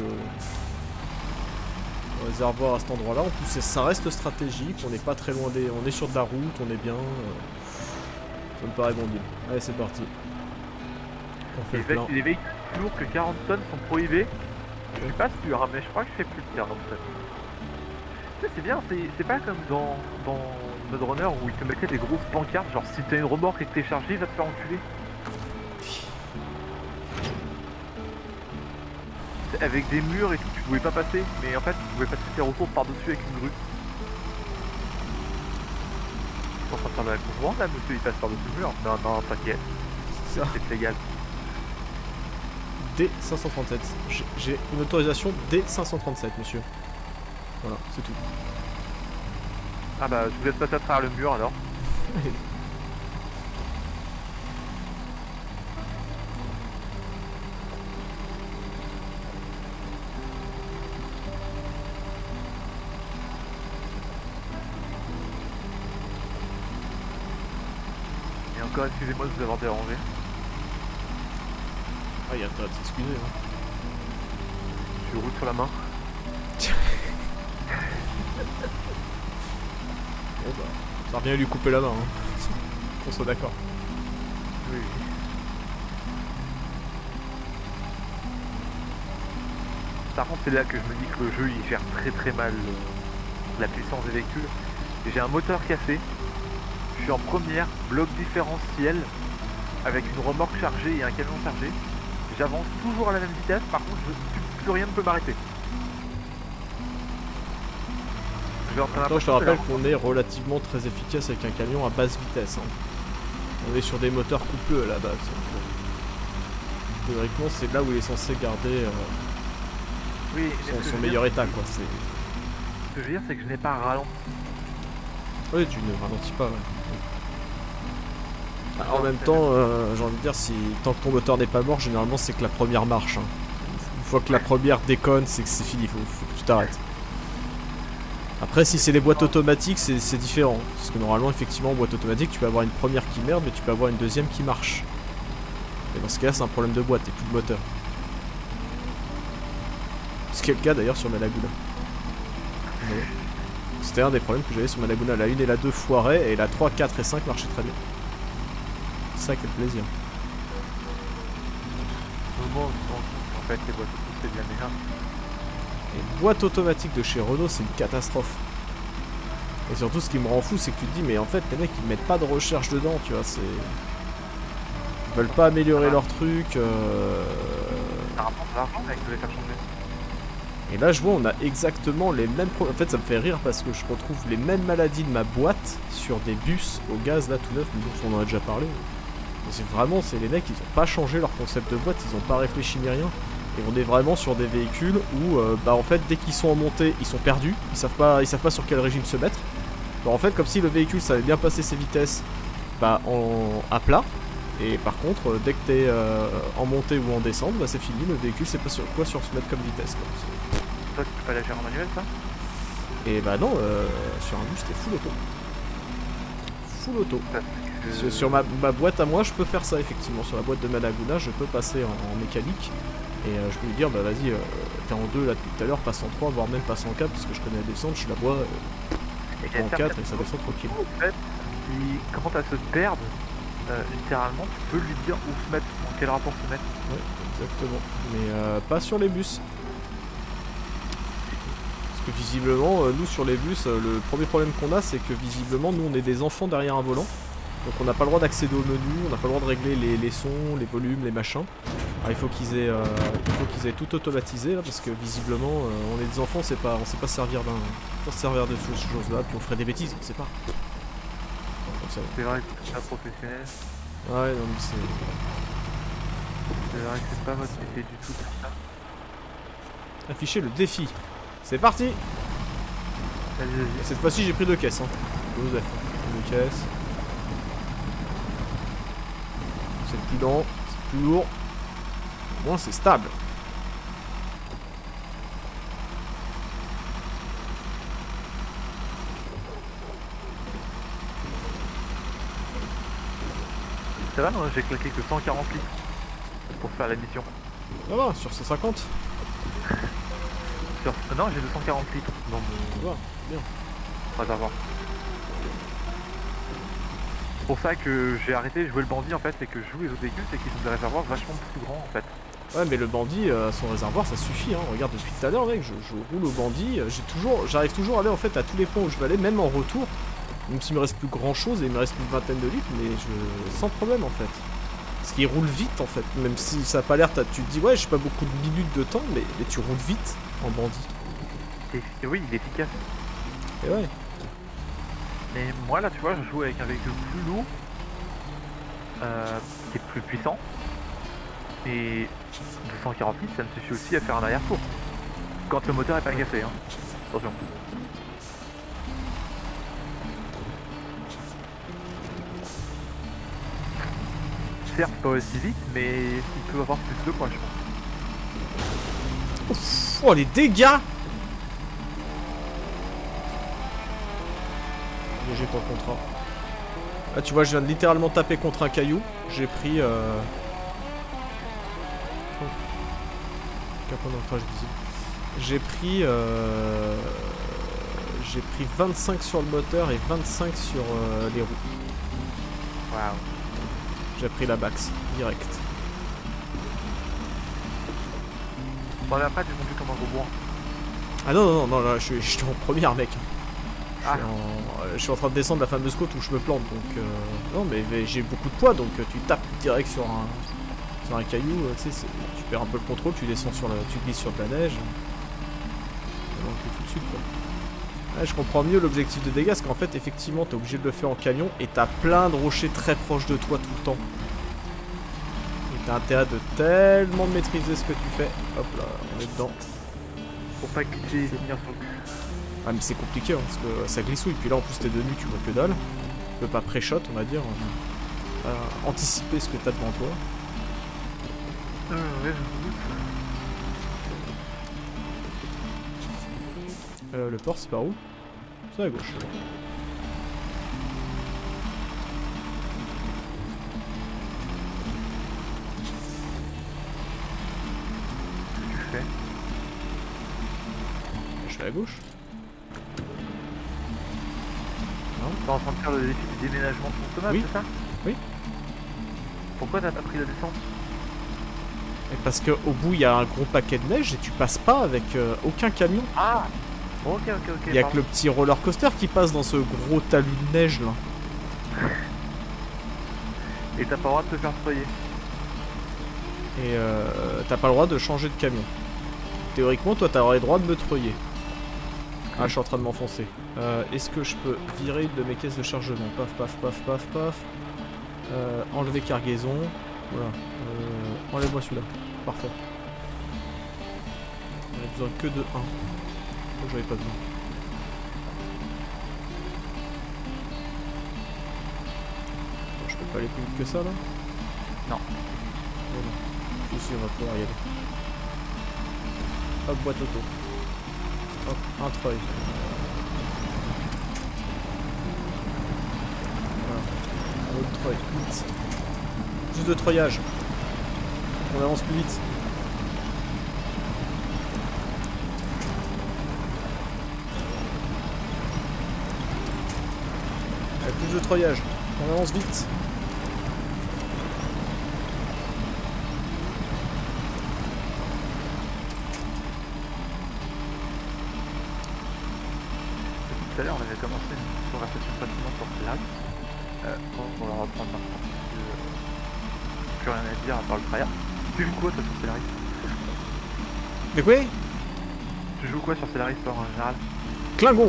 de réservoir à cet endroit là. En plus, ça reste stratégique, on n'est pas très loin des... On est sur de la route, on est bien. Ça me paraît bon deal. Allez, c'est parti. On fait les, le plein. les véhicules plus lourds que quarante tonnes sont prohibés. Je suis pas sûr, hein, mais je crois que je fais plus de quarante tonnes. Tu sais, c'est bien, c'est pas comme dans, dans Mode Runner où ils te mettaient des grosses pancartes, genre si t'as une remorque et que t'es chargé, il va te faire enculer. Avec des murs et tout, tu pouvais pas passer, mais en fait, tu pouvais passer tes ressources par-dessus avec une grue. Je suis en train de faire de la concurrence là, monsieur, il passe par-dessus le mur. Non, non, t'inquiète. Ça. C'est légal. D cinq cent trente-sept. J'ai une autorisation D cinq cent trente-sept, monsieur. Voilà, c'est tout. Ah bah, je vous laisse passer à travers le mur alors. Et encore, excusez-moi de vous avoir dérangé. Ah, il y a intérêt de s'excuser. Hein. Je roule sur la main. Bon bah, ça revient à lui couper la main, hein. Qu'on soit d'accord. Oui. Par contre, c'est là que je me dis que le jeu il gère très très mal le, la puissance des véhicules. J'ai un moteur cassé, je suis en première, bloc différentiel, avec une remorque chargée et un camion chargé. J'avance toujours à la même vitesse, par contre je, plus, plus rien ne peut m'arrêter. Je, Attends, je te rappelle qu'on est relativement très efficace avec un camion à basse vitesse. Hein. On est sur des moteurs coupleux à la base. Donc, théoriquement, c'est là où il est censé garder euh, oui, son, son meilleur état, quoi. Ce que je veux dire, c'est que je n'ai pas ralenti. Oui, tu ne ralentis pas, ouais. Ah, en même temps, euh, j'ai envie de dire, si tant que ton moteur n'est pas mort, généralement c'est que la première marche. Hein. Une fois que la première déconne, c'est que c'est fini, faut, faut que tu t'arrêtes. Après, si c'est les boîtes automatiques, c'est différent. Parce que normalement, effectivement, en boîte automatique, tu peux avoir une première qui merde, mais tu peux avoir une deuxième qui marche. Et dans ce cas-là, c'est un problème de boîte et plus de moteur. Ce qui est le cas d'ailleurs sur ma Laguna. Ouais. C'était un des problèmes que j'avais sur ma Laguna. La une et la deux foiraient, et la trois, quatre et cinq marchaient très bien. C'est ça, quel plaisir. Moment, en fait, les boîtes auto, c'est bien déjà. Les boîtes automatiques de chez Renault, c'est une catastrophe. Et surtout, ce qui me rend fou, c'est que tu te dis, mais en fait, les mecs, ils mettent pas de recherche dedans, tu vois, c'est... Ils veulent pas améliorer leur truc. Euh... Ça rapporte de l'argent avec de les faire changer. Et là, je vois, on a exactement les mêmes problèmes. En fait, ça me fait rire parce que je retrouve les mêmes maladies de ma boîte sur des bus au gaz, là, tout neuf. On en a déjà parlé. C'est vraiment, c'est les mecs, ils ont pas changé leur concept de boîte, ils ont pas réfléchi ni rien. Et on est vraiment sur des véhicules où, euh, bah en fait, dès qu'ils sont en montée, ils sont perdus. Ils savent pas, ils savent pas sur quel régime se mettre. Alors en fait, comme si le véhicule savait bien passer ses vitesses, bah en à plat. Et par contre, euh, dès que t'es euh, en montée ou en descente, bah c'est fini. Le véhicule sait pas sur quoi sur se mettre comme vitesse. Quoi. Toi, tu peux pas la gérer en manuel, ça? Et bah non, euh, sur un bus, c'était full auto. Full auto. Sur, sur ma, ma boîte à moi, je peux faire ça effectivement. Sur la boîte de ma Laguna, je peux passer en, en mécanique. Et euh, je peux lui dire, bah vas-y, euh, t'es en deux là depuis tout à l'heure, passe en trois, voire même passe en quatre, parce que je connais la descente, je la bois euh, en quatre et ça descend tranquille. En fait, si commence à se perdre, euh, littéralement, tu peux lui dire où se mettre, en quel rapport se mettre. Ouais, exactement. Mais euh, pas sur les bus. Parce que visiblement, euh, nous sur les bus, euh, le premier problème qu'on a, c'est que visiblement, nous on est des enfants derrière un volant. Donc on n'a pas le droit d'accéder au menu, on n'a pas le droit de régler les, les sons, les volumes, les machins. Alors il faut qu'ils aient, euh, il faut qu'ils aient tout automatisé là, parce que visiblement euh, on est des enfants, on sait pas, on sait pas servir d'un, on sait servir de ces choses-là, puis on ferait des bêtises, on sait pas. C'est vrai que c'est pas professionnel. Ouais, non mais c'est. C'est vrai que c'est pas votre métier du tout tout ça. Afficher le défi. C'est parti. Vas-y, vas-y. Cette fois-ci j'ai pris deux caisses. Hein. Deux, deux caisses. C'est le plus lent, c'est plus lourd. Au moins c'est stable. Ça va, non, j'ai claqué que cent quarante litres pour faire la mission. Ça va, sur cent cinquante. Sur... Non, j'ai deux cent quarante litres dans mon Ça va, bien. réservoir. C'est pour ça que j'ai arrêté de jouer le bandit en fait, et que je joue les autres véhicules, c'est qu'ils ont des réservoirs vachement plus grands en fait. Ouais, mais le bandit, euh, son réservoir, ça suffit. Hein. Regarde, depuis tout à l'heure, mec, je, je roule au bandit. J'ai toujours, j'arrive toujours à aller en fait à tous les points où je vais aller, même en retour. Même s'il me reste plus grand chose et il me reste une vingtaine de litres, mais je sans problème en fait. Parce qu'il roule vite en fait. Même si ça a pas l'air, tu te dis ouais, j'ai pas beaucoup de minutes de temps, mais, mais tu roules vite en bandit. Et, et oui, il est efficace. Et ouais. Mais moi là, tu vois, je joue avec un véhicule plus lourd, euh, qui est plus puissant. Et deux cent quarante litres, ça me suffit aussi à faire un arrière-tour. Quand le moteur est pas cassé, hein. Attention. Certes, pas aussi vite, mais il peut avoir plus de points, je pense. Ouf, oh, les dégâts! J'ai ton contrat. Là, tu vois, je viens de littéralement taper contre un caillou. J'ai pris. Euh... Oh. Aucun point d'ancrage visible. J'ai pris. Euh... J'ai pris vingt-cinq sur le moteur et vingt-cinq sur euh, les roues. Waouh. J'ai pris la Bax, direct. Bon, mais après, tu conduis comme un gros bourrin. Ah non, non, non, là, je suis, je suis en première, mec. Je, Ah. suis en, je suis en train de descendre la fameuse côte où je me plante, donc... Euh, non, mais, mais j'ai beaucoup de poids, donc euh, tu tapes direct sur un, sur un caillou, euh, tu sais, tu perds un peu le contrôle, tu descends sur la... tu glisses sur de la neige. Donc tout de suite, quoi. Ouais, je comprends mieux l'objectif de dégâts, parce qu'en fait, effectivement, t'es obligé de le faire en camion, et t'as plein de rochers très proches de toi tout le temps. Et t'as intérêt de tellement maîtriser ce que tu fais. Hop là, on est dedans. Pour pas glisser et finir sur le cul. Ah mais c'est compliqué hein, parce que ça glissouille, puis là en plus t'es de nuit, tu vois que dalle. Tu peux pas pré-shot on va dire, euh, euh, anticiper ce que t'as devant toi. Euh, ouais, je Euh, le port c'est par où? C'est à gauche. Qu'est-ce que tu fais? Je vais à gauche. T'es en train de faire le défi du déménagement de ton tomate, Oui. c'est ça? Oui. Pourquoi t'as pas pris la descente? Et parce que au bout il y a un gros paquet de neige et tu passes pas avec euh, aucun camion. Ah. Ok, ok, ok. Il y a que le petit roller coaster qui passe dans ce gros talus de neige là. Et t'as pas le droit de te faire soyer. Et euh, t'as pas le droit de changer de camion. Théoriquement toi t'aurais le droit de me treuiller. Ah, je suis en train de m'enfoncer. Euh, Est-ce que je peux virer de mes caisses de chargement? Paf, paf, paf, paf, paf. Euh, enlever cargaison. Voilà. Euh, Enlève-moi celui-là. Parfait. On a besoin que de un. Oh, j'avais pas besoin. Bon, je peux pas aller plus vite que ça là? Non. Oh, non. Ici, on va pouvoir y aller. Hop, boîte auto. Hop, un treuil. Voilà. Un autre treuil. Vite. Plus de treuillage. On avance plus vite. Allez, plus de treuillage. On avance vite. Tout à l'heure, on avait commencé une conversation pratiquement sur Slack. Euh, bon, on va reprendre maintenant. Euh, plus rien à dire à part le tryhard. Tu joues quoi toi sur Stellaris? Mais quoi? Tu joues quoi sur Stellaris toi en général? Klingon.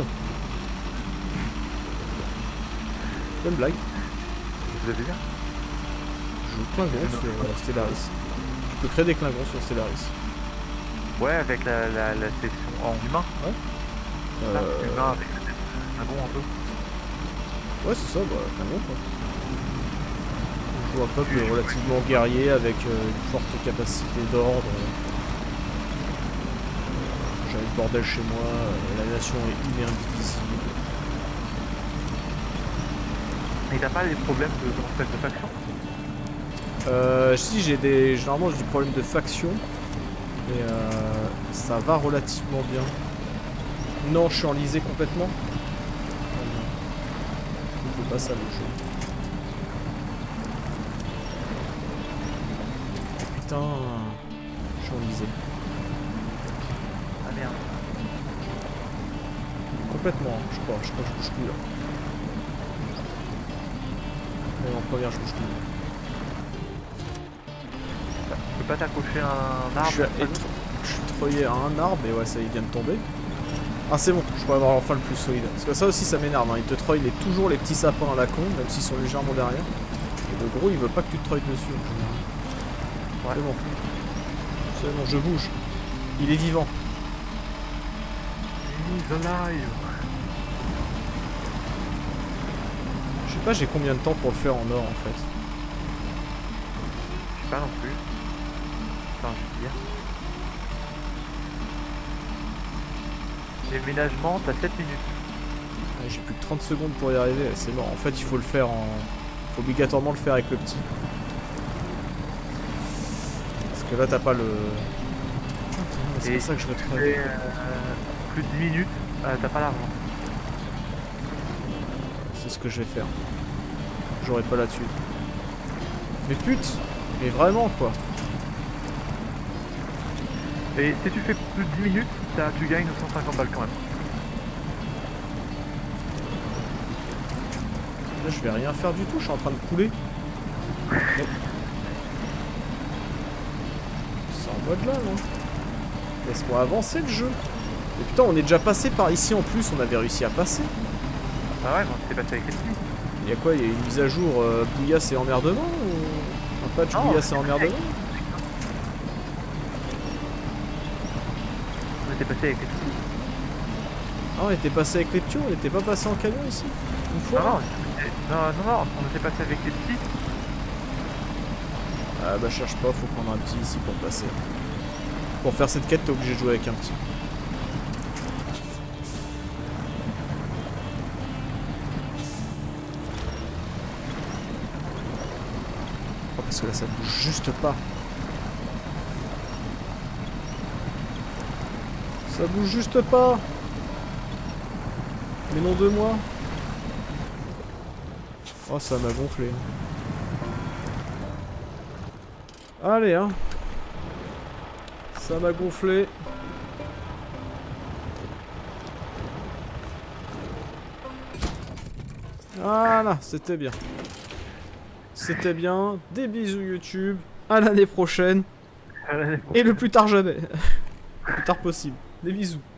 Bonne blague. Vous avez bien? Je joue Klingon sur euh, Stellaris. Tu peux créer des Klingons sur Stellaris. Ouais, avec la, la, la section en humain. Ouais. Ça, Euh... humain avec un bon un peu. Ouais, c'est ça, bah, Klingon quoi. On joue un peuple relativement guerrier avec euh, une forte capacité d'ordre. J'ai le bordel chez moi, euh, la nation est une et indivisible. Et t'as pas des problèmes de, de, de faction? Euh, si j'ai des... Généralement j'ai des problèmes de faction. Mais euh, ça va relativement bien. Non, je suis enlisé complètement. Oh non. Je fais pas ça le jeu. Putain, je suis enlisé. Ah merde. Complètement, hein. je crois, je crois que je bouge plus là. Mais en première je bouge plus. Tu peux pas t'accrocher un arbre? Je suis, à être... je suis treuillé à un arbre et ouais ça il vient de tomber. Ah c'est bon, je pourrais avoir enfin le plus solide. Parce que ça aussi ça m'énerve, hein. Il te treuille les, toujours les petits sapins à la con, même s'ils sont légèrement derrière. Et le gros il veut pas que tu te treuilles dessus en général. Ouais. C'est bon. C'est bon, je bouge. Il est vivant. He's alive. Je sais pas j'ai combien de temps pour le faire en or en fait. Je sais pas non plus. Enfin, je veux dire. Déménagement, t'as sept minutes. Ouais, j'ai plus que trente secondes pour y arriver, c'est mort. En fait il faut le faire en... faut obligatoirement le faire avec le petit. Parce que là t'as pas le... C'est pour ça que je retrouve. Euh, plus de dix minutes, euh, t'as pas l'argent. C'est ce que je vais faire. J'aurai pas là-dessus. Mais pute! Mais vraiment quoi! Et si tu fais plus de dix minutes, as, tu gagnes cent cinquante balles quand même. Là, je vais rien faire du tout, je suis en train de couler. Mais... c'est en mode là, non? Laisse-moi avancer le jeu. Et putain, on est déjà passé par ici en plus, on avait réussi à passer. Ah ouais, mais on s'est passé avec les petits. Il y a quoi? Il y a une mise à jour euh, bouillasse et emmerdement ou... un patch bouillasse et emmerdement? On était passé avec les petits. Ah, on était passé avec les petits, on n'était pas passé en camion ici? Une fois? Non, non, non, non, on était passé avec les petits. Ah bah cherche pas, faut prendre un petit ici pour passer. Pour faire cette quête, t'es obligé de jouer avec un petit. Oh, parce que là ça bouge juste pas. Ça bouge juste pas. Mais non de moi. Oh, ça m'a gonflé. Allez, hein. Ça m'a gonflé. Voilà, c'était bien. C'était bien. Des bisous YouTube. À l'année prochaine. Et le plus tard jamais. Le plus tard possible. Des bisous.